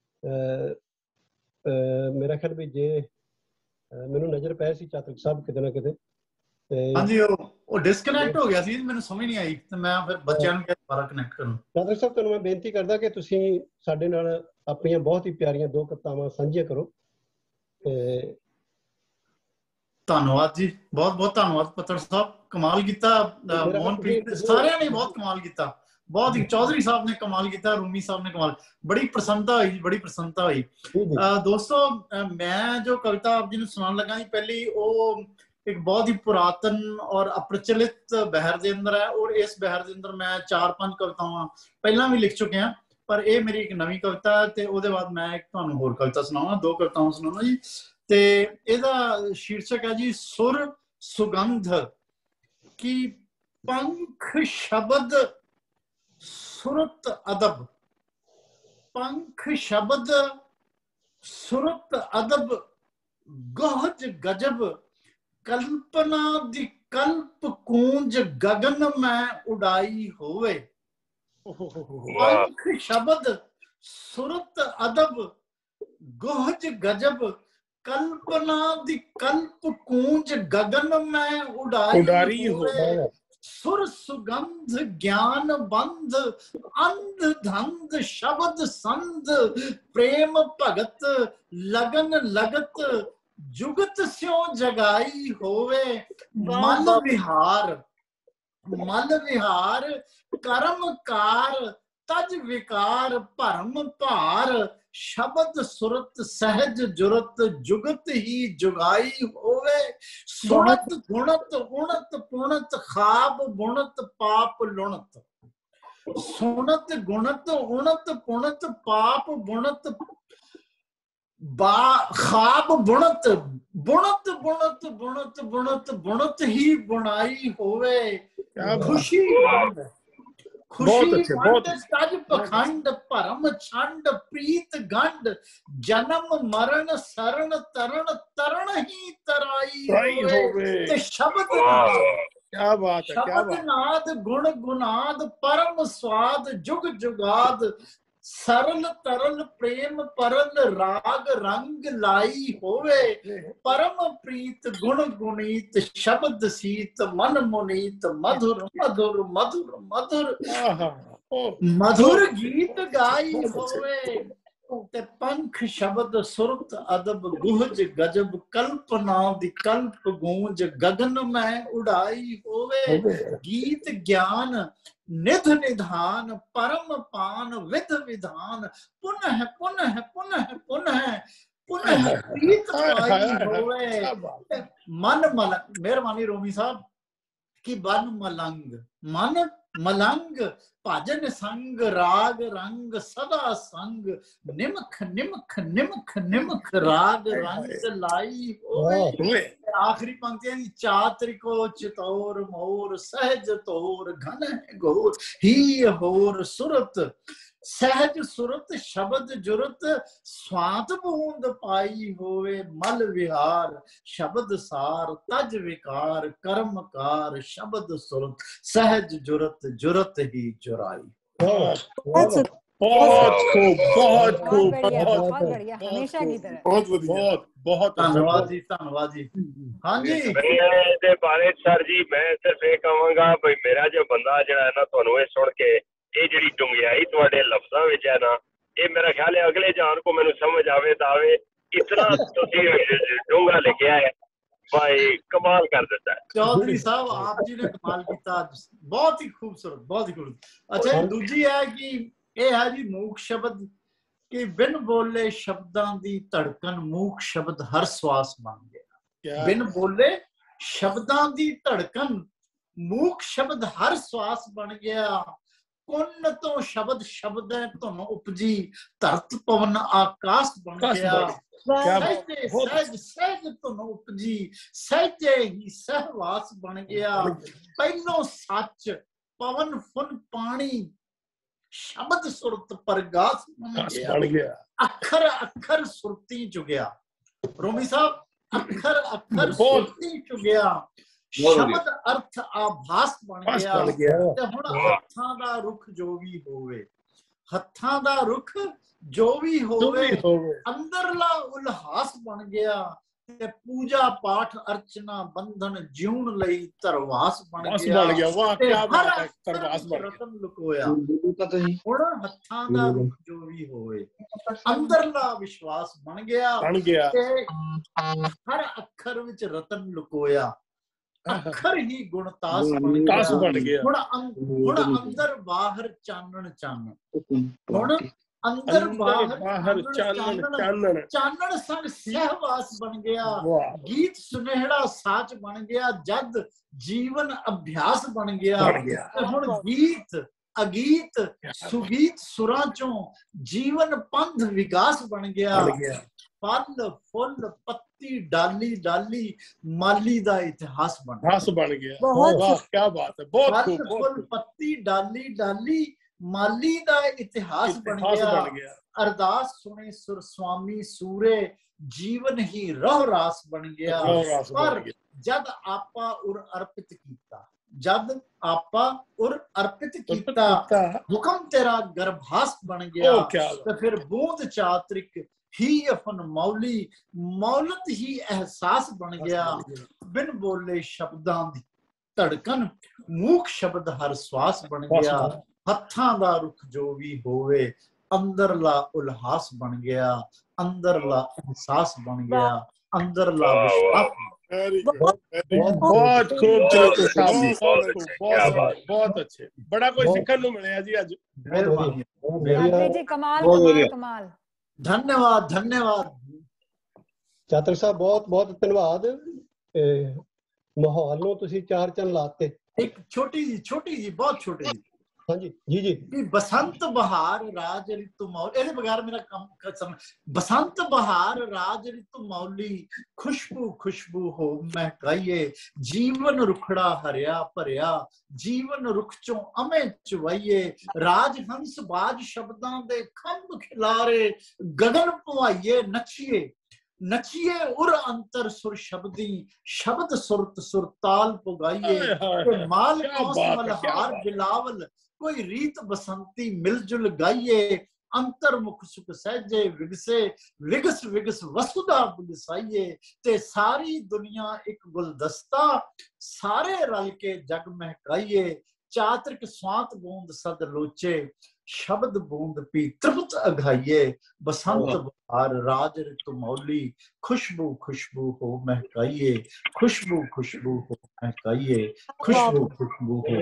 ਮੇਰਾ ਖਿਆਲ ਵੀ ਜੇ ਮੈਨੂੰ ਨਜ਼ਰ ਪੈ ਸੀ ਚਾਤਰਿਕ ਸਾਹਿਬ ਕਿਤੇ ਨਾ ਕਿਤੇ। ਹਾਂਜੀ, ਉਹ ਉਹ ਡਿਸਕਨੈਕਟ ਹੋ ਗਿਆ ਸੀ, ਮੈਨੂੰ ਸਮਝ ਨਹੀਂ ਆਈ, ਤੇ ਮੈਂ ਫਿਰ ਬੱਚਿਆਂ ਨੂੰ ਕਿਹਾ ਦੁਬਾਰਾ ਕਨੈਕਟ ਕਰਨ। ਚਾਤਰਿਕ ਸਾਹਿਬ ਤੁਹਾਨੂੰ ਮੈਂ ਬੇਨਤੀ ਕਰਦਾ ਕਿ ਤੁਸੀਂ ਸਾਡੇ ਨਾਲ ਆਪਣੀਆਂ ਬਹੁਤ ਹੀ ਪਿਆਰੀਆਂ ਦੋ ਕਵਿਤਾਵਾਂ ਸਾਂਝੀਆਂ ਕਰੋ। ਤੇ ਧੰਨਵਾਦ ਜੀ, ਬਹੁਤ ਬਹੁਤ ਧੰਨਵਾਦ ਪੱਤਰ ਸਾਹਿਬ, ਕਮਾਲ ਕੀਤਾ। ਮੋਹਨਪ੍ਰੀਤ ਸਾਰਿਆਂ ਨੇ ਬਹੁਤ ਕਮਾਲ ਕੀਤਾ, ਬਹੁਤ ਹੀ। ਚੌਧਰੀ ਸਾਹਿਬ ਨੇ ਕਮਾਲ ਕੀਤਾ, ਰੂਮੀ ਸਾਹਿਬ ਨੇ ਕਮਾਲ, ਬੜੀ ਪ੍ਰਸੰਨਤਾ ਹੋਈ, ਬੜੀ ਪ੍ਰਸੰਨਤਾ ਹੋਈ। ਦੋਸਤੋ, ਮੈਂ ਜੋ ਕਵਿਤਾ ਆਪ ਜੀ ਨੂੰ ਸੁਣਾਉਣ ਲੱਗਾ ਜੀ ਪਹਿਲੀ, ਉਹ ਇੱਕ ਬਹੁਤ ਹੀ ਪੁਰਾਤਨ ਔਰ ਅਪ੍ਰਚਲਿਤ ਬਹਿਰ ਦੇ ਅੰਦਰ ਹੈ, ਔਰ ਇਸ ਬਹਿਰ ਦੇ ਅੰਦਰ ਮੈਂ ਚਾਰ ਪੰਜ ਕਵਿਤਾਵਾਂ ਪਹਿਲਾਂ ਵੀ ਲਿਖ ਚੁੱਕਿਆ, ਪਰ ਇਹ ਮੇਰੀ ਇੱਕ ਨਵੀਂ ਕਵਿਤਾ ਹੈ। ਤੇ ਉਹਦੇ ਬਾਅਦ ਮੈਂ ਇੱਕ ਤੁਹਾਨੂੰ ਹੋਰ ਕਵਿਤਾ ਸੁਣਾਵਾਂ, ਦੋ ਕਵਿਤਾਵਾਂ ਸੁਣਾਵਾਂ ਜੀ। ਤੇ ਇਹਦਾ ਸ਼ੀਰਸ਼ਕ ਹੈ ਜੀ, ਸੁਰ ਸੁਗੰਧ ਕੀ ਪੰਖ ਸ਼ਬਦ ਸੁਰਤ ਅਦਬ। ਪੰਖ ਸ਼ਬਦ ਸੁਰਤ ਅਦਬ, ਗਹਜ ਗਜਬ, ਕਲਪਨਾ ਦੀ ਕਲਪ ਕੂੰਜ ਗਗਨ ਮੈਂ ਉਡਾਈ ਹੋਵੇ। ਪੰਖ ਸ਼ਬਦ ਸੁਰਤ ਅਦਬ, ਗਹਜ ਗਜਬ, ਕਲਪਨਾ ਦੀ ਕਲਪ ਕੂੰਜ ਗਗਨ ਮੈਂ ਉਡਾਈ ਹੋਵੇ। ਸੁਰ ਸੁਗੰਧ ਗਿਆਨ ਬੰਧ, ਅੰਧ ਧੰਧ ਸ਼ਬਦ ਸੰਧ, ਪ੍ਰੇਮ ਭਗਤ ਲਗਨ ਲਗਤ, ਜੁਗਤ ਸਿਉ ਜਗਾਈ ਹੋਵੇ। ਮਨ ਵਿਹਾਰ, ਮਨ ਵਿਹਾਰ, ਕਰਮ ਕਾਰ, ਤਜ ਵਿਕਾਰ, ਭਰਮ ਭਾਰ, ਸ਼ਬਦ ਸੁਰਤ ਸਹਿਜ ਜੁਰਤ, ਜੁਗਤ ਹੀ ਜੁਗਾਈ ਹੋਵੇ। ਸੁਣਤ ਗੁਣਤ ਉਣਤ ਪੁਣਤ, ਖਾਬ ਬੁਣਤ ਪਾਪ ਲੁਣਤ। ਸੁਣਤ ਗੁਣਤ ਉਣਤ ਪੁਣਤ, ਪਾਪ ਬੁਣਤ ਬਾ ਖਾਬ ਬੁਣਤ, ਬੁਣਤ ਬੁਣਤ ਬੁਣਤ ਬੁਣਤ, ਬੁਣਤ ਹੀ ਬੁਣਾਈ ਹੋਵੇ। ਖੁਸ਼ੀ ਖੁਸ਼ੀ ਵੰਡ ਤਜ ਪਖੰਡ, ਭਰਮ ਛੰਡ ਪ੍ਰੀਤ ਗੰਢ, ਜਨਮ ਮਰਨ ਸਰਣ ਤਰਨ, ਤਰਨ ਹੀ ਤਰਾਈ ਹੋਵੇ। ਤੇ ਸ਼ਬਦ ਨਾਦ, ਕਿਆ ਬਾਤ ਹੈ, ਕਿਆ ਸ਼ਬਦ ਨਾਦ, ਗੁਣ ਗੁਨਾਦ, ਪਰਮ ਸਵਾਦ, ਜੁਗ ਜੁਗਾਦ, ਸਰਲ ਤਰਲ ਪ੍ਰੇਮ ਪਰਲ, ਰਾਗ ਰੰਗ ਲਾਈ ਹੋਵੇ। ਪਰਮ ਪ੍ਰੀਤ ਗੁਣ ਗੁਣੀਤ, ਸ਼ਬਦ ਸੀਤ ਮਨ ਮੁਨੀਤ, ਮਧੁਰ ਮਧੁਰ ਮਧੁਰ ਮਧੁਰ ਮਧੁਰ ਗੀਤ ਗਾਈ ਹੋਵੇ। ਤੇ ਪੰਖ ਸ਼ਬਦ ਸੁਰਤ ਅਦਬ, ਗੁਹਜ ਗਜਬ, ਕਲਪਨਾ ਦੀ ਕਲਪ ਗੂੰਜ ਗਗਨ ਮੈਂ ਉਡਾਈ ਹੋਵੇ। ਗੀਤ ਗਿਆਨ ਨਿਧ ਨਿਧਾਨ, ਪਰਮ ਪਾਨ ਵਿਧ ਵਿਧਾਨ, ਪੁਨਹ ਪੁਨਹ ਪੁਨਹ ਪੁਨਹ ਪੁਨਹ ਪ੍ਰੀਤ ਪਾਈ ਹੋਵੇ। ਮਨ ਮਲੰਗ, ਮਿਹਰਬਾਨੀ ਰੋਮੀ ਸਾਹਿਬ, ਕਿ ਮਨ ਮਲੰਗ, ਮਨ मलंग भजन संग राग रंग सदा संग निमख निमख निमख निमख राग रंग लाई होवे। आखिरी पंक्तियां दी चात्रिको चितौर मोर सहज तोर घन घोर ही होर सुरत सहज सुरत शब्द जुरत स्वात बूंद पाई होवे मल विहार शब्द सार तज विकार कर्मकार शब्द सुरत सहज जुरत जुरत ही जुराई। बहुत खूब बहुत खूब बहुत बढ़िया हमेशा की तरह बहुत बहुत बहुत धन्यवाद जी धन्यवाद जी। हाँ जी ਇਹਦੇ ਬਾਰੇ ਸਰ ਜੀ ਮੈਂ ਸਿਰਫ ਇਹ ਕਹਾਂਗਾ ਵੀ ਮੇਰਾ ਜੋ ਬੰਦਾ ਜਿਹੜਾ ਹੈ ਨਾ ਤੁਹਾਨੂੰ ਇਹ ਸੁਣ ਕੇ ਇਹ ਜਿਹੜੀ ਡੁੰਗਿਆਈ ਤੁਹਾਡੇ ਲਫ਼ਜ਼ਾਂ ਵਿੱਚ ਹੈ ਨਾ ਇਹ ਮੇਰਾ ਖਿਆਲ ਹੈ ਅਗਲੇ ਜਾਨ ਕੋ ਮੈਨੂੰ ਸਮਝ ਆਵੇ ਤਾਂ ਆਵੇ ਇਤਨਾ ਤੁਸੀਂ ਡੂੰਘਾ ਲਿਖਿਆ ਹੈ ਭਾਈ ਕਮਾਲ ਕਰ ਦਿੱਤਾ ਹੈ। चौधरी साहब आप जी ने कमाल किया बहुत ही खूबसूरत बहुत ही खूबसूरत। अच्छा दूजी है कि ये है जी मूक शब्द कि बिन बोले शब्दां दी धड़कन मूक शब्द हर श्वास बन गया। बिन बोले शब्दां दी धड़कन मूक शब्द हर श्वास बन गया। कुन तो शब्द शब्द है तुम उपजी धरत पवन आकाश बन गया। सहजे सहज सहज तुम उपजी सहजे ही सहवास बन गया। पहलो सच पवन फुन पानी शब्द सुरत परगास बन गया। अखर अखर सुरती चुगया। रोमी साहब अखर अखर सुरती चुगया। शब्द अर्थ आभास बन गया। ते हुण हत्थां दा रुख जो भी होवे हत्थां दा रुख जो भी होवे अंदरला उल्हास बन गया। ते पूजा पाठ अर्चना बंधन जीवन लई तरवास बन गया। बन गया वाह क्या बात है तरवास बन रतन लुकोया। हुण हत्थां दा रुख जो भी होवे अंदरला विश्वास बन गया बन गया। ते हर अखर विच रतन लुकोया। अखर ही गुणतास बन गया। हुण हुण अंदर बाहर चानण चानण हुण अंदर बाहर चानण चानण चानण संग सहवास बन गया। गीत सुनहरा साच बन गया। जद जीवन अभ्यास बन गया। हुण गीत अगीत सुगीत सुरां चों जीवन पंथ विकास बन गया। फल फुल पत्ती डाली डाली माली दा इतिहास बन गया। बन गया वाह क्या बात है बहुत फल फुल पत्ती डाली डाली माली दा इतिहास बन गया। अरदास सुने सुर स्वामी सूरे जीवन ही रह रास बन गया। पर जद आपा उर अर्पित कीता जद आपा उर अर्पित कीता हुक्म तेरा गर्भास बन गया। तो फिर बूंद चात्रिक ही अपन मौली मौलत ही एहसास बन गया। बिन बोले शब्दां दी धड़कन मूक शब्द हर श्वास बन गया। हत्थां दा रुख जो भी होवे अंदरला उल्हास बन गया। अंदरला एहसास बन गया। अंदरला विश्वास। बहुत खूब चाचा साहब बहुत बहुत अच्छे बड़ा कोई सीखने को मिले जी आज। जी कमाल कमाल कमाल धन्यवाद धन्यवाद ਚਾਤਰ ਸਾਹਿਬ ਬਹੁਤ ਬਹੁਤ ਧੰਨਵਾਦ। ਮਾਹੌਲ ਨੂੰ ਤੁਸੀਂ ਚਾਰ ਚੰਨ ਲਾਤੇ। ਇੱਕ ਛੋਟੀ ਜੀ ਛੋਟੀ ਜੀ ਬਹੁਤ ਛੋਟੀ ਜੀ ਹਾਂਜੀ ਜੀ ਜੀ ਕਿ ਬਸੰਤ ਬਹਾਰ ਰਾਜ ਰਿਤੂ ਮੌਲ ਇਹਦੇ ਬਗੈਰ ਮੇਰਾ ਕੰਮ ਖਤਮ। ਬਸੰਤ ਬਹਾਰ ਰਾਜ ਰਿਤੂ ਮੌਲੀ ਖੁਸ਼ਬੂ ਖੁਸ਼ਬੂ ਹੋ ਮਹਿਕਾਈਏ। ਜੀਵਨ ਰੁਖੜਾ ਹਰਿਆ ਭਰਿਆ ਜੀਵਨ ਰੁਖ ਚੋਂ ਅਮੇ ਚੁਵਾਈਏ। ਰਾਜ ਹੰਸ ਬਾਜ ਸ਼ਬਦਾਂ ਦੇ ਖੰਭ ਖਿਲਾਰੇ ਗਗਨ ਭਵਾਈਏ ਨੱਚੀਏ नचिए उर अंतर सुर शब्दी शब्द सुरत सुरताल पुगाइए। माल कौस मलहार बिलावल कोई रीत बसंती मिलजुल गाइए। अंतर मुख सुख सहजे विगसे विगस विगस वसुधा बुलसाइए। ते सारी दुनिया एक गुलदस्ता सारे रल के जग महकाइए। चात्रिक स्वात बूंद सद लोचे शब्द बूंद पी तृप्त अघाइए। बसंत बहार राज ऋतु मौली खुशबू खुशबू हो महकाइए। खुशबू खुशबू हो महकाइए। खुशबू खुशबू हो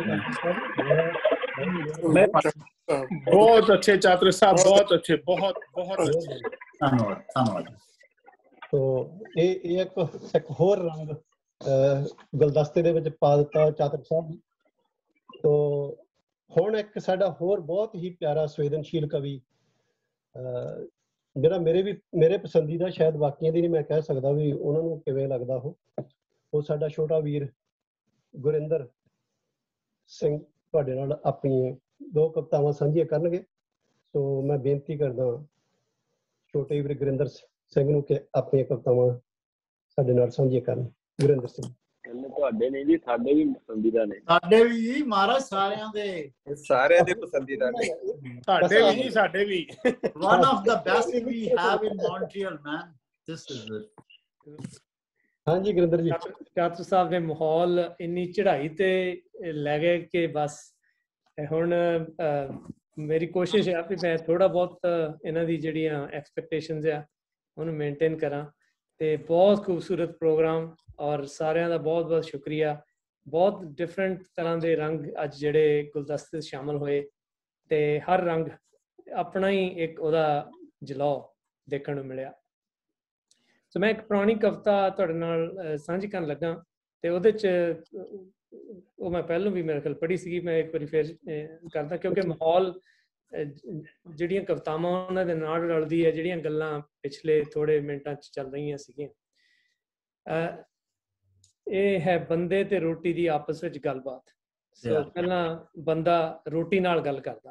महकाइए। बहुत अच्छे छात्र साहब बहुत अच्छे बहुत बहुत अच्छे धन्यवाद धन्यवाद। तो ये एक एक होर रंग गुलदस्ते दे विच पा दिता चातक साहब। तो ਹੁਣ ਇੱਕ ਸਾਡਾ ਹੋਰ ਬਹੁਤ ਹੀ ਪਿਆਰਾ ਸੰਵੇਦਨਸ਼ੀਲ ਕਵੀ, ਜਿਹੜਾ ਮੇਰੇ ਵੀ ਮੇਰੇ ਪਸੰਦੀਦਾ, ਸ਼ਾਇਦ ਬਾਕੀਆਂ ਦੀ ਨਹੀਂ ਮੈਂ ਕਹਿ ਸਕਦਾ ਵੀ ਉਹਨਾਂ ਨੂੰ ਕਿਵੇਂ ਲੱਗਦਾ, ਉਹ ਉਹ ਸਾਡਾ ਛੋਟਾ ਵੀਰ ਗੁਰਿੰਦਰ ਸਿੰਘ ਤੁਹਾਡੇ ਨਾਲ ਆਪਣੀਆਂ ਦੋ ਕਵਿਤਾਵਾਂ ਸਾਂਝੀਆਂ ਕਰਨਗੇ। ਸੋ ਮੈਂ ਬੇਨਤੀ ਕਰਦਾ ਛੋਟੇ ਵੀਰ ਗੁਰਿੰਦਰ ਸਿੰਘ ਨੂੰ ਕਿ ਆਪਣੀਆਂ ਕਵਿਤਾਵਾਂ ਸਾਡੇ ਨਾਲ ਸਾਂਝੀਆਂ ਕਰਨ। ਗੁਰਿੰਦਰ ਸਿੰਘ। ਤੁਹਾਡੇ ਨਹੀਂ ਜੀ, ਸਾਡੇ ਵੀ ਪਸੰਦੀਦਾ ਨੇ। ਸਾਡੇ ਵੀ ਜੀ ਮਹਾਰਾਜ, ਸਾਰਿਆਂ ਦੇ ਸਾਰਿਆਂ ਦੇ ਪਸੰਦੀਦਾ ਨੇ। ਸਾਡੇ ਵੀ ਜੀ, ਸਾਡੇ ਵੀ। One of the best we have in Montreal, man. This is it. ਹਾਂਜੀ ਗੁਰਿੰਦਰ ਜੀ। ਚਾਤੂ ਸਾਹਿਬ ਨੇ ਮਾਹੌਲ ਇੰਨੀ ਚੜ੍ਹਾਈ ਤੇ ਲੈ ਗਏ ਕਿ ਬਸ ਹੁਣ ਮੇਰੀ ਕੋਸ਼ਿਸ਼ ਹੈ ਵੀ ਮੈਂ ਥੋੜਾ ਬਹੁਤ ਇਹਨਾਂ ਦੀ ਜਿਹੜੀਆਂ ਐਕਸਪੈਕਟੇਸ਼ਨਸ ਆ ਉਹਨੂੰ ਮੇਨਟੇਨ ਕਰਾਂ। ਤੇ ਬਹੁਤ ਖੂਬਸੂਰਤ ਪ੍ਰੋਗਰਾਮ, ਔਰ ਸਾਰਿਆਂ ਦਾ ਬਹੁਤ ਬਹੁਤ ਸ਼ੁਕਰੀਆ। ਬਹੁਤ ਡਿਫਰੈਂਟ ਤਰ੍ਹਾਂ ਦੇ ਰੰਗ ਅੱਜ ਜਿਹੜੇ ਗੁਲਦਸਤੇ ਸ਼ਾਮਲ ਹੋਏ, ਤੇ ਹਰ ਰੰਗ ਆਪਣਾ ਹੀ ਇੱਕ ਉਹਦਾ ਜਲਾਉ ਦੇਖਣ ਨੂੰ ਮਿਲਿਆ। ਸੋ ਮੈਂ ਇੱਕ ਪੁਰਾਣੀ ਕਵਿਤਾ ਤੁਹਾਡੇ ਨਾਲ ਸਾਂਝੀ ਕਰਨ ਲੱਗਾ, ਤੇ ਉਹਦੇ 'ਚ ਉਹ ਮੈਂ ਪਹਿਲਾਂ ਵੀ ਮੇਰੇ ਖਿਆਲ ਪੜ੍ਹੀ ਸੀਗੀ, ਮੈਂ ਇੱਕ ਵਾਰੀ ਫਿਰ ਕਰਦਾ ਕਿਉਂਕਿ ਮਾਹੌਲ ਜਿਹੜੀਆਂ ਕਵਿਤਾਵਾਂ ਉਹਨਾਂ ਦੇ ਨਾਲ ਰਲਦੀ ਹੈ, ਜਿਹੜੀਆਂ ਗੱਲਾਂ ਪਿਛਲੇ ਥੋੜੇ ਮਿੰਟਾਂ 'ਚ ਚੱਲ ਰਹੀਆਂ ਸੀਗੀਆਂ। ਇਹ ਹੈ ਬੰਦੇ ਤੇ ਰੋਟੀ ਦੀ ਆਪਸ ਵਿੱਚ ਗੱਲਬਾਤ। ਸੋ ਪਹਿਲਾਂ ਬੰਦਾ ਰੋਟੀ ਨਾਲ ਗੱਲ ਕਰਦਾ।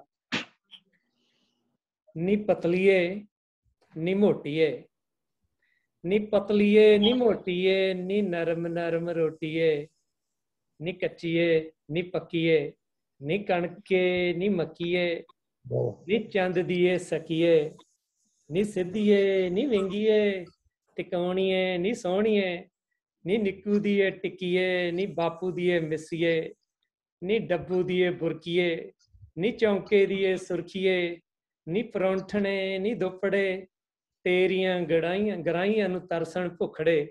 ਨੀ ਪਤਲੀਏ ਨੀ ਮੋਟੀਏ, ਨੀ ਪਤਲੀਏ ਨੀ ਮੋਟੀਏ, ਨੀ ਨਰਮ ਨਰਮ ਰੋਟੀਏ, ਨੀ ਕੱਚੀਏ ਨੀ ਪੱਕੀਏ, ਨੀ ਕਣਕੇ ਨੀ ਮੱਕੀਏ, ਨੀ ਚੰਦ ਦੀਏ ਸਕੀਏ, ਨੀ ਸਿੱਧੀਏ ਨੀ ਵਿੰਗੀਏ, ਟਿਕਾਉਣੀਏ ਨੀ ਸੋਹਣੀਏ, ਨੀ ਨਿੱਕੂ ਦੀਏ ਟਿੱਕੀਏ, ਨੀ ਬਾਪੂ ਦੀਏ ਮਿਸੀਏ, ਨੀ ਡੱਬੂ ਦੀਏ ਬੁਰਕੀਏ, ਨੀ ਚੌਂਕੇ ਦੀਏ ਸੁਰਖੀਏ, ਨੀ ਪਰੌਂਠਣੇ ਨੀ ਦੁੱਪੜੇ, ਤੇਰੀਆਂ ਗੜਾਈਆਂ ਗਰਾਈਆਂ ਨੂੰ ਤਰਸਣ ਭੁੱਖੜੇ,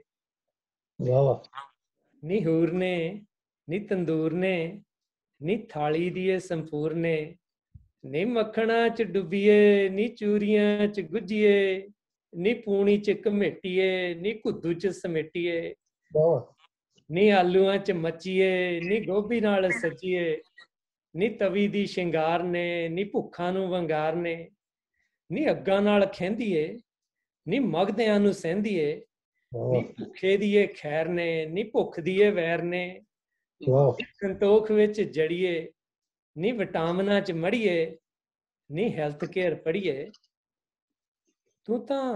ਨੀ ਹੂਰ ਨੇ ਨੀ ਤੰਦੂਰ ਨੇ, ਨੀ ਥਾਲੀ ਦੀਏ ਸੰਪੂਰਨੇ, ਨੀ ਮੱਖਣਾ ਚ ਡੁੱਬੀਏ, ਨੀ ਚੂਰੀਆਂ ਚ ਗੁੱਜੀਏ, ਨੀ ਪੂਣੀ ਚ ਘਮੇਟੀਏ, ਨੀ ਘੁੱਦੂ ਚ ਸਮੇਟੀਏ, ਨੀ ਆਲੂਆਂ ਚ ਮੱਚੀਏ, ਨੀ ਗੋਭੀ ਨਾਲ ਸੱਜੀਏ, ਨੀ ਤਵੀ ਦੀ ਸ਼ਿੰਗਾਰ ਨੇ, ਨੀ ਭੁੱਖਾਂ ਨੂੰ ਵੰਗਾਰ ਨੇ, ਨੀ ਅੱਗਾਂ ਨਾਲ ਖਹਿੰਦੀਏ, ਨੀ ਮਗਦਿਆਂ ਨੂੰ ਸਹਿੰਦੀਏ, ਨੀ ਭੁੱਖੇ ਦੀਏ ਖੈਰ ਨੇ, ਨੀ ਭੁੱਖ ਦੀਏ ਵੈਰ ਨੇ, ਸੰਤੋਖ ਵਿੱਚ ਜੜੀਏ, ਨੀ ਵਿਟਾਮਿਨਾਂ ਚ ਮੜੀਏ, ਨੀ ਹੈਲਥ ਕੇਅਰ ਪੜੀਏ, ਤੂੰ ਤਾਂ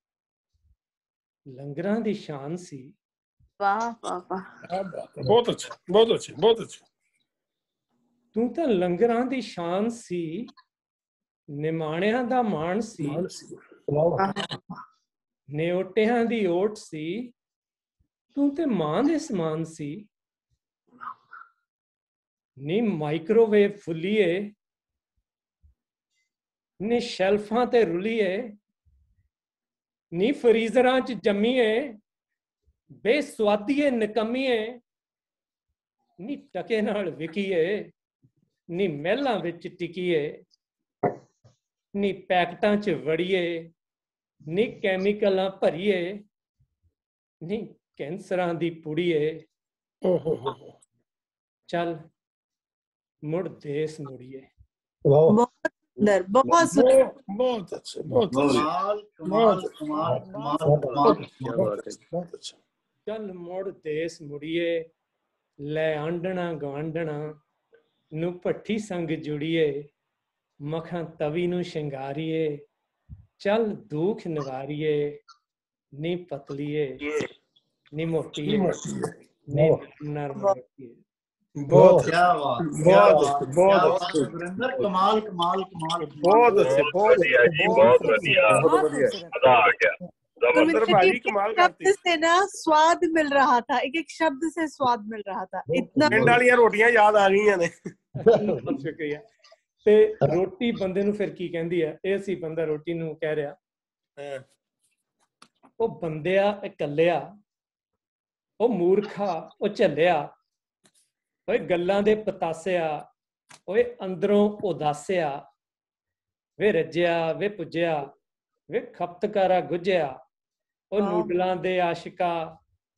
ਲੰਗਰਾਂ ਦੀ ਸ਼ਾਨ ਸੀ। ਵਾਹ ਵਾਹ ਵਾਹ, ਬਹੁਤ ਅੱਛਾ, ਬਹੁਤ ਅੱਛਾ, ਬਹੁਤ ਅੱਛਾ। ਤੂੰ ਤਾਂ ਲੰਗਰਾਂ ਦੀ ਸ਼ਾਨ ਸੀ, ਨਿਮਾਣਿਆਂ ਦਾ ਮਾਣ ਸੀ, ਨਿਓਟਿਆਂ ਦੀ ਓਟ ਸੀ, ਤੂੰ ਤੇ ਮਾਂ ਦੇ ਸਮਾਨ ਸੀ। ਨੀ ਮਾਈਕ੍ਰੋਵੇਵ ਫੁੱਲੀਏ, ਨੀ ਸ਼ੈਲਫਾਂ ਤੇ ਰੁਲੀਏ, ਨੀ ਫਰੀਜ਼ਰਾਂ ਚ ਜੰਮੀਏ, ਬੇਸਵਾਦੀਏ ਨਿਕੰਮੀਏ, ਨੀ ਟਕੇ ਨਾਲ ਵਿਕੀਏ, ਨੀ ਮਹਿਲਾਂ ਵਿੱਚ ਟਿਕੀਏ, ਨੀ ਪੈਕਟਾਂ ਚ ਵੜੀਏ, ਨੀ ਕੈਮੀਕਲਾਂ ਭਰੀਏ, ਨੀ ਕੈਂਸਰਾਂ ਦੀ ਪੁੜੀਏ, ਚੱਲ ਮੁੜ ਦੇਸ ਮੁੜੀਏ। ਬਹੁਤ ਸੁੰਦਰ, ਬਹੁਤ ਸੁੰਦਰ, ਬਹੁਤ ਅੱਛਾ, ਬਹੁਤ ਕਮਾਲ ਕਮਾਲ ਕਮਾਲ ਕਮਾਲ ਕਮਾਲ। ਚੱਲ ਮੁੜ ਦੇਸ ਮੁੜੀਏ, ਲੈ ਆਂਡਣਾ ਗਵਾਂਡਣਾ ਨੂੰ ਭੱਠੀ ਸੰਗ ਜੁੜੀਏ, ਮਖਾਂ ਤਵੀ ਨੂੰ ਸ਼ਿੰਗਾਰੀਏ, ਚੱਲ ਦੂਖ ਨਿਵਾਰੀਏ, ਨੀ ਪਤਲੀਏ ਨੀ ਮੋਟੀਏ, ਨੀ ਨਰਮ ਰੋਟੀਏ। ਬਹੁਤ ਕਿਆ ਬਾਤ, ਬਹੁਤ ਬਹੁਤ ਗੁਰਿੰਦਰ, ਕਮਾਲ ਕਮਾਲ ਕਮਾਲ, ਬਹੁਤ ਅੱਛੇ, ਬਹੁਤ ਵਧੀਆ ਜੀ, ਬਹੁਤ ਵਧੀਆ, बहुत खूबसूरत। मजा आ गया। गुरमिंदर भाजी कमाल करती शब्द से ना स्वाद मिल रहा था, एक एक शब्द से स्वाद मिल रहा था। इतना ਪਿੰਡ ਵਾਲੀਆਂ ਰੋਟੀਆਂ ਯਾਦ ਆ ਗਈਆਂ ਨੇ। ਬਹੁਤ ਸ਼ੁਕਰੀਆ। ਤੇ ਰੋਟੀ ਬੰਦੇ ਨੂੰ ਫਿਰ ਕੀ ਕਹਿੰਦੀ ਹੈ, ਇਹ ਸੀ ਬੰਦਾ ਰੋਟੀ ਨੂੰ ਕਹਿ ਰਿਹਾ, ਉਹ ਬੰਦਿਆ ਇਕੱਲਿਆ, ਉਹ ਮੂਰਖਾ ਉਹ ਝੱਲਿਆ, ਓਏ ਗੱਲਾਂ ਦੇ ਪਤਾਸਿਆ, ਓਏ ਅੰਦਰੋਂ ਉਦਾਸਿਆ, ਵੇ ਰੱਜਿਆ ਵੇ ਪੁੱਜਿਆ, ਵੇ ਖਪਤਕਾਰਾ ਗੁੱਝਿਆ, ਉਹ ਨੂਡਲਾਂ ਦੇ ਆਸ਼ਿਕਾ,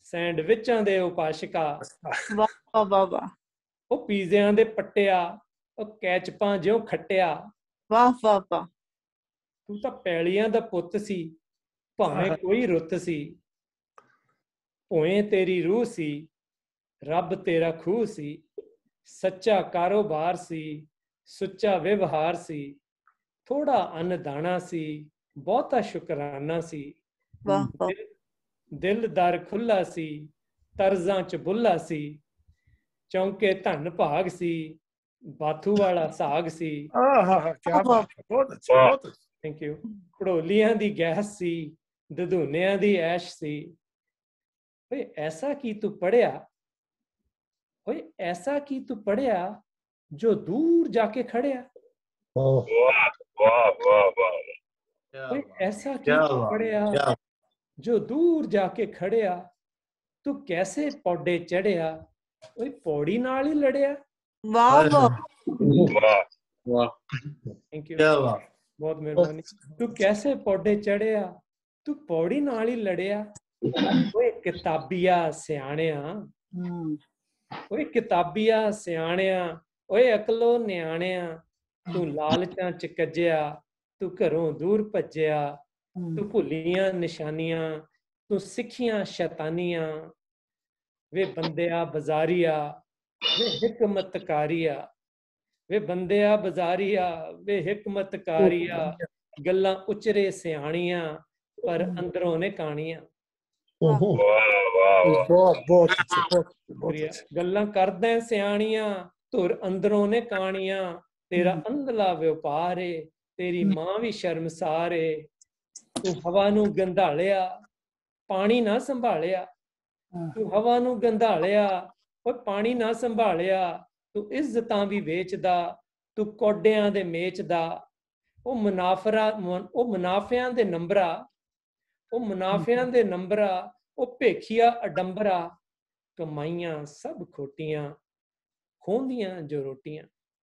ਸੈਂਡਵਿਚਾਂ ਦੇ ਉਪਾਸ਼ਿਕਾ, ਵਾਹ ਵਾਹ ਵਾਹ, ਉਹ ਪੀਜ਼ਿਆਂ ਦੇ ਪੱਟਿਆ, ਉਹ ਕੈਚਪਾਂ ਜਿਉਂ ਖੱਟਿਆ। ਵਾਹ ਵਾਹ ਵਾਹ। ਤੂੰ ਤਾਂ ਪੈਲੀਆਂ ਦਾ ਪੁੱਤ ਸੀ, ਭਾਵੇਂ ਕੋਈ ਰੁੱਤ ਸੀ। ਭੋਏ ਤੇਰੀ ਰੂਹ ਸੀ, ਰੱਬ ਤੇਰਾ ਖੂਹ ਸੀ। ਸੱਚਾ ਕਾਰੋਬਾਰ ਸੀ, ਸੁੱਚਾ ਵਿਵਹਾਰ ਸੀ। ਥੋੜਾ ਅੰਨ ਦਾਣਾ ਸੀ, ਬਹੁਤਾ ਸ਼ੁਕਰਾਨਾ ਸੀ। ਵਾਹ ਵਾਹ। ਦਿਲ ਦਰ ਖੁੱਲਾ ਸੀ, ਤਰਜ਼ਾਂ ਚ ਬੁੱਲਾ ਸੀ। ਚੌਂਕੇ ਧਨ ਭਾਗ ਸੀ, ਬਾਥੂ ਵਾਲਾ ਸਾਗ ਸੀ। ਆਹਾ ਕੀ ਬਾਤ ਹੈ, ਬਹੁਤ ਅੱਛਾ, ਬਹੁਤ ਅੱਛਾ। Thank you. ਘੜੋਲੀਆਂ ਦੀ ਗੈਸ ਸੀ, ਦਧੂਨਿਆਂ ਦੀ ਐਸ਼ ਸੀ। ਓਏ ਐਸਾ ਕੀ ਤੂੰ ਪੜਿਆ, ਓਏ ਐਸਾ ਕੀ ਤੂੰ ਪੜਿਆ, ਜੋ ਦੂਰ ਜਾ ਕੇ ਖੜਿਆ। ਵਾਹ ਵਾਹ ਵਾਹ ਵਾਹ। ਓਏ ਐਸਾ ਕੀ ਤੂੰ ਪੜਿਆ, ਜੋ ਦੂਰ ਜਾ ਕੇ ਖੜਿਆ। ਤੂੰ ਕੈਸੇ ਪੌੜੇ ਚੜਿਆ, ਓਏ ਪੌੜੀ ਨਾਲ ਹੀ ਲੜਿਆ। ਵਾਹ ਵਾਹ ਵਾਹ ਵਾਹ। ਥੈਂਕ ਯੂ, ਬਹੁਤ ਮਿਹਰਬਾਨੀ। ਤੂੰ ਕੈਸੇ ਪੌੜੇ ਚੜਿਆ, ਤੂੰ ਪੌੜੀ ਨਾਲ ਹੀ ਲੜਿਆ। ਓਏ ਕਿਤਾਬੀਆ ਸਿਆਣਿਆ, ਓਏ ਕਿਤਾਬੀਆ ਸਿਆਣਿਆ। ਓਏ ਅਕਲੋ ਨਿਆਣਿਆ, ਤੂੰ ਲਾਲਚਾਂ ਚ ਕੱਜਿਆ। ਤੂੰ ਘਰੋਂ ਦੂਰ ਭੱਜਿਆ, ਤੂੰ ਭੁੱਲੀਆਂ ਨਿਸ਼ਾਨੀਆਂ। ਤੂੰ ਸਿੱਖੀਆਂ ਸ਼ੈਤਾਨੀਆਂ। ਵੇ ਬੰਦਿਆ ਬਜ਼ਾਰੀਆ, ਵੇ ਹਿਕਮਤਕਾਰੀਆ। ਵੇ ਬੰਦਿਆ ਬਜ਼ਾਰੀਆ, ਵੇ ਹਿਕਮਤਕਾਰੀਆ। ਗੱਲਾਂ ਉਚਰੇ ਸਿਆਣੀਆਂ, ਪਰ ਅੰਦਰੋਂ ਨੇ ਕਾਣੀਆਂ। ਬਹੁਤ ਬਹੁਤ ਸ਼ੁਕਰੀਆ। ਗੱਲਾਂ ਕਰਦਾ ਸਿਆਣੀਆਂ, ਧੁਰ ਅੰਦਰੋਂ ਨੇ ਕਾਣੀਆਂ। ਤੇਰਾ ਅੰਧਲਾ ਵਪਾਰ ਏ, ਤੇਰੀ ਮਾਂ ਵੀ ਸ਼ਰਮਸਾਰ ਏ। ਤੂੰ ਹਵਾ ਨੂੰ ਗੰਧਾਲਿਆ, ਪਾਣੀ ਨਾ ਸੰਭਾਲਿਆ। ਤੂੰ ਹਵਾ ਨੂੰ ਗੰਧਾਲਿਆ, ਓਏ ਪਾਣੀ ਨਾ ਸੰਭਾਲਿਆ। ਤੂੰ ਇੱਜ਼ਤਾਂ ਵੀ ਵੇਚਦਾ, ਤੂੰ ਕੋਡਿਆਂ ਦੇ ਮੇਚਦਾ। ਉਹ ਮੁਨਾਫਰਾ ਉਹ ਮੁਨਾਫਿਆਂ ਦੇ ਨੰਬਰਾ, ਉਹ ਮੁਨਾਫਿਆਂ ਦੇ ਨੰਬਰਾ। ਉਹ ਭੇਖੀਆ ਅਡੰਬਰਾ। ਕਮਾਈਆਂ ਸਭ ਖੋਟੀਆਂ, ਖੋਹਦੀਆਂ ਜੋ ਰੋਟੀਆਂ।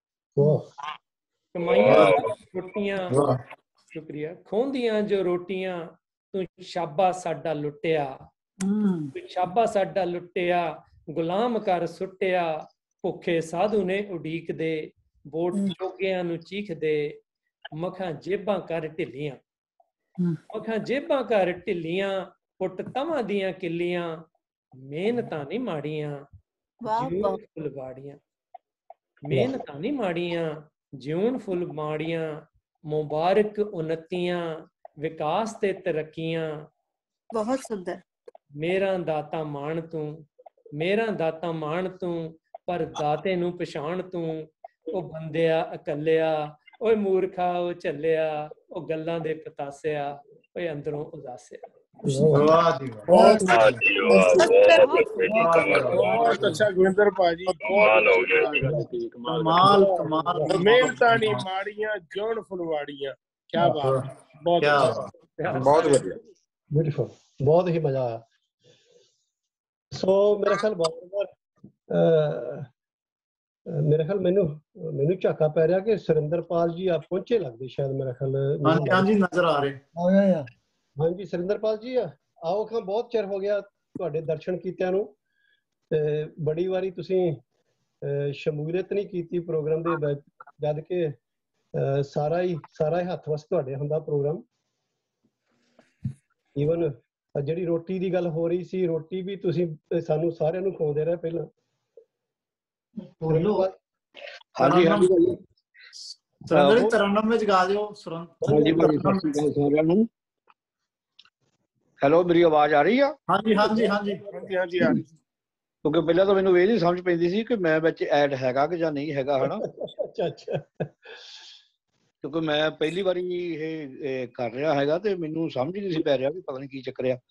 ਕਮਾਈਆਂ ਸਭ ਖੋਟੀਆਂ, ਸ਼ੁਕਰੀਆ, ਖੋਹਦੀਆਂ ਜੋ ਰੋਟੀਆਂ। ਤੂੰ ਸ਼ਾਬਾ ਸਾਡਾ ਲੁੱਟਿਆ, ਤੂੰ ਸ਼ਾਬਾ ਸਾਡਾ ਲੁੱਟਿਆ। ਗੁਲਾਮ ਕਰ ਸੁੱਟਿਆ, ਭੁੱਖੇ ਸਾਧੂ ਨੇ ਉਡੀਕਦੇ। ਵੋਟ ਜੋਗਿਆਂ ਨੂੰ ਚੀਖਦੇ। ਮਖਾਂ ਜੇਬਾਂ ਕਰ ਢਿੱਲੀਆਂ, ਮਖਾਂ ਜੇਬਾਂ ਕਰ ਢਿੱਲੀਆਂ। ਪੁੱਟ ਤਵਾਂ ਦੀਆਂ ਕਿੱਲੀਆਂ, ਮਿਹਨਤਾਂ ਨਹੀਂ ਮਾੜੀਆਂ, ਜਿਉਣ ਫੁਲਵਾੜੀਆਂ। ਮਿਹਨਤਾਂ ਨਹੀਂ ਮਾੜੀਆਂ, ਜਿਉਣ ਫੁੱਲ ਮਾੜੀਆਂ। ਮੁਬਾਰਕ ਉਨਤੀਆਂ, ਵਿਕਾਸ ਤੇ ਤਰੱਕੀਆਂ। ਬਹੁਤ ਸੁੰਦਰ। ਮੇਰਾ ਦਾਤਾ ਮਾਣ ਤੂੰ, ਮੇਰਾ ਦਾਤਾ ਮਾਣ ਤੂੰ। ਪਰ ਦਾਤੇ ਨੂੰ ਪਛਾਣ ਤੂੰ। ਉਹ ਬੰਦਿਆ ਇਕੱਲਿਆ, ਓਏ ਮੂਰਖਾ ਉਹ ਝੱਲਿਆ। ਉਹ ਗੱਲਾਂ ਦੇ ਪਤਾਸਿਆ, ਓਏ ਅੰਦਰੋਂ ਉਦਾਸਿਆ। ਵਾਹ ਜੀ ਵਾਹ, ਬਹੁਤ ਅੱਛਾ ਗੁਰਿੰਦਰ ਭਾਜੀ, ਬਹੁਤ ਕਮਾਲ ਕਮਾਲ। ਮਿਹਨਤਾਂ ਨਹੀਂ ਮਾੜੀਆਂ, ਜਿਉਣ ਫੁਲਵਾੜੀਆਂ। ਕੀ ਬਾਤ, ਬਹੁਤ ਬਹੁਤ ਵਧੀਆ, ਬਿਊਟੀਫੁਲ, ਬਹੁਤ ਹੀ ਮਜ਼ਾ ਆਇਆ। ਸੋ ਮੇਰੇ ਖਿਆਲ ਬਹੁਤ ਮੇਰੇ ਖਿਆਲ ਮੈਨੂੰ ਮੈਨੂੰ ਝਾਕਾ ਪੈ ਰਿਹਾ ਕਿ ਸੁਰਿੰਦਰਪਾਲ ਜੀ ਆ ਪਹੁੰਚੇ ਲੱਗਦੇ ਸ਼ਾਇਦ। ਮੇਰੇ ਖਿਆਲ ਹਾਂਜੀ ਨਜ਼ਰ ਆ ਰਹੇ। ਹਾਂਜੀ ਸੁਰਿੰਦਰਪਾਲ ਜੀ ਆਓ ਖਾਂ, ਬਹੁਤ ਚਿਰ ਹੋ ਗਿਆ ਤੁਹਾਡੇ ਦਰਸ਼ਨ ਕੀਤਿਆਂ ਨੂੰ। ਤੇ ਬੜੀ ਵਾਰੀ ਤੁਸੀਂ ਸ਼ਮੂਲੀਅਤ ਨਹੀਂ ਕੀਤੀ ਪ੍ਰੋਗਰਾਮ ਦੇ ਵਿੱਚ, ਜਦ ਕਿ ਸਾਰਾ ਹੀ ਸਾਰਾ ਹੀ ਹੱਥ ਵਸ ਤੁਹਾਡੇ ਹੁੰਦਾ ਪ੍ਰੋਗਰਾਮ। ਈਵਨ ਜਿਹੜੀ ਰੋਟੀ ਦੀ ਗੱਲ ਹੋ ਰਹੀ ਸੀ, ਰੋਟੀ ਵੀ ਤੁਸੀਂ ਸਾਨੂੰ ਸਾਰਿਆਂ ਨੂੰ ਖਵਾਉਂਦੇ ਰਹੇ ਪਹਿਲਾਂ। ਹਾਂਜੀ ਹਾਂਜੀ ਸੁਰਿੰਦਰ ਤਰਨਮ ਵਿੱਚ ਗਾ ਦਿਓ। ਹਾਂਜੀ ਭਾਜੀ ਸਤਿ ਸ਼੍ਰੀ ਅਕਾਲ ਸਾਰਿਆਂ ਨੂੰ। ਹੈਲੋ, ਮੇਰੀ ਆਵਾਜ਼ ਆ ਰਹੀ ਆ? ਹਾਂਜੀ ਹਾਂਜੀ ਹਾਂਜੀ ਹਾਂਜੀ ਹਾਂਜੀ ਆ ਰਹੀ। ਕਿਉਂਕਿ ਪਹਿਲਾਂ ਤਾਂ ਮੈਨੂੰ ਇਹ ਨਹੀਂ ਸਮਝ ਪੈਂਦੀ ਸੀ ਕਿ ਮੈਂ ਵਿੱਚ ਐਡ ਹੈਗਾ ਕਿ ਜਾਂ ਨਹੀਂ ਹੈਗਾ, ਹਨਾ। ਅੱਛਾ ਅੱਛਾ। ਕਿਉਂਕਿ ਮੈਂ ਪਹਿਲੀ ਵਾਰੀ ਇਹ ਕਰ ਰਿਹਾ ਹੈਗਾ ਤੇ ਮੈਨੂੰ ਸਮਝ ਨਹੀਂ ਸੀ ਪੈ ਰਿਹਾ ਵੀ ਪਤਾ ਨਹੀਂ ਕੀ ਚੱਕਰ ਆ।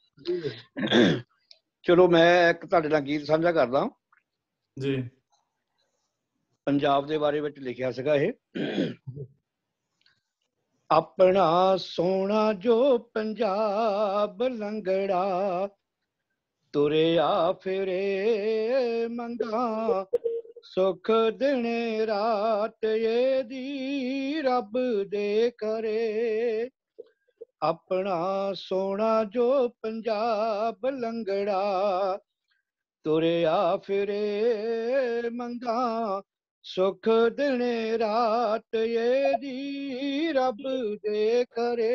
ਚਲੋ ਮੈਂ ਇੱਕ ਤੁਹਾਡੇ ਨਾਲ ਗੀਤ ਸਾਂਝਾ ਕਰਦਾ ਜੀ। ਪੰਜਾਬ ਦੇ ਬਾਰੇ ਵਿੱਚ ਲਿਖਿਆ ਸੀਗਾ ਇਹ। ਆਪਣਾ ਸੋਹਣਾ ਜੋ ਪੰਜਾਬ ਲੰਗੜਾ, ਤੁਰਿਆ ਫਿਰੇ ਮੰਗਾ। ਸੁਖ ਦਿਨੇ ਰਾਤ ਇਹਦੀ ਰੱਬ ਦੇ ਕਰੇ। ਆਪਣਾ ਸੋਹਣਾ ਜੋ ਪੰਜਾਬ ਲੰਗੜਾ, ਤੁਰਿਆ ਫਿਰੇ ਮੰਗਾ। सुख दिने रात ये दी रब दे करे।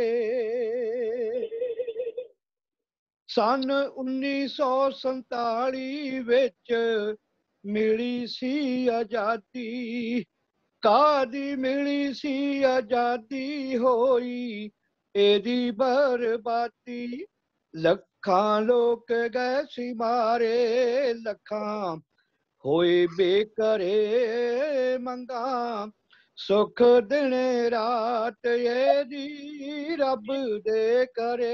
सन उन्नीस सौ संताली विच मिली सी आजादी, कादी मिली सी आजादी होई एदी बर्बादी। लखां लोग गए सी मारे, लखां होए बेकरे मंगा। सुख दिने रात ये दी रब दे करे।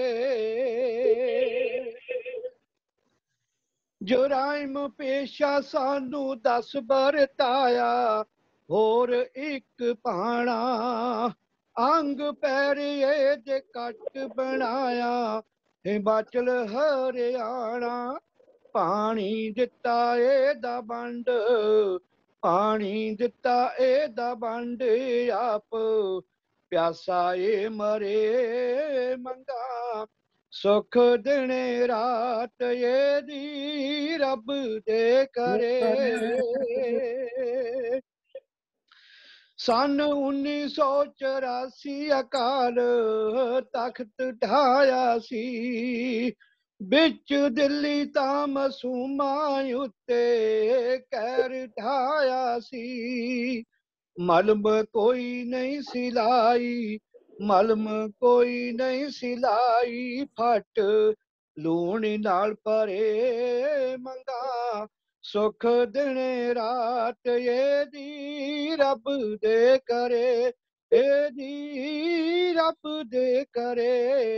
जुराइम पेशा सानू दस बरताया, होर एक पाना अंग पैर ये दे कट बनाया। हिमाचल हरियाणा पानी दिता एदा बंड, पानी दिता एदा बंड। आप प्यासा ए मरे मंगा। सुख दिने रात ये दी रब दे करे। सन उन्नीस सौ चौरासी अकाल तख्त ढाया सी, बिच दिल्ली ता मासूमा उत्ते कहर ढाया सी। मलम कोई नहीं सिलाई, मलम कोई नहीं सिलाई। फट लूण नाल भरे मंगा। सुख दिने रात ये दी रब दे करे, ए दी रब दे करे।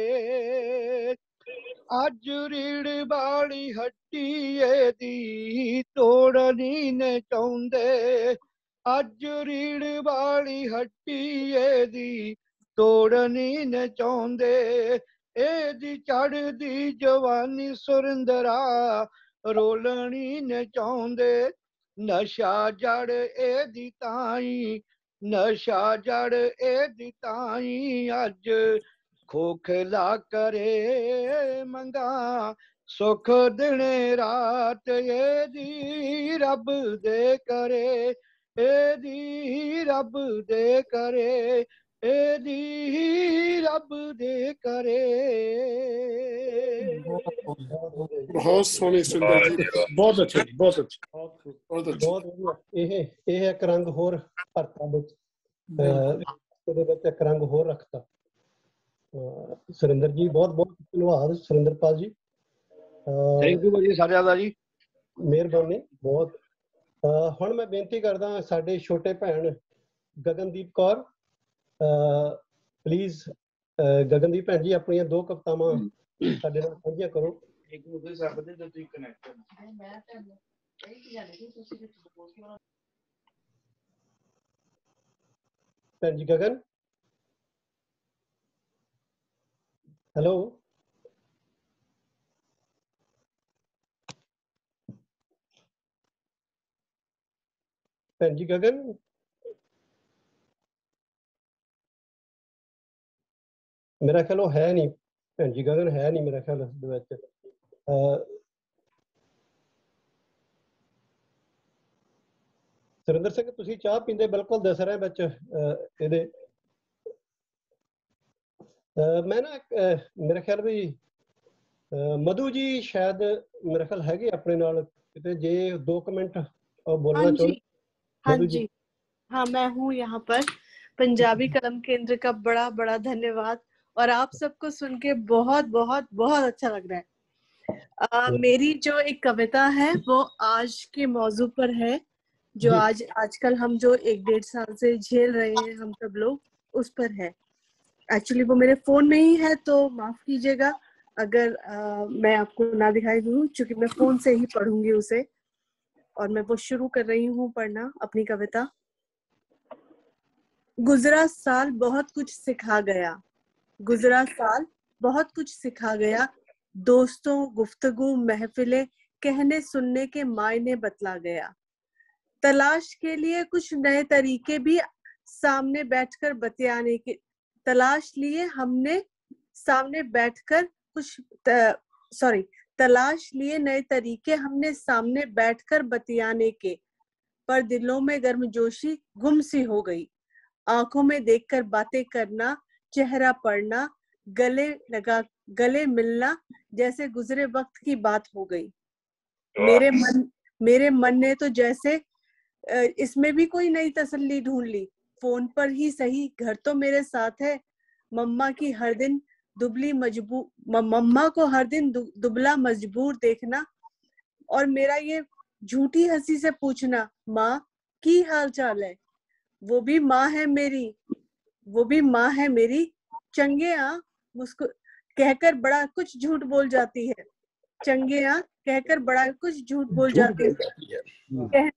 अज रीड़ वाली हड्डी एदी तोड़नी ने चाहुंदे। अज रीड़ वाली हड्डी एदी तोड़नी ने चाहुंदे। एदी चढ़दी जवानी सुरिंदरा रोलनी ने चाहुंदे। नशा जड़ एदी ताई, नशा जड़ एदी ताई। अज खोखला करे मंगा। सुख दिने रात ये दी रब दे करे, ए दी रब दे करे, ए दी रब दे करे। बहुत सोहनी सुंदर जी, बहुत अच्छा जी, बहुत अच्छा, बहुत अच्छा। बहुत ਇਹ ਇਹ ਇੱਕ ਰੰਗ ਹੋਰ ਭਰਤਾ ਵਿੱਚ ਇਹਦੇ ਵਿੱਚ ਇੱਕ ਰੰਗ ਹੋਰ ਰੱਖਤਾ। ਸੁਰਿੰਦਰ ਜੀ ਬਹੁਤ ਬਹੁਤ ਧੰਨਵਾਦ ਸੁਰਿੰਦਰਪਾਲ ਜੀ। ਥੈਂਕ ਯੂ ਜੀ ਸਾਰਿਆਂ ਦਾ ਜੀ, ਮਿਹਰਬਾਨੀ ਬਹੁਤ। ਹੁਣ ਮੈਂ ਬੇਨਤੀ ਕਰਦਾ ਸਾਡੇ ਛੋਟੇ ਭੈਣ ਗਗਨਦੀਪ ਕੌਰ, ਪਲੀਜ਼ ਗਗਨਦੀਪ ਭੈਣ ਜੀ ਆਪਣੀਆਂ ਦੋ ਕਵਿਤਾਵਾਂ ਸਾਡੇ ਨਾਲ ਸਾਂਝੀਆਂ ਕਰੋ। ਇੱਕ ਦੂਜੇ ਸ਼ਬਦ ਦੇ ਤੁਸੀਂ ਕਨੈਕਟ ਮੈਂ ਤੁਹਾਨੂੰ ਇਹ ਕੀ ਜਾਣੇ ਕਿ ਤੁਸੀਂ ਵਿੱਚ ਬੋਲ ਕੇ ਭੈਣ ਜੀ ਗਗਨ, ਹੈਲੋ। ਭੈਣ ਜੀ ਗਗਨ, ਮੇਰਾ ਖਿਆਲ ਉਹ ਹੈ ਨਹੀਂ। ਭੈਣ ਜੀ ਗਗਨ ਹੈ ਨਹੀਂ ਮੇਰਾ ਖਿਆਲ ਇਸ ਦੇ ਵਿੱਚ। ਸੁਰਿੰਦਰ ਸਿੰਘ ਤੁਸੀਂ ਚਾਹ ਪੀਂਦੇ ਬਿਲਕੁਲ ਦਿਸ ਰਹੇ ਵਿੱਚ ਇਹਦੇ। ਮੈਂ ਨਾ ਮੇਰਾ ਖਿਆਲ ਵੀ ਮਧੂ ਜੀ ਸ਼ਾਇਦ ਮੇਰਾ ਖਿਆਲ ਹੈਗੇ ਆਪਣੇ ਨਾਲ ਕਿਤੇ, ਜੇ ਦੋ ਕੁ ਮਿੰਟ बोलना चाहूँ। हाँ जी, हाँ मैं हूँ यहाँ पर। पंजाबी कलम केंद्र का बड़ा बड़ा धन्यवाद, और आप सबको सुन के बहुत बहुत बहुत अच्छा लग रहा है। आ, मेरी जो एक कविता है वो आज के मौजू पर है, जो आज आजकल हम जो एक डेढ़ साल से झेल रहे हैं हम सब लोग, उस पर है। एक्चुअली वो मेरे फोन में ही है, तो माफ कीजिएगा अगर आ, मैं आपको ना दिखाई दूँ, क्योंकि मैं फोन से ही पढ़ूंगी उसे। और मैं वो शुरू कर रही हूँ पढ़ना अपनी कविता। गुजरा साल बहुत कुछ सिखा गया, गुजरा साल बहुत कुछ सिखा गया। दोस्तों, गुफ्तगू, महफिलें, कहने सुनने के मायने बतला गया। तलाश के लिए कुछ नए तरीके भी सामने बैठकर बतियाने के तलाश लिए हमने सामने बैठकर कुछ सॉरी तलाश लिए नए तरीके हमने सामने बैठकर बतियाने के। पर दिलों में गर्मजोशी गुम सी हो गई। आंखों में देखकर बातें करना, चेहरा पढ़ना, गले लगा गले मिलना जैसे गुजरे वक्त की बात हो गई। मेरे मन मेरे मन ने तो जैसे इसमें भी कोई नई तसल्ली ढूंढ ली। फोन पर ही सही, घर तो मेरे साथ है। मम्मा की हर दिन दुबली मजबूर मम्मा को हर दिन दु, दुबला मजबूर देखना और मेरा ये झूठी हंसी से पूछना, माँ की हाल चाल है। वो भी माँ है मेरी वो भी माँ है मेरी चंगे आ मुस्कुर कहकर बड़ा कुछ झूठ बोल जाती है। चंगे आ कहकर बड़ा कुछ झूठ बोल जाती है। कह,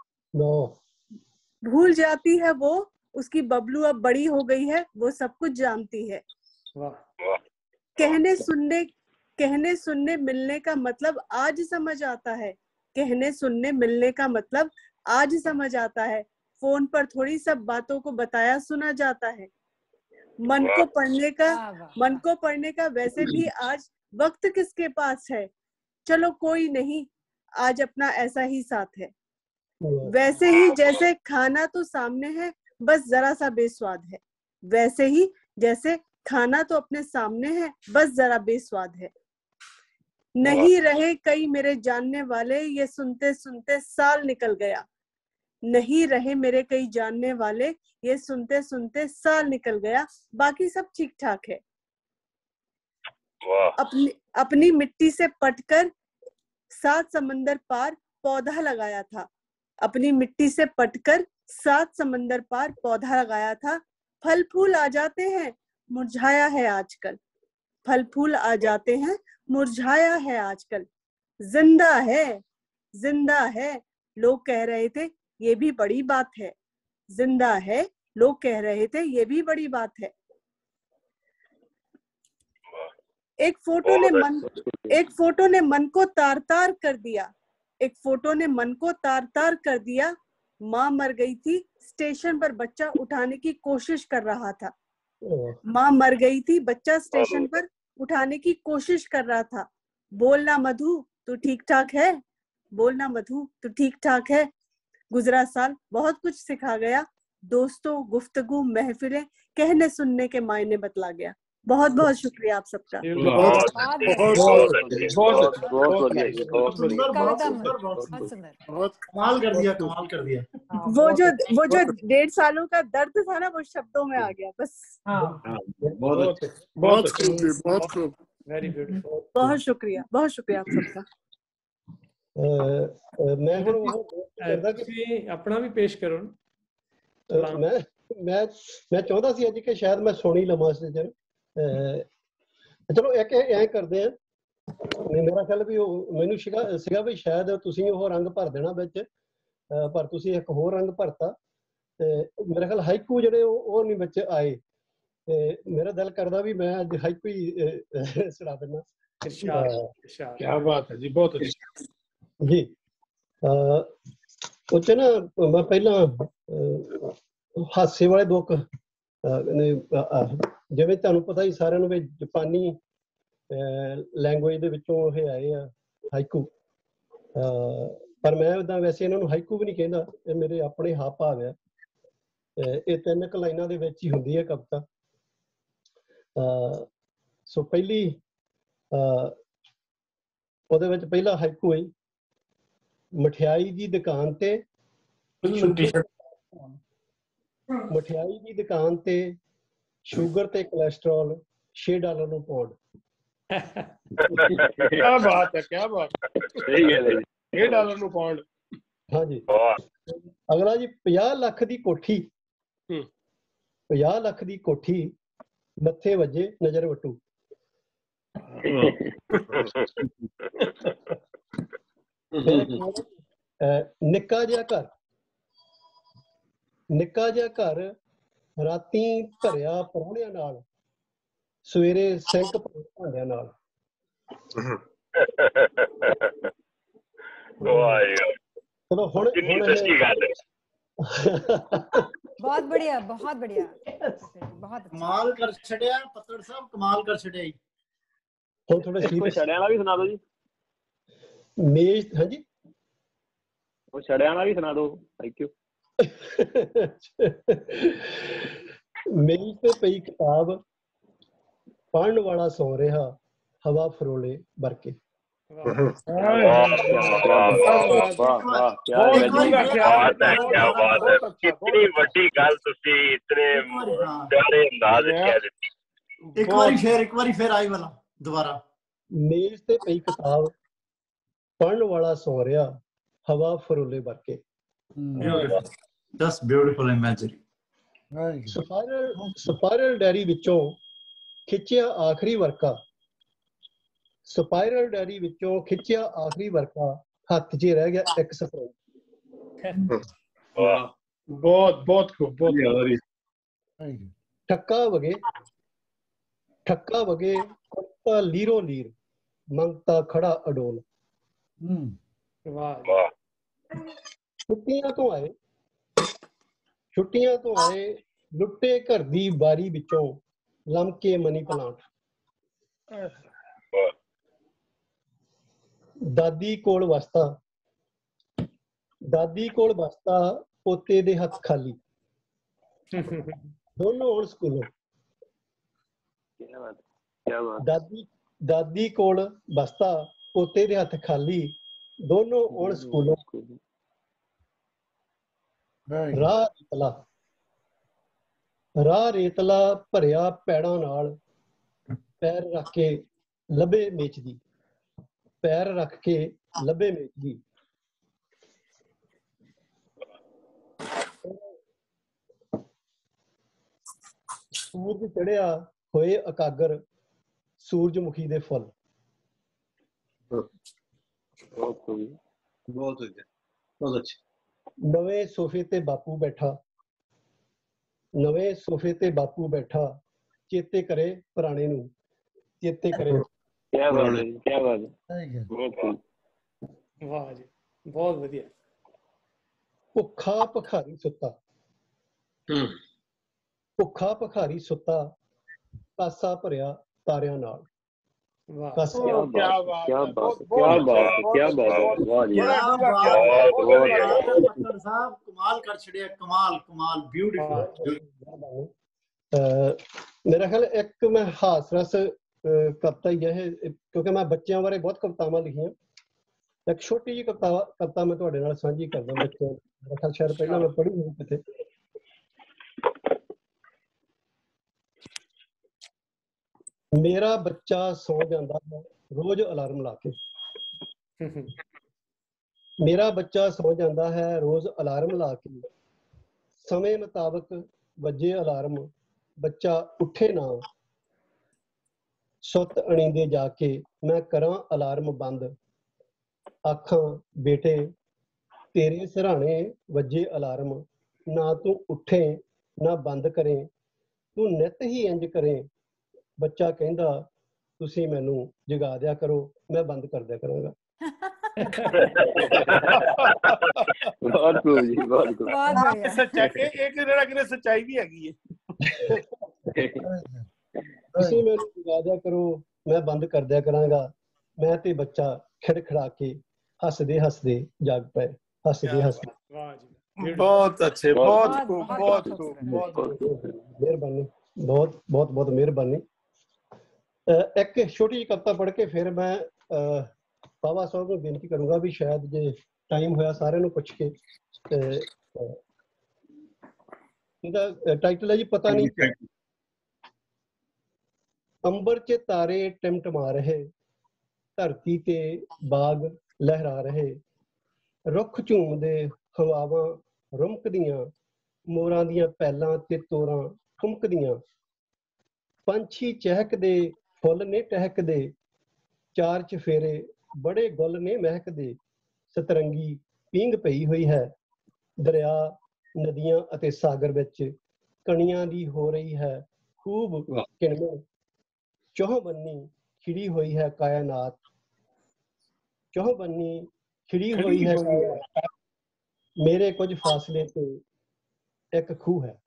भूल जाती है वो, उसकी बबलू अब बड़ी हो गई है, वो सब कुछ जानती है। कहने सुनने कहने सुनने मिलने का मतलब आज समझ आता है। कहने सुनने मिलने का मतलब आज समझ आता है। फोन पर थोड़ी सब बातों को बताया सुना जाता है। मन को पढ़ने का मन को पढ़ने का वैसे भी आज वक्त किसके पास है। चलो कोई नहीं, आज अपना ऐसा ही साथ है। वैसे ही जैसे खाना तो सामने है, बस जरा सा बेस्वाद है। वैसे ही जैसे खाना तो अपने सामने है, बस जरा बेस्वाद है। नहीं रहे कई मेरे जानने वाले, ये सुनते सुनते साल निकल गया। नहीं रहे मेरे कई जानने वाले, ये सुनते सुनते साल निकल गया। बाकी सब ठीक ठाक है। अपनी अपनी मिट्टी से पटकर सात समंदर पार पौधा लगाया था। अपनी मिट्टी से पटकर सात समंदर पार पौधा लगाया था। फल फूल आ जाते हैं, मुरझाया है आजकल। फल फूल आ जाते हैं, मुरझाया है आजकल। जिंदा है जिंदा है लोग कह रहे थे, ये भी बड़ी बात है। जिंदा है लोग कह रहे थे, ये भी बड़ी बात है। एक फोटो ने मन एक फोटो ने मन को तार तार कर दिया। एक फोटो ने मन को तार तार कर दिया। माँ मर गई थी, स्टेशन पर बच्चा उठाने की कोशिश कर रहा था। माँ मर गई थी, बच्चा स्टेशन पर उठाने की कोशिश कर रहा था। बोलना मधु तू ठीक ठाक है, बोलना मधु तू ठीक ठाक है। गुजरा साल बहुत कुछ सिखा गया। दोस्तों, गुफ्तगू, महफिलें, कहने सुनने के मायने बतला गया। बहुत बहुत शुक्रिया आप सबका। बहुत कमाल कर दिया कमाल कर दिया वो जो वो जो डेढ़ सालों का दर्द था ना, वो शब्दों में आ गया बस। बहुत बहुत खूब बहुत खूब वेरी ब्यूटीफुल। बहुत शुक्रिया बहुत शुक्रिया आप सबका। मैं ਤੁਸੀਂ ਆਪਣਾ ਵੀ ਪੇਸ਼ ਕਰੋ। ਮੈਂ ਮੈਂ ਮੈਂ ਚਾਹੁੰਦਾ ਸੀ ਅੱਜ ਕਿ ਸ਼ਾਇਦ ਮੈਂ ਸੁਣੀ ਲਵਾਂ ਇਸ ਚ। ਚਲੋ ਇੱਕ ਐਂ ਕਰਦੇ ਆ, ਮੇਰਾ ਖਿਆਲ ਵੀ ਉਹ ਮੈਨੂੰ ਸੀਗਾ ਸੀਗਾ ਵੀ ਸ਼ਾਇਦ ਤੁਸੀਂ ਉਹ ਰੰਗ ਭਰ ਦੇਣਾ ਵਿੱਚ, ਪਰ ਤੁਸੀਂ ਇੱਕ ਹੋਰ ਰੰਗ ਭਰਤਾ। ਤੇ ਮੇਰਾ ਖਿਆਲ ਹਾਈਕੂ ਜਿਹੜੇ ਉਹ ਨਹੀਂ ਵਿੱਚ ਆਏ। ਤੇ ਮੇਰਾ ਦਿਲ ਕਰਦਾ ਵੀ ਮੈਂ ਅੱਜ ਹਾਈਕੂ ਹੀ ਸੁਣਾ ਦਿੰਦਾ। क्या बात है जी, बहुत अच्छा जी। ਉਹ 'ਚ ਨਾ ਮੈਂ ਪਹਿਲਾਂ ਹਾਸੇ ਵਾਲੇ ਦੁੱਖ ਨੇ, ਜਿਵੇਂ ਤੁਹਾਨੂੰ ਪਤਾ ਹੀ ਸਾਰਿਆਂ ਨੂੰ ਵੀ ਜਾਪਾਨੀ ਲੈਂਗੁਏਜ ਦੇ ਵਿੱਚੋਂ ਇਹ ਆਏ ਆ ਹਾਈਕੂ। ਪਰ ਮੈਂ ਉਦਾਂ ਵੈਸੇ ਇਹਨਾਂ ਨੂੰ ਹਾਈਕੂ ਵੀ ਨਹੀਂ ਕਹਿੰਦਾ, ਇਹ ਮੇਰੇ ਆਪਣੇ ਹਾਵ ਭਾਵ ਆ। ਇਹ ਤਿੰਨ ਕੁ ਲਾਈਨਾਂ ਦੇ ਵਿੱਚ ਹੀ ਹੁੰਦੀ ਹੈ ਕਵਿਤਾ। ਸੋ ਪਹਿਲੀ ਉਹਦੇ ਵਿੱਚ ਪਹਿਲਾ ਹਾਈਕੂ ਹੈ, ਮਠਿਆਈ ਦੀ ਦੁਕਾਨ ਤੇ ਮਠਿਆਈ ਦੀ ਦੁਕਾਨ ਤੇ ਸ਼ੂਗਰ ਤੇ ਕੋਲੇਸਟ੍ਰੋਲ ਛੇ ਡਾਲਰ ਨੂੰ ਪਾਉਂਡ। क्या बात है, क्या बात है, छे ਡਾਲਰ ਨੂੰ ਪਾਉਂਡ। ਹਾਂਜੀ। ਅਗਲਾ ਜੀ, ਪੰਜਾਹ ਲੱਖ ਦੀ ਕੋਠੀ ਪੰਜਾਹ ਲੱਖ ਦੀ ਕੋਠੀ ਮੱਥੇ ਵੱਜੇ ਨਜ਼ਰ ਵਟੂ। ਨਿੱਕਾ ਜਿਹਾ ਘਰ ਨਿੱਕਾ ਜਿਹਾ ਘਰ ਰਾਤੀ ਭਰਿਆ ਪ੍ਰਾਹੁਣਿਆਂ ਨਾਲ, ਸਵੇਰੇ ਸਿੰਕ ਭਰੇ ਭਾਂਡਿਆਂ ਨਾਲ। ਚਲੋ ਹੁਣ बहुत बढ़िया बहुत बढ़िया बहुत कमाल कर छड़िया पत्तड़ साहब, कमाल कर छड़िया। ਹੁਣ ਥੋੜਾ ਸੀਰੀਅਸ ਛੜਿਆਂ ਵਾਲਾ ਵੀ ਸੁਣਾ ਦਿਓ ਜੀ। ਮੇਜ਼ ਹਾਂਜੀ ਉਹ ਛੜਿਆਂ ਨਾਲ ਵੀ ਸੁਣਾ ਦਿਓ। Thank you. ਮੇਰੀ ਤੇ ਪਈ ਕਿਤਾਬ ਪੜ੍ਹਨ ਵਾਲਾ ਸੌ ਰਿਹਾ ਹਵਾ ਫਰੋਲੇ ਵਰਕੇ। इतनी बड़ी गल तुसी इतने प्यारे अंदाज च कह दी। एक बारी फिर एक बारी फिर आई वाला दोबारा। मेज ते पई किताब पढ़न वाला सौ ਰਿਹਾ हवा फरोले वरके। That's beautiful imagery. Spiral spiral diary ਵਿੱਚੋਂ ਖਿੱਚਿਆ ਆਖਰੀ ਵਰਕਾ। ਸਪਾਇਰਲ ਡੈਰੀ ਵਿੱਚੋਂ ਖਿੱਚਿਆ ਆਖਰੀ ਵਰਕਾ ਹੱਥ 'ਚ ਰਹਿ ਗਿਆ ਇੱਕ ਸਪਰਿੰਗ। ਵਾਹ ਬਹੁਤ ਬਹੁਤ ਖੂਬ ਬਹੁਤ। ਠੱਕਾ ਵਗੇ ਠੱਕਾ ਵਗੇ ਕੁੱਤਾ ਲੀਰੋ ਲੀਰ ਮੰਗਤਾ ਖੜਾ ਅਡੋਲ। ਵਾਹ। ਛੁੱਟੀਆਂ ਤੋਂ ਆਏ ਛੁੱਟੀਆਂ ਤੋਂ ਆਏ ਲੁੱਟੇ ਘਰ ਦੀ ਬਾਰੀ ਵਿੱਚੋਂ ਲਮਕੇ ਮਨੀ ਪਲਾਂਟ। ਦਾਦੀ ਕੋਲ ਵਸਤਾ ਦਾਦੀ ਕੋਲ ਵਸਤਾ ਪੋਤੇ ਦੇ ਹੱਥ ਖਾਲੀ। ਦੋਨੋਂ ਹੁਣ ਸਕੂਲੋਂ। ਦਾਦੀ ਦਾਦੀ ਕੋਲ ਵਸਤਾ ਪੋਤੇ ਦੇ ਹੱਥ ਖਾਲੀ ਦੋਨੋਂ ਹੁਣ ਸਕੂਲੋਂ। ਰਾਹ ਰੇਤਲਾ ਰਾਹ ਰੇਤਲਾ ਭਰਿਆ ਪੈੜਾਂ ਨਾਲ ਪੈਰ ਰੱਖ ਕੇ ਲੱਭੇ ਮੇਚਦੀ ਪੈਰ ਰੱਖ ਕੇ ਲੱਭੇ ਮੇਚਦੀ। ਸੂਰਜ ਚੜਿਆ ਹੋਏ ਇਕਾਗਰ ਸੂਰਜਮੁਖੀ ਦੇ ਫੁੱਲ। ਬਹੁਤ ਬਹੁਤ ਬਹੁਤ ਅੱਛਾ। ਨਵੇਂ ਸੋਫੇ ਤੇ ਬਾਪੂ ਬੈਠਾ ਨਵੇਂ ਸੋਫੇ ਤੇ ਬਾਪੂ ਬੈਠਾ ਚੇਤੇ ਕਰੇ ਪੁਰਾਣੇ ਨੂੰ ਚੇਤੇ ਕਰੇ। ਕਿਆ ਬਾਤ ਹੈ ਕਿਆ ਬਾਤ ਹੈ। ਵਾਹ ਜੀ ਬਹੁਤ ਵਧੀਆ। ਭੁੱਖਾ ਭਖਾਰੀ ਸੁੱਤਾ ਭੁੱਖਾ ਭਖਾਰੀ ਸੁੱਤਾ ਕਾਸਾ ਭਰਿਆ ਤਾਰਿਆਂ ਨਾਲ। ਵਾਹ ਕਿਆ ਬਾਤ ਕਿਆ ਬਾਤ ਕਿਆ ਬਾਤ ਕਿਆ ਬਾਤ। ਵਾਹ ਜੀ ਪੱਤਰ ਸਾਹਿਬ ਕਮਾਲ ਕਰ ਛੜਿਆ। ਕਮਾਲ ਕਮਾਲ ਬਿਊਟੀਫੁਲ। ਮੇਰਾ ਖਿਆਲ ਇੱਕ ਮੈਂ ਹਾਸ ਰਸ ਕਵਿਤਾ ਹੀ ਹੈ ਕਿਉਂਕਿ ਮੈਂ ਬੱਚਿਆਂ ਬਾਰੇ ਬਹੁਤ ਕਵਿਤਾਵਾਂ ਲਿਖੀਆਂ। ਇੱਕ ਛੋਟੀ ਜਿਹੀ ਕਵਿਤਾ ਕਵਿਤਾ ਮੈਂ ਤੁਹਾਡੇ ਨਾਲ ਸਾਂਝੀ ਕਰਦਾ ਬੱਚਿਆਂ। ਮੇਰਾ ਖਿਆਲ ਸ਼ਾਇਦ ਪਹਿਲਾਂ ਮੈਂ ਪੜ੍ਹੀ ਹੋਈ ਕਿਤੇ। ਮੇਰਾ ਬੱਚਾ ਸੌ ਜਾਂਦਾ ਹੈ ਰੋਜ਼ ਅਲਾਰਮ ਲਾ ਕੇ। ਮੇਰਾ ਬੱਚਾ ਸੌ ਜਾਂਦਾ ਹੈ ਰੋਜ਼ ਅਲਾਰਮ ਲਾ ਕੇ ਸਮੇਂ ਮੁਤਾਬਕ ਵੱਜੇ ਅਲਾਰਮ ਬੱਚਾ ਉੱਠੇ ਨਾ ਸੁੱਤ ਅਣੀਂਦੇ ਜਾ ਕੇ ਮੈਂ ਕਰਾਂ ਅਲਾਰਮ ਬੰਦ। ਆਖਾਂ ਬੇਟੇ ਤੇਰੇ ਸਿਰਹਾਣੇ ਵੱਜੇ ਅਲਾਰਮ ਨਾ ਤੂੰ ਉੱਠੇ ਨਾ ਬੰਦ ਕਰੇ ਤੂੰ ਨਿੱਤ ਹੀ ਇੰਜ ਕਰੇ। ਬੱਚਾ ਕਹਿੰਦਾ ਤੁਸੀਂ ਮੈਨੂੰ ਜਗਾ ਦਿਆ ਕਰੋ ਮੈਂ ਬੰਦ ਕਰ ਦਿਆ ਕਰਾਂਗਾ। ਬਹੁਤ ਖੂਬ ਜੀ ਬਹੁਤ ਖੂਬ। ਸੱਚਾਈ ਇਹ ਕਿਹੜਾ ਕਿਹੜੇ ਸੱਚਾਈ ਵੀ ਹੈਗੀ ਹੈ। ਤੁਸੀਂ ਮੈਨੂੰ ਜਗਾ ਦਿਆ ਕਰੋ ਮੈਂ ਬੰਦ ਕਰ ਦਿਆ ਕਰਾਂਗਾ। ਮੈਂ ਤੇ ਬੱਚਾ ਖਿੜਖੜਾ ਕੇ ਹੱਸਦੇ ਹੱਸਦੇ ਜਾਗ ਪਏ ਹੱਸਦੇ ਹੱਸਦੇ। ਬਹੁਤ ਅੱਛੇ ਬਹੁਤ ਖੂਬ ਬਹੁਤ ਖੂਬ ਬਹੁਤ ਮਿਹਰਬਾਨੀ ਬਹੁਤ ਬਹੁਤ ਬਹੁਤ ਮਿਹਰਬਾਨੀ। ਇੱਕ ਛੋਟੀ ਜਿਹੀ ਕਵਿਤਾ ਪੜ੍ਹ ਕੇ ਫਿਰ ਮੈਂ ਬਾਬਾ ਸਾਹਿਬ ਨੂੰ ਬੇਨਤੀ ਕਰੂੰਗਾ ਵੀ ਸ਼ਾਇਦ ਜੇ ਟਾਈਮ ਹੋਇਆ ਸਾਰਿਆਂ ਨੂੰ ਪੁੱਛ ਕੇ। ਇਹਦਾ ਟਾਈਟਲ ਹੈ ਜੀ ਪਤਾ ਨਹੀਂ ਕਿਉਂ। ਅੰਬਰ 'ਚ ਤਾਰੇ ਟਿਮਟਮਾ ਰਹੇ ਧਰਤੀ ਤੇ ਬਾਗ ਲਹਿਰਾ ਰਹੇ ਰੁੱਖ ਝੂਮਦੇ ਹਵਾਵਾਂ ਰੁਮਕਦੀਆਂ ਮੋਰਾਂ ਦੀਆਂ ਪੈਲਾਂ ਤੇ ਤੋਰਾਂ ਠੁਮਕਦੀਆਂ ਪੰਛੀ ਚਹਿਕਦੇ ਫੁੱਲ ਨੇ ਟਹਿਕਦੇ ਚਾਰ ਚਫੇਰੇ ਬੜੇ ਗੁੱਲ ਨੇ ਮਹਿਕਦੇ ਸਤਰੰਗੀ ਪੀਂਘ ਪਈ ਹੋਈ ਹੈ ਦਰਿਆ ਨਦੀਆਂ ਅਤੇ ਸਾਗਰ ਵਿੱਚ ਕਣੀਆਂ ਦੀ ਹੋ ਰਹੀ ਹੈ ਖੂਬ ਕਿਣਮਣ ਚੌਹ ਬੰਨੀ ਖਿੜੀ ਹੋਈ ਹੈ ਕਾਇਨਾਤ ਚੌਹ ਬੰਨੀ ਖਿੜੀ ਹੋਈ ਹੈ ਮੇਰੇ ਕੁਝ ਫਾਸਲੇ ਤੇ ਇੱਕ ਖੂਹ ਹੈ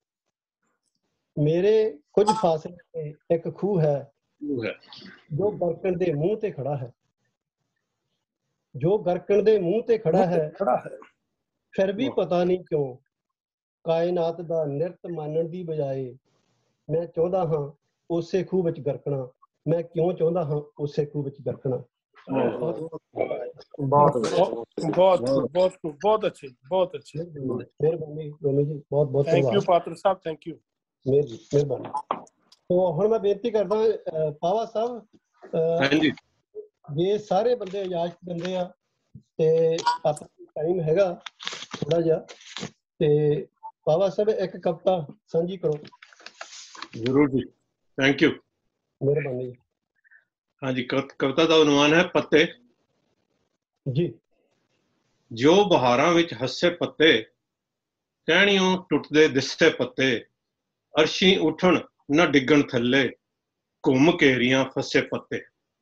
ਮੇਰੇ ਕੁਝ ਫਾਸਲੇ ਤੇ ਇੱਕ ਖੂਹ ਹੈ ਜੋ ਬਰਕਣ ਦੇ ਮੂੰਹ ਤੇ ਖੜਾ ਹੈ जो गरकण दे मूंह ते खड़ा है खड़ा है फिर भी पता नहीं क्यों कायनात दा निरत मानण दी बजाए मैं चाਹੁੰਦਾ ਹਾਂ ਉਸੇ ਖੂਹ ਵਿੱਚ ਗਰਕਣਾ मैं क्यों चाਹੁੰਦਾ ਹਾਂ ਉਸੇ ਖੂਹ ਵਿੱਚ ਗਰਕਣਾ बहुत बहुत बहुत बहुत बहुत अच्छे बहुत अच्छे मेहरबानी रोमी जी बहुत बहुत थैंक यू पात्र साहब थैंक यू मेहरबानी तो ਹੁਣ मैं बेनती करदा पावा साहब हाँ जी ਜੇ ਸਾਰੇ ਬੰਦੇ ਇਜਾਜ਼ਤ ਦਿੰਦੇ ਆ ਤੇ ਆਪਾਂ ਟਾਈਮ ਹੈਗਾ ਥੋੜਾ ਜਿਹਾ ਤੇ ਪਾਵਾ ਸਾਹਿਬ ਇੱਕ ਕਵਿਤਾ ਸਾਂਝੀ ਕਰੋ जरूर जी थैंक यू मेहरबानी हाँ जी कविता का उन्वान है पत्ते जी जो बहारां विच हस्से पत्ते टहणियों टुटदे दिस्से पत्ते अरशी उठन न डिगण थल्ले घुम घेरियां फसे पत्ते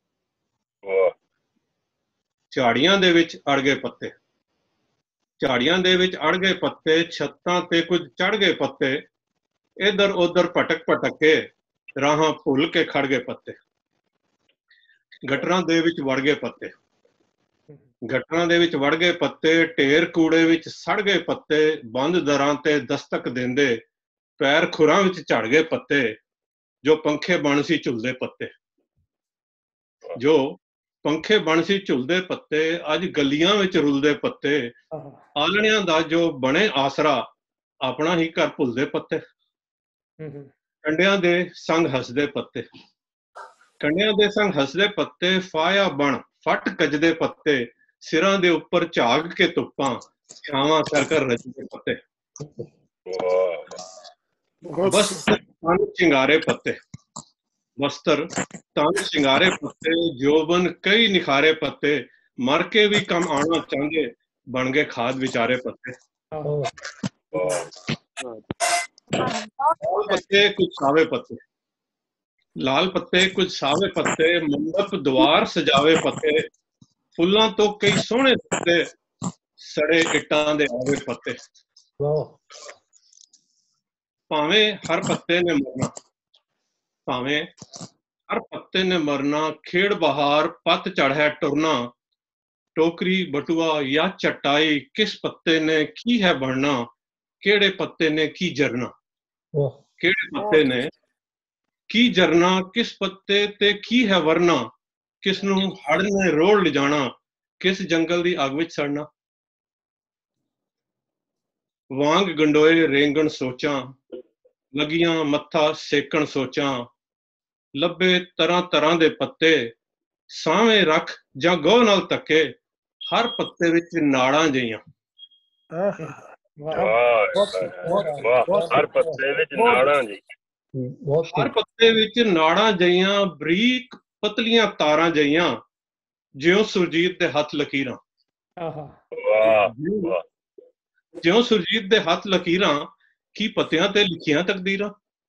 झाड़ियां दे विच अड़ गए पत्ते झाड़ियां दे विच अड़ गए पत्ते छत्तां ते कुछ चढ़ गए पत्ते इधर उधर भटक भटक के राहां भुल के खड़ गए पत्ते गटरां दे विच वड़ गए पत्ते गटरां दे विच वड़ गए पत्ते ढेर कूड़े विच सड़ गए पत्ते बंद दरां ते दस्तक देंदे पैर खुरां विच झड़ गए पत्ते जो पंखे बण सी झुलदे पत्ते जो पंखे बण सी झुलदे पत्ते अज गलियां विच रुलदे पत्ते आलणियां दा जो बने आसरा अपना ही घर भुलदे पत्ते कंडियां दे संग हसदे पत्ते कंडियां दे संग हसदे पत्ते फाया बण फट गजदे पत्ते सिरां दे उपर झाग के धुप्पां छावां कर कर रजदे पत्ते वस्त्र तन सिंगारे पत्ते वस्त्र तन सिंगारे पत्ते जोबन कई निखारे पत्ते मर के भी कम आना चाहते बन गए खाद विचारे पत्ते लाल पत्ते कुछ सावे पत्ते लाल पत्ते कुछ सावे पत्ते मंडप द्वार सजावे पत्ते फुल्लां तो कई सोहने पत्ते सड़े इट्टां दे आवे पत्ते भावें हर पत्ते ने मरना भावें हर पत्ते ने मरना खेड़ बहार पत चढ़ै टुरना टोकरी बटुआ या चटाई किस पत्ते ने की है बनना केड़े पत्ते ने की जरना केड़े पत्ते ने की जरना किस पत्ते ते की है वरना किस नू हड़ ने रोड़ ले जाना किस जंगल दी अग विच सड़ना वांग गंडोए रेंगण सोचा लगियां मत्था सेकण सोचा लब्बे तरह तरह दे पत्ते सावें रख जां गौ नाल तके हर पत्ते विच नाड़ां जईयां हर पत्ते विच नाड़ां जी हर पत्ते विच नाड़ां जईयां बरीक पतलियां तारां जईयां जिउं सुरजीत दे हथ लकीरां जिउं सुरजीत दे हथ लकीरां की पत्तियां ते लिखियां तकदीरां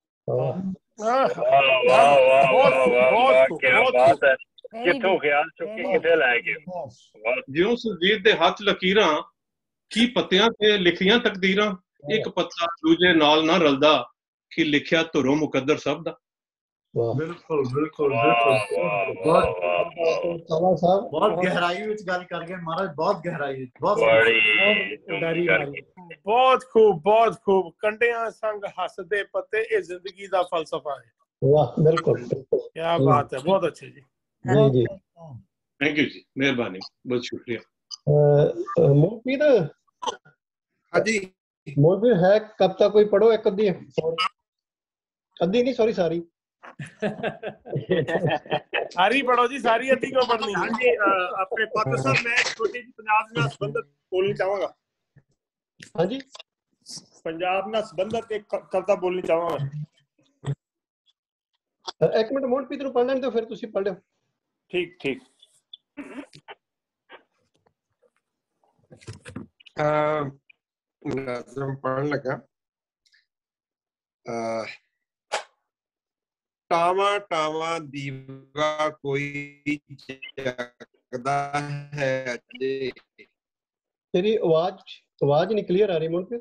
कित्थों ख्याल चुके किथे लै गए जिउं सुरजीत दे हथ लकीरां की पत्तियां ते लिखियां तकदीरां एक पत्ता दूजे नाल ना रलदा कि लिखिया धुरों मुकद्दर सब दा बिल्कुल बिल्कुल बिल्कुल बहुत बहुत गहराई विच गल कर गए महाराज बहुत गहराई विच बहुत बहुत खूब बहुत खूब कंडियां संग हसदे पत्ते ये जिंदगी दा फलसफा है वाह बिल्कुल क्या बात है बहुत अच्छे जी जी जी थैंक यू जी मेहरबानी बहुत शुक्रिया मोहनप्रीत हाँ जी मोहनप्रीत है कविता कोई पढ़ो एक अद्धी अद्धी नहीं सॉरी सारी सारी पढ़ो जी सारी अद्धी क्यों पढ़नी हाँ जी अपने पात्र साहब मैं छोटी जी पंजाब नाल संबंधित बोलनी चाहांगा हाँ जी पंजाब नाल संबंधित एक कविता बोलनी चाहांगा एक मिनट मोहनप्रीत ਨੂੰ ਪੜ੍ਹ ਲੈਣ ਦਿਓ ਫਿਰ ਤੁਸੀਂ ਪੜ੍ਹ ਲਿਓ ठीक ठीक नज़म पढ़न लगा टावा टावा दीवा कोई जगदा है अजे तेरी आवाज आवाज नहीं क्लियर आ रही मोहनप्रीत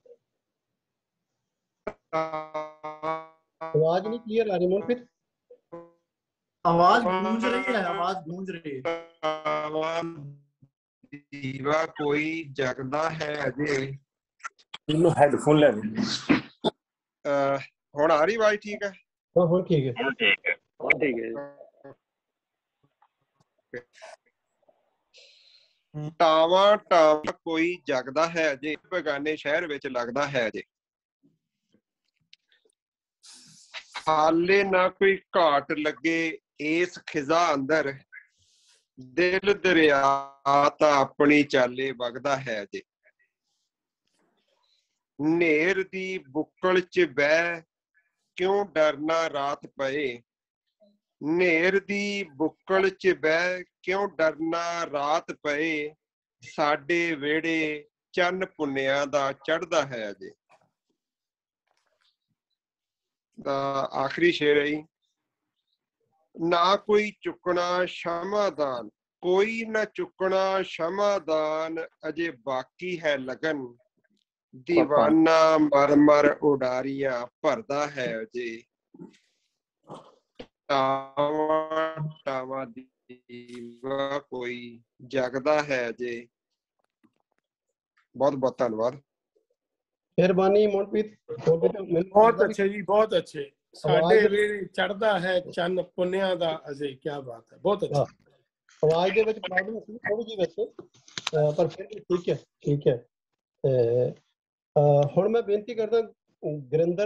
आवाज नहीं क्लियर आ रही मोहनप्रीत आवाज गूंज रही है आवाज गूंज रही है ਦੀਵਾ ਕੋਈ ਜਗਦਾ ਹੈ ਅਜੇ। ਇਹਨੂੰ ਹੈਡਫੋਨ ਲੈ ਲੈ। ਹੁਣ ਆ ਰਹੀ ਆਵਾਜ਼ ਠੀਕ ਹੈ? ਹਾਂ ਹੁਣ ਠੀਕ ਹੈ। ਹੁਣ ਠੀਕ ਹੈ, ਹੁਣ ਠੀਕ ਹੈ। ਟਾਵਾਂ ਟਾਵਾਂ ਕੋਈ ਜਗਦਾ ਹੈ ਅਜੇ, ਬੇਗਾਨੇ ਸ਼ਹਿਰ ਵਿੱਚ ਲੱਗਦਾ ਹੈ ਅਜੇ। ਹਾਲੇ ਨਾ ਕੋਈ ਘਾਟ ਲੱਗੇ ਇਸ ਖਿਜ਼ਾ ਅੰਦਰ, ਦਿਲ ਦਰਿਆ ਤਾਂ ਆਪਣੀ ਚਾਲੇ ਵਗਦਾ ਹੈ ਅਜੇ। ਨੇਰ ਦੀ ਬੁੱਕਲ ਚ ਬਹਿ ਕਿਉਂ ਡਰਨਾ ਰਾਤ ਪਏ, ਨੇਰ ਦੀ ਬੁੱਕਲ ਚ ਬਹਿ ਕਿਉਂ ਡਰਨਾ ਰਾਤ ਪਏ, ਸਾਡੇ ਵਿਹੜੇ ਚੰਨ ਪੁੰਨਿਆਂ ਦਾ ਚੜ੍ਹਦਾ ਹੈ ਅਜੇ। ਤਾਂ ਆਖਰੀ ਸ਼ੇਰ ਹੈ ਜੀ। ਨਾ ਕੋਈ ਚੁੱਕਣਾ ਸ਼ਮਾਦਾਨ, ਕੋਈ ਨਾ ਚੁੱਕਣਾ ਸ਼ਮਾਦਾਨ, ਅਜੇ ਬਾਕੀ ਹੈ ਲਗਨ, ਦੀਵਾਨਾ ਮਰ ਮਰ ਉਡਾਰੀਆਂ ਭਰਦਾ ਹੈ ਅਜੇ। ਟਾਵਾਂ ਟਾਵਾਂ ਦੀਵਾ ਕੋਈ ਜਗਦਾ ਹੈ ਅਜੇ। ਬਹੁਤ ਬਹੁਤ ਧੰਨਵਾਦ। ਮਿਹਰਬਾਨੀ ਮਨਪ੍ਰੀਤ। ਬਹੁਤ ਅੱਛੇ ਜੀ, ਬਹੁਤ ਅੱਛੇ। ਸਾਡੇ ਵੇਲੇ ਚੜ੍ਹਦਾ ਹੈ ਚੰਨ ਪੁੰਨਿਆਂ ਦਾ ਅਜੇ। ਕੀ ਬਾਤ ਹੈ, ਬਹੁਤ ਅੱਛਾ। ਆਵਾਜ਼ ਦੇ ਵਿੱਚ ਪ੍ਰੋਬਲਮ ਸੀ ਥੋੜੀ ਜਿਹੀ ਵਿੱਚ, ਪਰ ਫਿਰ ਵੀ ਠੀਕ ਹੈ, ਠੀਕ ਹੈ। ਤੇ ਹੁਣ ਮੈਂ ਬੇਨਤੀ ਕਰਦਾ ਗੁਰਿੰਦਰ,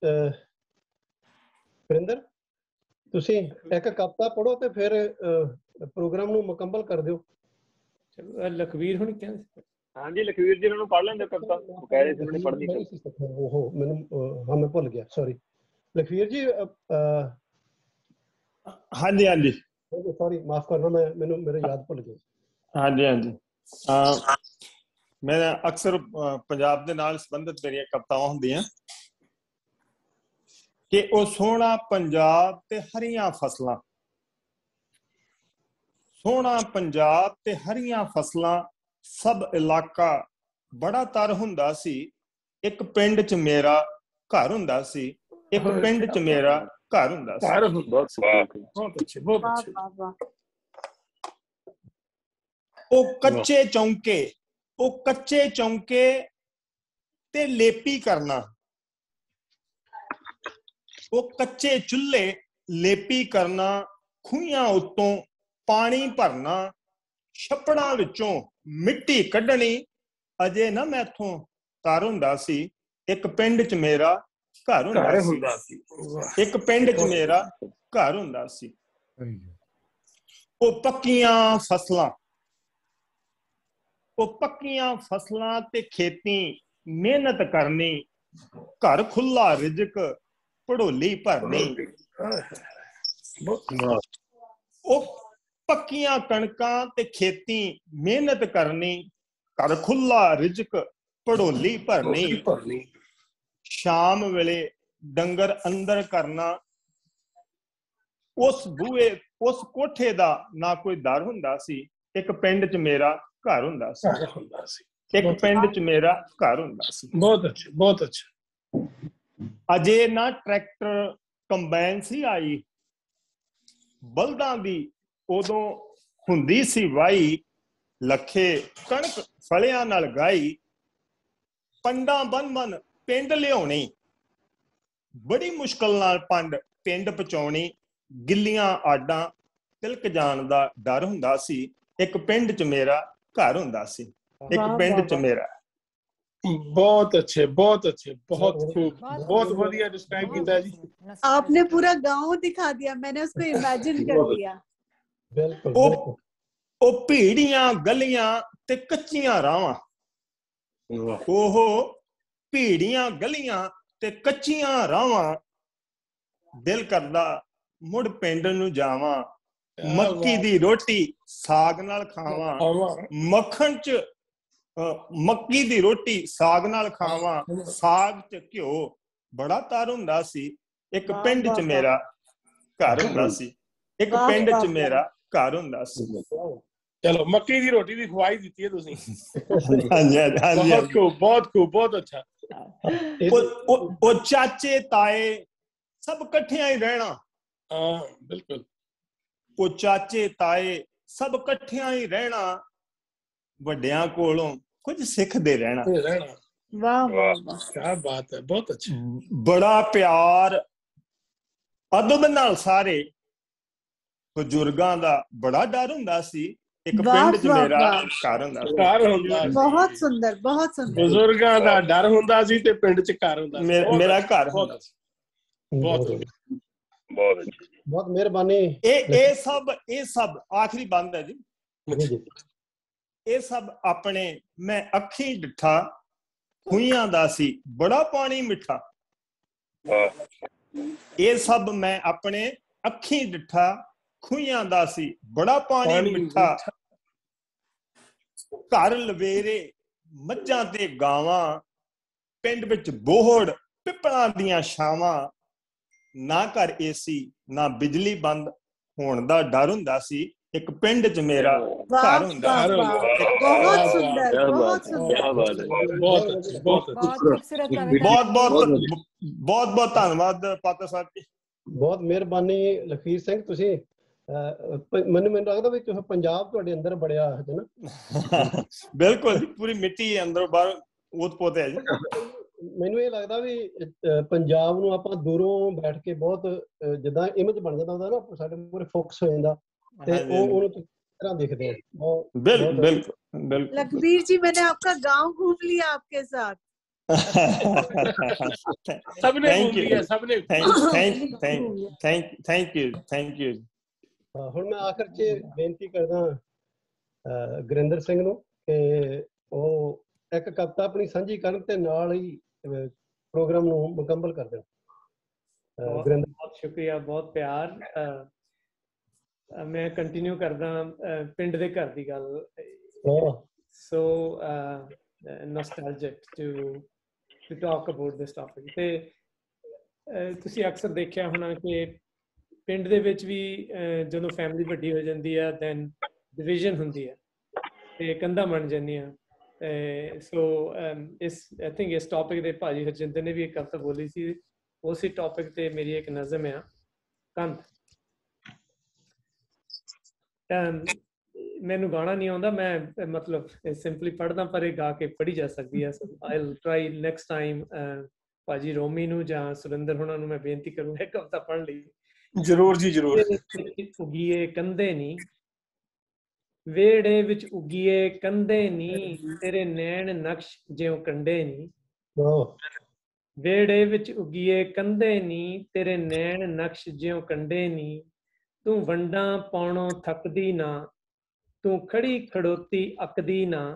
ਗੁਰਿੰਦਰ ਤੁਸੀਂ ਇੱਕ ਕਵਿਤਾ ਪੜ੍ਹੋ ਤੇ ਫਿਰ ਪ੍ਰੋਗਰਾਮ ਨੂੰ ਮੁਕੰਮਲ ਕਰ ਦਿਓ। ਲਖਵੀਰ ਹੁਣ ਕਹਿੰਦੇ। ਹਾਂਜੀ ਲਖਵੀਰ ਜੀ ਨੂੰ ਪੜ੍ਹ ਲੈਂਦੇ ਕਵਿਤਾ, ਉਹ ਕਹਿ ਰਹੇ ਸੀ ਉਹਨੇ ਪੜ੍ਹਨੀ ਸੀ। ਉਹ ਮੈਨੂੰ ਹਾਂ ਮੈਂ ਭੁੱਲ ਗਿਆ, ਸੌਰੀ ਲਖਵੀਰ ਜੀ। ਹਾਂਜੀ ਹਾਂਜੀ ਸੌਰੀ ਮਾਫ ਕਰਨਾ, ਮੈਂ ਮੈਨੂੰ ਮੇਰੇ ਯਾਦ ਭੁੱਲ ਗਿਆ। ਹਾਂਜੀ ਹਾਂਜੀ ਮੈਂ ਅਕਸਰ ਪੰਜਾਬ ਦੇ ਨਾਲ ਸੰਬੰਧਿਤ ਮੇਰੀਆਂ ਕਵਿਤਾਵਾਂ ਹੁੰਦੀਆਂ ਕਿ ਉਹ ਸੋਹਣਾ ਪੰਜਾਬ ਤੇ ਹਰੀਆਂ ਫਸਲਾਂ, ਸੋਹਣਾ ਪੰਜਾਬ ਤੇ ਹਰੀਆਂ ਫਸਲਾਂ, ਸਭ ਇਲਾਕਾ ਬੜਾ ਤਰ ਹੁੰਦਾ ਸੀ। ਇੱਕ ਪਿੰਡ ਚ ਮੇਰਾ ਘਰ ਹੁੰਦਾ ਸੀ, ਇੱਕ ਪਿੰਡ ਚ ਮੇਰਾ ਘਰ ਹੁੰਦਾ ਸੀ। ਬਹੁਤ ਅੱਛੇ, ਬਹੁਤ ਅੱਛੇ। ਉਹ ਕੱਚੇ ਚੌਂਕੇ, ਉਹ ਕੱਚੇ ਚੌਂਕੇ ਤੇ ਲੇਪੀ ਕਰਨਾ, ਉਹ ਕੱਚੇ ਚੁੱਲ੍ਹੇ ਲੇਪੀ ਕਰਨਾ, ਖੂਹੀਆਂ ਉੱਤੋਂ ਪਾਣੀ ਭਰਨਾ, ਛੱਪੜਾਂ ਵਿੱਚੋਂ ਮਿੱਟੀ ਕੱਢਣੀ, ਅਜੇ ਨਾ ਮੈਥੋਂ ਤਰ ਹੁੰਦਾ ਸੀ। ਇੱਕ ਪਿੰਡ ਚ ਮੇਰਾ ਘਰ ਹੁੰਦਾ ਸੀ, ਇੱਕ ਪਿੰਡ ਚ ਮੇਰਾ ਘਰ ਹੁੰਦਾ ਸੀ। ਉਹ ਪੱਕੀਆਂ ਫਸਲਾਂ, ਉਹ ਪੱਕੀਆਂ ਫਸਲਾਂ ਤੇ ਖੇਤੀ ਮਿਹਨਤ ਕਰਨੀ, ਘਰ ਖੁੱਲਾ ਰਿਜ਼ਕ ਭੜੋਲੀ ਭਰਨੀ। ਉਹ ਪੱਕੀਆਂ ਕਣਕਾਂ ਤੇ ਖੇਤੀ ਮਿਹਨਤ ਕਰਨੀ, ਘਰ ਖੁੱਲਾ ਰਿਜ਼ਕ ਭੜੋਲੀ ਭਰਨੀ। ਸ਼ਾਮ ਵੇਲੇ ਡੰਗਰ ਅੰਦਰ ਕਰਨਾ, ਉਸ ਬੂਹੇ ਉਸ ਕੋਠੇ ਦਾ ਨਾ ਕੋਈ ਦਰ ਹੁੰਦਾ ਸੀ। ਇੱਕ ਪਿੰਡ ਚ ਮੇਰਾ ਘਰ ਹੁੰਦਾ ਸੀ, ਇੱਕ ਪਿੰਡ ਚ ਮੇਰਾ ਘਰ ਹੁੰਦਾ ਸੀ। ਬਹੁਤ ਅੱਛੇ, ਬਹੁਤ ਅੱਛੇ। ਅਜੇ ਨਾ ਟਰੈਕਟਰ ਕੰਬਾਈਨ ਸੀ ਆਈ, ਬਲਦਾਂ ਦੀ ਉਦੋਂ ਹੁੰਦੀ ਸੀ ਵਾਈ, ਲੱਖੇ ਕਣਕ ਫਲਿਆਂ ਨਾਲ ਗਾਈ, ਪੰਡਾਂ ਬੰਨ ਬੰਨ ਪਿੰਡ ਲਿਆਉਣੀ, ਬੜੀ ਮੁਸ਼ਕਲ ਨਾਲ ਪੰਡ ਪਿੰਡ ਪਹੁੰਚਾਉਣੀ, ਗਿੱਲੀਆਂ ਆਡਾਂ ਤਿਲਕ ਜਾਣ ਦਾ ਡਰ ਹੁੰਦਾ ਸੀ। ਇੱਕ ਪਿੰਡ ਚ ਮੇਰਾ ਘਰ ਹੁੰਦਾ ਸੀ, ਇੱਕ ਪਿੰਡ ਚ ਮੇਰਾ। बहुत अच्छे, बहुत अच्छे, बहुत खूब, बहुत बढ़िया डिस्क्राइब किया जी। आपने पूरा गांव दिखा दिया, मैंने उसको इमेजिन कर लिया। ਉਹ ਉਹ ਭੀੜੀਆਂ ਗਲੀਆਂ ਤੇ ਕੱਚੀਆਂ ਰਾਵਾਂ, ਉਹ ਭੀੜੀਆਂ ਗਲੀਆਂ ਤੇ ਕੱਚੀਆਂ ਰਾਵਾਂ, ਦਿਲ ਕਰਦਾ ਮੁੜ ਪਿੰਡ ਨੂੰ ਜਾਵਾਂ, ਮੱਕੀ ਦੀ ਰੋਟੀ ਸਾਗ ਨਾਲ ਖਾਵਾਂ, ਮੱਖਣ ਚ ਮੱਕੀ ਦੀ ਰੋਟੀ ਸਾਗ ਨਾਲ ਖਾਵਾਂ, ਸਾਗ ਚ ਘਿਓ ਬੜਾ ਤਰ ਹੁੰਦਾ ਸੀ। ਇੱਕ ਪਿੰਡ ਚ ਮੇਰਾ ਘਰ ਹੁੰਦਾ ਸੀ, ਇੱਕ ਪਿੰਡ ਚ ਮੇਰਾ ਘਰ ਹੁੰਦਾ ਸੀ। ਚਲੋ ਮੱਕੀ ਦੀ ਰੋਟੀ ਦੀ ਖਵਾਈ ਦਿੱਤੀ ਹੈ ਤੁਸੀਂ। ਹਾਂਜੀ ਹਾਂਜੀ, ਬਹੁਤ ਖੂਬ, ਬਹੁਤ ਖੂਬ, ਬਹੁਤ ਅੱਛਾ। ਉਹ ਚਾਚੇ ਤਾਏ ਸਭ ਇਕੱਠਿਆਂ ਹੀ ਰਹਿਣਾ। ਹਾਂ ਬਿਲਕੁਲ। ਉਹ ਚਾਚੇ ਤਾਏ ਸਭ ਇਕੱਠਿਆਂ ਹੀ ਰਹਿਣਾ, ਵੱਡਿਆਂ ਕੋਲੋਂ ਕੁਝ ਸਿੱਖਦੇ ਰਹਿਣਾ। ਵਾਹ ਵਾਹ ਵਾਹ, ਕੀ ਬਾਤ ਹੈ, ਬਹੁਤ ਅੱਛਾ। ਬੜਾ ਪਿਆਰ ਅਦਬ ਨਾਲ ਸਾਰੇ ਬਜ਼ੁਰਗਾਂ ਦਾ ਬੜਾ ਡਰ ਹੁੰਦਾ ਸੀ। ਇੱਕ ਪਿੰਡ 'ਚ ਮੇਰਾ ਘਰ ਹੁੰਦਾ ਘਰ ਹੁੰਦਾ ਬਹੁਤ ਸੁੰਦਰ, ਬਹੁਤ ਸੁੰਦਰ। ਬਜ਼ੁਰਗਾਂ ਦਾ ਡਰ ਹੁੰਦਾ ਸੀ ਤੇ ਪਿੰਡ 'ਚ ਘਰ ਹੁੰਦਾ ਸੀ। ਮੇਰਾ ਘਰ ਹੁੰਦਾ ਸੀ। ਬਹੁਤ ਬਹੁਤ ਅੱਛਾ, ਬਹੁਤ ਮਿਹਰਬਾਨੀ। ਇਹ ਇਹ ਸਭ ਇਹ ਸਭ ਆਖਰੀ ਬੰਦ ਹੈ ਜੀ। ਇਹ ਸਭ ਆਪਣੇ ਮੈਂ ਅੱਖੀਂ ਡਿੱਠਾ ਖੂਹੀਆਂ ਦਾ ਸੀ ਬੜਾ ਪਾਣੀ ਮਿੱਠਾ। ਇਹ ਸਭ ਮੈਂ ਆਪਣੇ ਅੱਖੀਂ ਡਿੱਠਾ ਖੂਹੀਆਂ ਦਾ ਸੀ ਬੜਾ ਪਾਣੀ ਮਿੱਠਾ। ਘਰ ਲਵੇਰੇ ਮੱਝਾਂ ਤੇ ਗਾਵਾਂ, ਪਿੰਡ ਵਿੱਚ ਬੋਹੜ ਪਿੱਪਲਾਂ ਦੀਆਂ ਛਾਵਾਂ। ਨਾ ਘਰ ਏਸੀ ਨਾ ਬਿਜਲੀ ਬੰਦ ਹੋਣ ਦਾ ਡਰ ਹੁੰਦਾ ਸੀ। ਇੱਕ ਪਿੰਡ 'ਚ ਮੇਰਾ ਘਰ ਹੁੰਦਾ। ਬਹੁਤ ਸੁੰਦਰ, ਬਹੁਤ ਸੁੰਦਰ, ਬਹੁਤ ਬਹੁਤ ਬਹੁਤ ਬਹੁਤ ਬਹੁਤ ਬਹੁਤ ਧੰਨਵਾਦ ਪਾਤਰ ਸਾਹਿਬ ਜੀ। ਬਹੁਤ ਮਿਹਰਬਾਨੀ ਲਖਵੀਰ ਸਿੰਘ। ਤੁਸੀਂ ਮੈਨੂੰ ਮੈਨੂੰ ਲੱਗਦਾ ਵੀ ਤੁਸੀਂ ਪੰਜਾਬ ਤੁਹਾਡੇ ਅੰਦਰ ਬੜਿਆ ਹੈ ਨਾ। ਬਿਲਕੁਲ ਜੀ, ਪੂਰੀ ਮਿੱਟੀ ਅੰਦਰੋਂ ਬਾਹਰ ਓਤ ਪੋਤ ਹੈ ਜੀ। ਮੈਨੂੰ ਇਹ ਲੱਗਦਾ ਵੀ ਪੰਜਾਬ ਨੂੰ ਆਪਾਂ ਦੂਰੋਂ ਬੈਠ ਕੇ ਬਹੁਤ ਜਿੱਦਾਂ ਇਮੇਜ ਬਣ ਜਾਂਦਾ ਹੁੰਦਾ ਨਾ, ਸਾਡੇ ਪੂਰੇ ਫੋਕਸ ਹੋ ਜਾਂਦਾ ਤੇ ਉਹ ਉਹਨੂੰ ਕਿਸ ਤਰ੍ਹਾਂ ਦੇਖਦੇ हैं। बिल्कुल बिल्कुल बिल्कुल। लखबीर जी, मैंने आपका गांव घूम लिया आपके साथ। सबने घूम लिया, सबने। Thank thank thank thank thank you thank you. ਹੁਣ ਮੈਂ ਆਖਰ 'ਚ ਬੇਨਤੀ ਕਰਦਾ ਗੁਰਿੰਦਰ ਸਿੰਘ ਨੂੰ ਕਿ ਉਹ ਇੱਕ ਕਵਿਤਾ ਆਪਣੀ ਸਾਂਝੀ ਕਰਨ ਤੇ ਨਾਲ ਹੀ ਪ੍ਰੋਗਰਾਮ ਨੂੰ ਮੁਕੰਮਲ ਕਰ ਦੇਣ। ਗੁਰਿੰਦਰ, ਬਹੁਤ ਸ਼ੁਕਰੀਆ, ਬਹੁਤ ਪਿਆਰ। ਮੈਂ ਕੰਟੀਨਿਊ ਕਰਦਾ ਪਿੰਡ ਦੇ ਘਰ ਦੀ ਗੱਲ। So nostalgic to to talk about this topic. ਤੇ ਤੁਸੀਂ ਅਕਸਰ ਦੇਖਿਆ ਹੋਣਾ ਕਿ ਪਿੰਡ ਦੇ ਵਿੱਚ ਵੀ ਜਦੋਂ ਫੈਮਿਲੀ ਵੱਡੀ ਹੋ ਜਾਂਦੀ ਹੈ ਦੈਨ ਡਿਵੀਜ਼ਨ ਹੁੰਦੀ ਹੈ ਤੇ ਕੰਧਾਂ ਬਣ ਜਾਂਦੀਆਂ। ਸੋ ਇਸ ਆਈ ਥਿੰਕ ਇਸ ਟੌਪਿਕ ਦੇ ਭਾਜੀ ਹਰਜਿੰਦਰ ਨੇ ਵੀ ਇੱਕ ਕਵਿਤਾ ਬੋਲੀ ਸੀ, ਉਸੇ ਟੌਪਿਕ ਤੇ ਮੇਰੀ ਇੱਕ ਨਜ਼ਮ ਆ ਕੰਧ। ਮੈਨੂੰ ਗਾਣਾ ਨਹੀਂ ਆਉਂਦਾ, ਮੈਂ ਮਤਲਬ ਸਿੰਪਲੀ ਪੜ੍ਹਦਾ, ਪਰ ਇਹ ਗਾ ਕੇ ਪੜ੍ਹੀ ਜਾ ਸਕਦੀ ਹੈ। So I will try next time. ਭਾਜੀ ਰੋਮੀ ਨੂੰ ਜਾਂ ਸੁਰਿੰਦਰ ਹੋਣਾ ਨੂੰ ਮੈਂ ਬੇਨਤੀ ਕਰੂੰਗਾ ਕਵਿਤਾ ਪੜ੍ਹਨ ਲਈ। ਜ਼ਰੂਰ ਜੀ ਜ਼ਰੂਰ। ਉਗੀਏ ਕੰਧੇ ਨੀ ਵੇੜੇ ਵਿੱਚ ਉਗੀਏ ਕੰਧੇ ਨੀ, ਤੇਰੇ ਨੈਣ ਨਕਸ਼ ਜਿਉਂ ਕੰਡੇ ਨੀ। ਵੇੜੇ ਵਿੱਚ ਉਗੀਏ ਕੰਧੇ ਨੀ, ਤੇਰੇ ਨੈਣ ਨਕਸ਼ ਜਿਉਂ ਕੰਡੇ ਨੀ। ਤੂੰ ਵੰਡਾਂ ਪਾਉਣੋਂ ਥੱਕਦੀ ਨਾ, ਤੂੰ ਖੜੀ ਖੜੋਤੀ ਅੱਕਦੀ ਨਾ।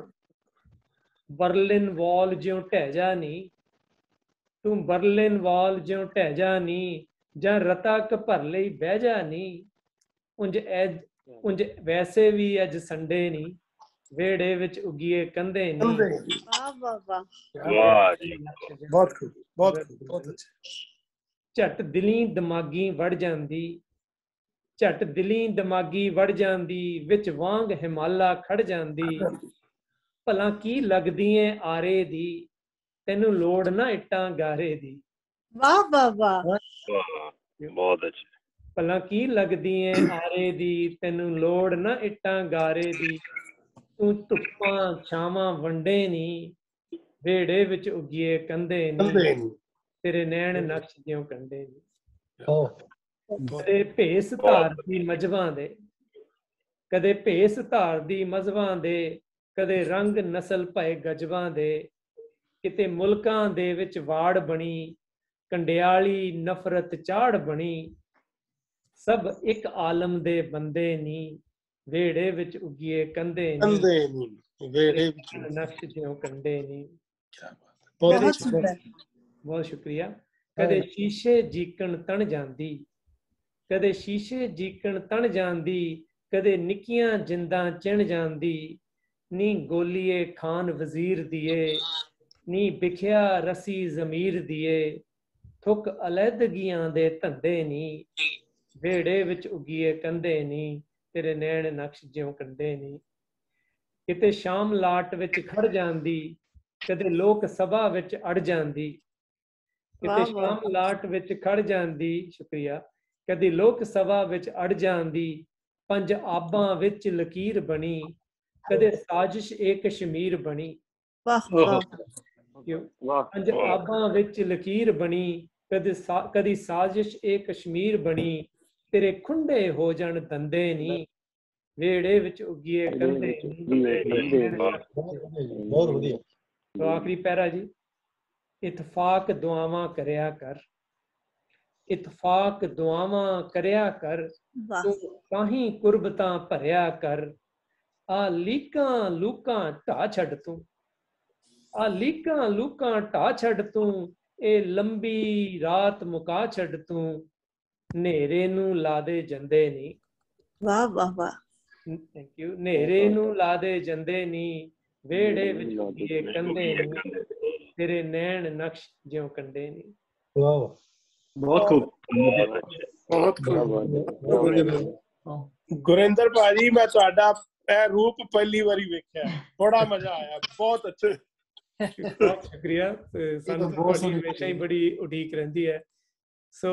ਬਰਲਿਨ ਵਾਲ ਜਿਉਂ ਢਹਿ ਜਾ ਨੀ, ਤੂੰ ਬਰਲਿਨ ਵਾਲ ਜਿਉਂ ਢਹਿ ਜਾ ਨੀ। ਜਾਂ ਰਤਾ ਘਪਰ ਲਈ ਬਹਿ ਜਾ ਨੀ, ਉਂਝ ਐਜ ਉਂਝ ਵੈਸੇ ਵੀ ਅੱਜ ਸੰਡੇ ਨੀ। ਵੇੜੇ ਵਿੱਚ ਉਗੀਏ ਕੰਧੇ ਨੀ। ਵਾਹ ਵਾਹ ਵਾਹ, ਵਾਹ ਜੀ, ਬਹੁਤ ਖੂਬ, ਬਹੁਤ ਬਹੁਤ ਅੱਛਾ। ਝਟ ਦਿਲੀ ਦਿਮਾਗੀ ਵੜ ਜਾਂਦੀ, ਝਟ ਦਿਲੀ ਦਿਮਾਗੀ ਵੜ ਜਾਂਦੀ, ਵਿੱਚ ਵਾਂਗ ਹਿਮਾਲਾ ਖੜ ਜਾਂਦੀ। ਭਲਾ ਕੀ ਲੱਗਦੀ ਏ ਆਰੇ ਦੀ, ਤੈਨੂੰ ਲੋੜ ਨਾ ਇੱਟਾਂ ਗਾਰੇ ਦੀ। ਵਾਹ ਵਾਹ ਵਾਹ, ਬਹੁਤ ਅੱਛਾ। ਭਲਾ ਕੀ ਲੱਗਦੀ ਏ ਆਰੇ ਦੀ, ਤੈਨੂੰ ਲੋੜ ਨਾ ਇੱਟਾਂ ਗਾਰੇ ਦੀ। ਤੂੰ ਧੁੱਪਾਂ ਛਾਵਾਂ ਵੰਡੇ ਨੀ, ਵੇੜੇ ਵਿੱਚ ਉਗੀਏ ਕੰਧੇ ਨੀ। ਤੇਰੇ ਨੈਣ ਨਕਸ਼ ਜਿਉਂ ਕੰਡੇ ਨੀ। ਕਦੇ ਭੇਸ ਧਾਰਦੀ ਮਜਬਾਂ ਦੇ, ਕਦੇ ਭੇਸ ਧਾਰਦੀ ਮਜ਼ਬਾਂ ਦੇ। ਕਦੇ ਰੰਗ ਨਸਲ ਭਏ ਗਜਬਾਂ ਦੇ। ਕਿਤੇ ਮੁਲਕਾਂ ਦੇ ਵਿੱਚ ਵਾੜ ਬਣੀ, ਕੰਡਿਆਲੀ ਨਫ਼ਰਤ ਚਾੜ ਬਣੀ। ਸਭ ਇੱਕ ਆਲਮ ਦੇ ਬੰਦੇ ਨੀ, ਵੇੜੇ ਵਿੱਚ ਉਗੀਏ ਕੰਧੇ ਨੀ। ਨਕਸ਼ ਜਿਉਂ ਕੰਡੇ ਨੀ। ਬਹੁਤ ਸੁੰਦਰ, ਬਹੁਤ ਸ਼ੁਕਰੀਆ। ਕਦੇ ਸ਼ੀਸ਼ੇ ਜੀਕਣ ਤਣ ਜਾਂਦੀ, ਕਦੇ ਸ਼ੀਸ਼ੇ ਜੀਕਣ ਤਣ ਜਾਂਦੀ। ਕਦੇ ਨਿੱਕੀਆਂ ਜਿੰਦਾਂ ਚਿਣ ਜਾਂਦੀ। ਨੀ ਗੋਲੀਏ ਖਾਨ ਵਜ਼ੀਰ ਦੀਏ, ਨੀ ਬਿਖਿਆ ਰਸੀ ਜ਼ਮੀਰ ਦੀਏ। ਥੁੱਕ ਅਲੈਦਗੀਆਂ ਦੇ ਧੰਦੇ ਨੀ, ਵੇੜੇ ਵਿੱਚ ਉਗੀਏ ਕੰਧੇ ਨੀ। ਤੇਰੇ ਨੈਣ ਨਕਸ਼ ਜਿਉਂ ਕੰਡੇ ਨੀ। ਕਿਤੇ ਸ਼ਾਮ ਲਾਟ ਵਿੱਚ ਖੜ ਜਾਂਦੀ, ਕਦੇ ਲੋਕ ਸਭਾ ਵਿੱਚ ਅੜ ਜਾਂਦੀ। ਕਿਤੇ ਸ਼ਾਮ ਲਾਟ ਵਿੱਚ ਖੜ ਜਾਂਦੀ, ਸ਼ੁਕਰੀਆ। ਕਦੇ ਲੋਕ ਸਭਾ ਵਿੱਚ ਅੜ ਜਾਂਦੀ। ਪੰਜ ਆਬਾਂ ਵਿੱਚ ਲਕੀਰ ਬਣੀ, कदे साजिश ए कश्मीर बनी, पंजाबां विच लकीर बनी, कदे सा, कदी साजिश ए कश्मीर बनी, तेरे खुंडे हो जान दंदे नी, वेड़े विच उगिए कंधे नी। बहुत वधिया। तो आखिरी पैरा जी, इतफाक दुआवां करया कर, इतफाक दुआवां करया कर, तू काहीं कुर्बतां भरया कर, आ लीकां लूकां ढा छड़ तू, आ लीकां लूकां ढा छड़ तू, ए लंबी रात मुका छड़ तू, नेरे नू ला दे जंदे नी। वाह वाह वाह, थैंक यू। नेरे नू ला दे जंदे नी, वेड़े विच उगिए कंधे नी, तेरे नैन नक्श ज्यों कंडे नी। वाह बहुत खूब, बहुत खूब। ਗੁਰਿੰਦਰ ਭਾਜੀ ਮੈਂ ਤੁਹਾਡਾ ਇਹ ਰੂਪ ਪਹਿਲੀ ਵਾਰੀ ਵੇਖਿਆ, ਬੜਾ ਮਜ਼ਾ ਆਇਆ, ਬਹੁਤ ਅੱਛੇ। ਬਹੁਤ ਸ਼ੁਕਰੀਆ, ਸਾਨੂੰ ਤੁਹਾਡੀ ਹਮੇਸ਼ਾ ਹੀ ਬੜੀ ਉਡੀਕ ਰਹਿੰਦੀ ਹੈ। ਸੋ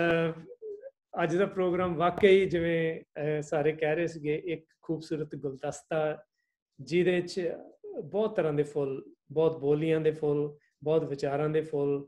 ਅੱਜ ਦਾ ਪ੍ਰੋਗਰਾਮ ਵਾਕਈ ਜਿਵੇਂ ਸਾਰੇ ਕਹਿ ਰਹੇ ਸੀਗੇ, ਇੱਕ ਖੂਬਸੂਰਤ ਗੁਲਦਸਤਾ ਜਿਹਦੇ 'ਚ ਬਹੁਤ ਤਰ੍ਹਾਂ ਦੇ ਫੁੱਲ, ਬਹੁਤ ਬੋਲੀਆਂ ਦੇ ਫੁੱਲ, ਬਹੁਤ ਵਿਚਾਰਾਂ ਦੇ ਫੁੱਲ,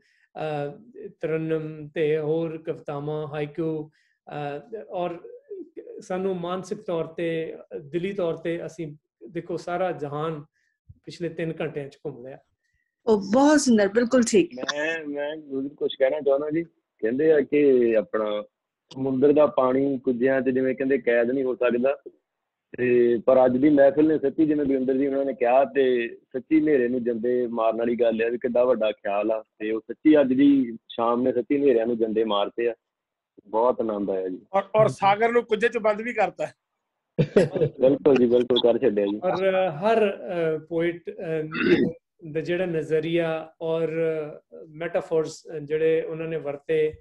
ਤਰਨਮ ਤੇ ਹੋਰ ਕਵਿਤਾਵਾਂ, ਹਾਈਕੂ, ਔਰ ਸਾਨੂੰ ਮਾਨਸਿਕ ਤੌਰ ਤੇ, ਦਿਲੀ ਤੌਰ ਤੇ ਅਸੀਂ ਦੇਖੋ ਸਾਰਾ ਜਹਾਨ ਪਿਛਲੇ ਤਿੰਨ ਘੰਟਿਆਂ 'ਚ ਘੁੰਮ ਲਿਆ। ਉਹ ਬਹੁਤ ਸੁੰਦਰ, ਬਿਲਕੁਲ ਠੀਕ। ਮੈਂ ਮੈਂ ਕੁਝ ਕਹਿਣਾ ਚਾਹੁੰਦਾ ਜੀ। ਕਹਿੰਦੇ ਆ ਕਿ ਆਪਣਾ ਸਮੁੰਦਰ ਦਾ ਪਾਣੀ ਕੁੱਜਿਆਂ 'ਚ ਜਿਵੇਂ ਕਹਿੰਦੇ ਕੈਦ ਨਹੀਂ ਹੋ ਸਕਦਾ, ਤੇ ਪਰ ਅੱਜ ਦੀ ਮਹਿਫਿਲ ਨੇ ਸੱਚੀ, ਜਿਵੇਂ ਗੁਰਿੰਦਰ ਜੀ ਉਹਨਾਂ ਨੇ ਕਿਹਾ, ਤੇ ਸੱਚੀ ਹਨੇਰੇ ਨੂੰ ਜੰਦੇ ਮਾਰਨ ਵਾਲੀ ਗੱਲ ਹੈ ਵੀ ਕਿੱਡਾ ਵੱਡਾ ਖਿਆਲ ਆ, ਤੇ ਉਹ ਸੱਚੀ ਅੱਜ ਦੀ ਸ਼ਾਮ ਨੇ ਸੱਚੀ ਹਨੇਰਿਆਂ ਨੂੰ ਜੰਦੇ ਮਾਰਤੇ ਆ। ਬਹੁਤ ਆਨੰਦ ਆਇਆ ਜੀ। ਔਰ ਔਰ ਸਾਗਰ ਨੂੰ ਕੁੱਜੇ 'ਚ ਬੰਦ ਵੀ ਕਰਤਾ। ਬਿਲਕੁਲ ਜੀ, ਬਿਲਕੁਲ ਕਰ ਛੱਡਿਆ ਜੀ। ਔਰ ਹਰ ਪੋਇਟ ਦਾ ਜਿਹੜਾ ਨਜ਼ਰੀਆ ਔਰ ਮੈਟਾਫੋਰਸ ਜਿਹੜੇ ਉਹਨਾਂ ਨੇ ਵਰਤੇ,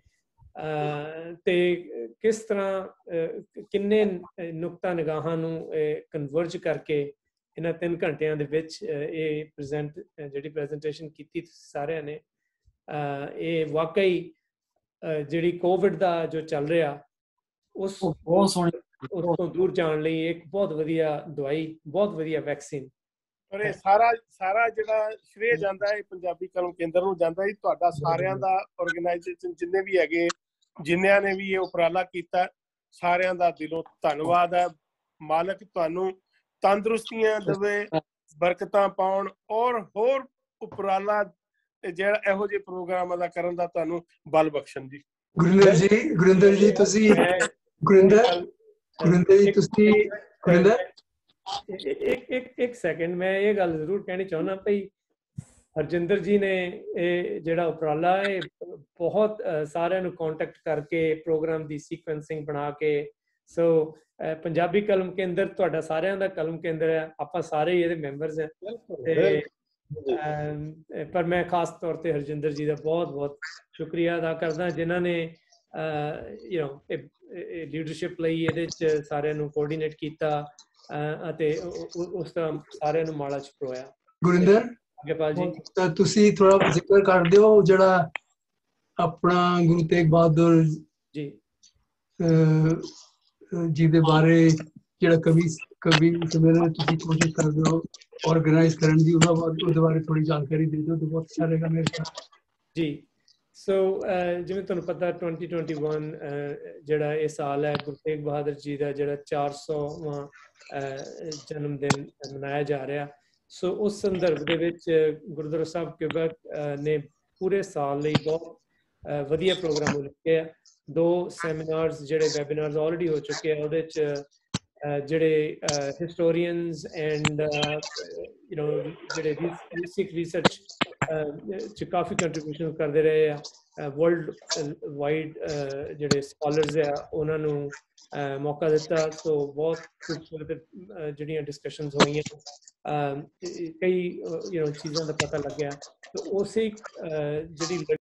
ਤੇ ਕਿਸ ਤਰ੍ਹਾਂ ਕਿੰਨੇ ਨੁਕਤਾ ਨਿਗਾਹਾਂ ਨੂੰ ਕਨਵਰਜ ਕਰਕੇ ਇਹਨਾਂ ਤਿੰਨ ਘੰਟਿਆਂ ਦੇ ਵਿੱਚ ਇਹ ਪ੍ਰੈਜ਼ੈਂਟ ਜਿਹੜੀ ਪ੍ਰੈਜ਼ੈਂਟੇਸ਼ਨ ਕੀਤੀ ਸਾਰਿਆਂ ਨੇ, ਇਹ ਵਾਕਈ ਜਿਹੜੀ ਕੋਵਿਡ ਦਾ ਜੋ ਚੱਲ ਰਿਹਾ ਉਸ ਬਹੁਤ ਸੋਹਣੀ ਉਸ ਤੋਂ ਦੂਰ ਜਾਣ ਲਈ ਇੱਕ ਬਹੁਤ ਵਧੀਆ ਦਵਾਈ, ਬਹੁਤ ਵਧੀਆ ਵੈਕਸੀਨ। ਪਰ ਇਹ ਸਾਰਾ ਸਾਰਾ ਜਿਹੜਾ ਸ਼੍ਰੇਅ ਜਾਂਦਾ ਹੈ ਪੰਜਾਬੀ ਕਲਮ ਕੇਂਦਰ ਨੂੰ ਜਾਂਦਾ ਹੈ। ਤੁਹਾਡਾ ਸਾਰਿਆਂ ਦਾ ਆਰਗੇਨਾਈਜੇਸ਼ਨ ਜਿੰਨੇ ਵੀ ਹੈਗੇ, ਜਿਨ੍ਹਾਂ ਨੇ ਵੀ ਇਹ ਉਪਰਾਲਾ ਕੀਤਾ, ਸਾਰਿਆਂ ਦਾ ਦਿਲੋਂ ਧੰਨਵਾਦ ਹੈ। ਮਾਲਕ ਤੁਹਾਨੂੰ ਤੰਦਰੁਸਤੀਆਂ ਦੇਵੇ, ਬਰਕਤਾਂ ਪਾਉਣ, ਔਰ ਹੋਰ ਉਪਰਾਲਾ ਜਿਹੜਾ ਇਹੋ ਜਿਹੇ ਪ੍ਰੋਗਰਾਮਾਂ ਦਾ ਕਰਨ ਦਾ ਤੁਹਾਨੂੰ ਬਲ ਬਖਸ਼ਣ ਜੀ। ਗੁਰਿੰਦਰ ਜੀ, ਗੁਰਿੰਦਰ ਜੀ ਤੁਸੀਂ ਗੁਰਿੰਦਰ ਗੁਰਿੰਦਰ ਜੀ ਤੁਸੀਂ ਗੁਰਿੰਦਰ ਇੱਕ ਇੱਕ ਇੱਕ ਸੈਕਿੰਡ, ਮੈਂ ਇਹ ਗੱਲ ਜ਼ਰੂਰ ਕਹਿਣੀ ਚਾਹੁੰਦਾ ਭਈ ਹਰਜਿੰਦਰ ਜੀ ਨੇ ਇਹ ਜਿਹੜਾ ਉਪਰਾਲਾ ਹੈ ਬਹੁਤ ਸਾਰਿਆਂ ਨੂੰ ਕੰਟੈਕਟ ਕਰਕੇ ਪ੍ਰੋਗਰਾਮ ਦੀ ਸੀਕੁਐਂਸਿੰਗ ਬਣਾ ਕੇ, ਸੋ ਪੰਜਾਬੀ ਕਲਮ ਕੇਂਦਰ ਤੁਹਾਡਾ ਸਾਰਿਆਂ ਦਾ ਕਲਮ ਕੇਂਦਰ ਹੈ, ਆਪਾਂ ਸਾਰੇ ਇਹਦੇ ਮੈਂਬਰਸ ਹੈ। ਤੇ ਪਰ ਮੈਂ ਖਾਸ ਤੌਰ ਤੇ ਹਰਜਿੰਦਰ ਜੀ ਦਾ ਬਹੁਤ ਬਹੁਤ ਸ਼ੁਕਰੀਆ ਅਦਾ ਕਰਦਾ, ਜਿਨ੍ਹਾਂ ਨੇ ਯੂ ਨੋ ਲੀਡਰਸ਼ਿਪ ਲਈ ਇਹਦੇ 'ਚ ਸਾਰਿਆਂ ਨੂੰ ਕੋਆਰਡੀਨੇਟ ਕੀਤਾ ਅਤੇ ਉਸ ਤਰ੍ਹਾਂ ਸਾਰਿਆਂ ਨੂੰ ਮਾਲਾ 'ਚ ਪਰੋਇਆ। ਗੁਰਿੰਦਰ ਤਾਂ ਤੁਸੀਂ ਥੋੜਾ ਜ਼ਿਕਰ ਕਰ ਦਿਓ ਜਿਹੜਾ ਆਪਣਾ ਗੁਰੂ ਤੇਗ ਬਹਾਦਰ ਜੀ ਜੀ ਦੇ ਬਾਰੇ ਜਿਹੜਾ ਕਵੀ ਕਵੀ ਸੰਮੇਲਨ ਤੁਸੀਂ ਕੋਸ਼ਿਸ਼ ਕਰਦੇ ਹੋ ਆਰਗੇਨਾਈਜ਼ ਕਰਨ ਦੀ, ਉਹਨਾਂ ਬਾਰੇ ਉਹਦੇ ਬਾਰੇ ਥੋੜੀ ਜਾਣਕਾਰੀ ਦੇ ਦਿਓ ਤਾਂ ਬਹੁਤ ਅੱਛਾ ਰਹੇਗਾ ਮੇਰੇ ਖਿਆਲ ਜੀ। ਸੋ ਜਿਵੇਂ ਤੁਹਾਨੂੰ ਪਤਾ ਟਵੈਂਟੀ ਟਵੈਂਟੀ ਵਨ ਜਿਹੜਾ ਇਹ ਸਾਲ ਹੈ ਗੁਰੂ ਤੇਗ ਬਹਾਦਰ ਜੀ ਦਾ ਜਿਹੜਾ ਚਾਰ ਸੌਵਾਂ ਜਨਮ ਦਿਨ ਮਨਾਇਆ ਜਾ ਰਿਹਾ, ਸੋ ਉਸ ਸੰਦਰਭ ਦੇ ਵਿੱਚ ਗੁਰਦੁਆਰਾ ਸਾਹਿਬ ਕਿਊਬੈਕ ਨੇ ਪੂਰੇ ਸਾਲ ਲਈ ਬਹੁਤ ਵਧੀਆ ਪ੍ਰੋਗਰਾਮ ਲਿਖੇ ਆ। ਦੋ ਸੈਮੀਨਾਰਸ ਜਿਹੜੇ ਵੈਬੀਨਾਰਸ ਆਲਰੇਡੀ ਹੋ ਚੁੱਕੇ ਆ, ਉਹਦੇ 'ਚ ਜਿਹੜੇ ਹਿਸਟੋਰੀਅਨਸ ਐਂਡ ਯੂ ਨੋ ਜਿਹੜੇ ਬੇਸਿਕ ਰਿਸਰਚ 'ਚ ਕਾਫੀ ਕੰਟਰੀਬਿਊਸ਼ਨ ਕਰਦੇ ਰਹੇ ਆ, ਵਰਲਡ ਵਾਈਡ ਜਿਹੜੇ ਸਕਾਲਰਸ ਆ ਉਹਨਾਂ ਨੂੰ ਮੌਕਾ ਦਿੱਤਾ। ਸੋ ਬਹੁਤ ਖੂਬਸੂਰਤ ਜਿਹੜੀਆਂ ਡਿਸਕਸ਼ਨਸ ਹੋਈਆਂ, ਕਈ ਯੂ ਨੋ ਚੀਜ਼ਾਂ ਦਾ ਪਤਾ ਲੱਗਿਆ। ਉਸੇ ਜਿਹੜੀ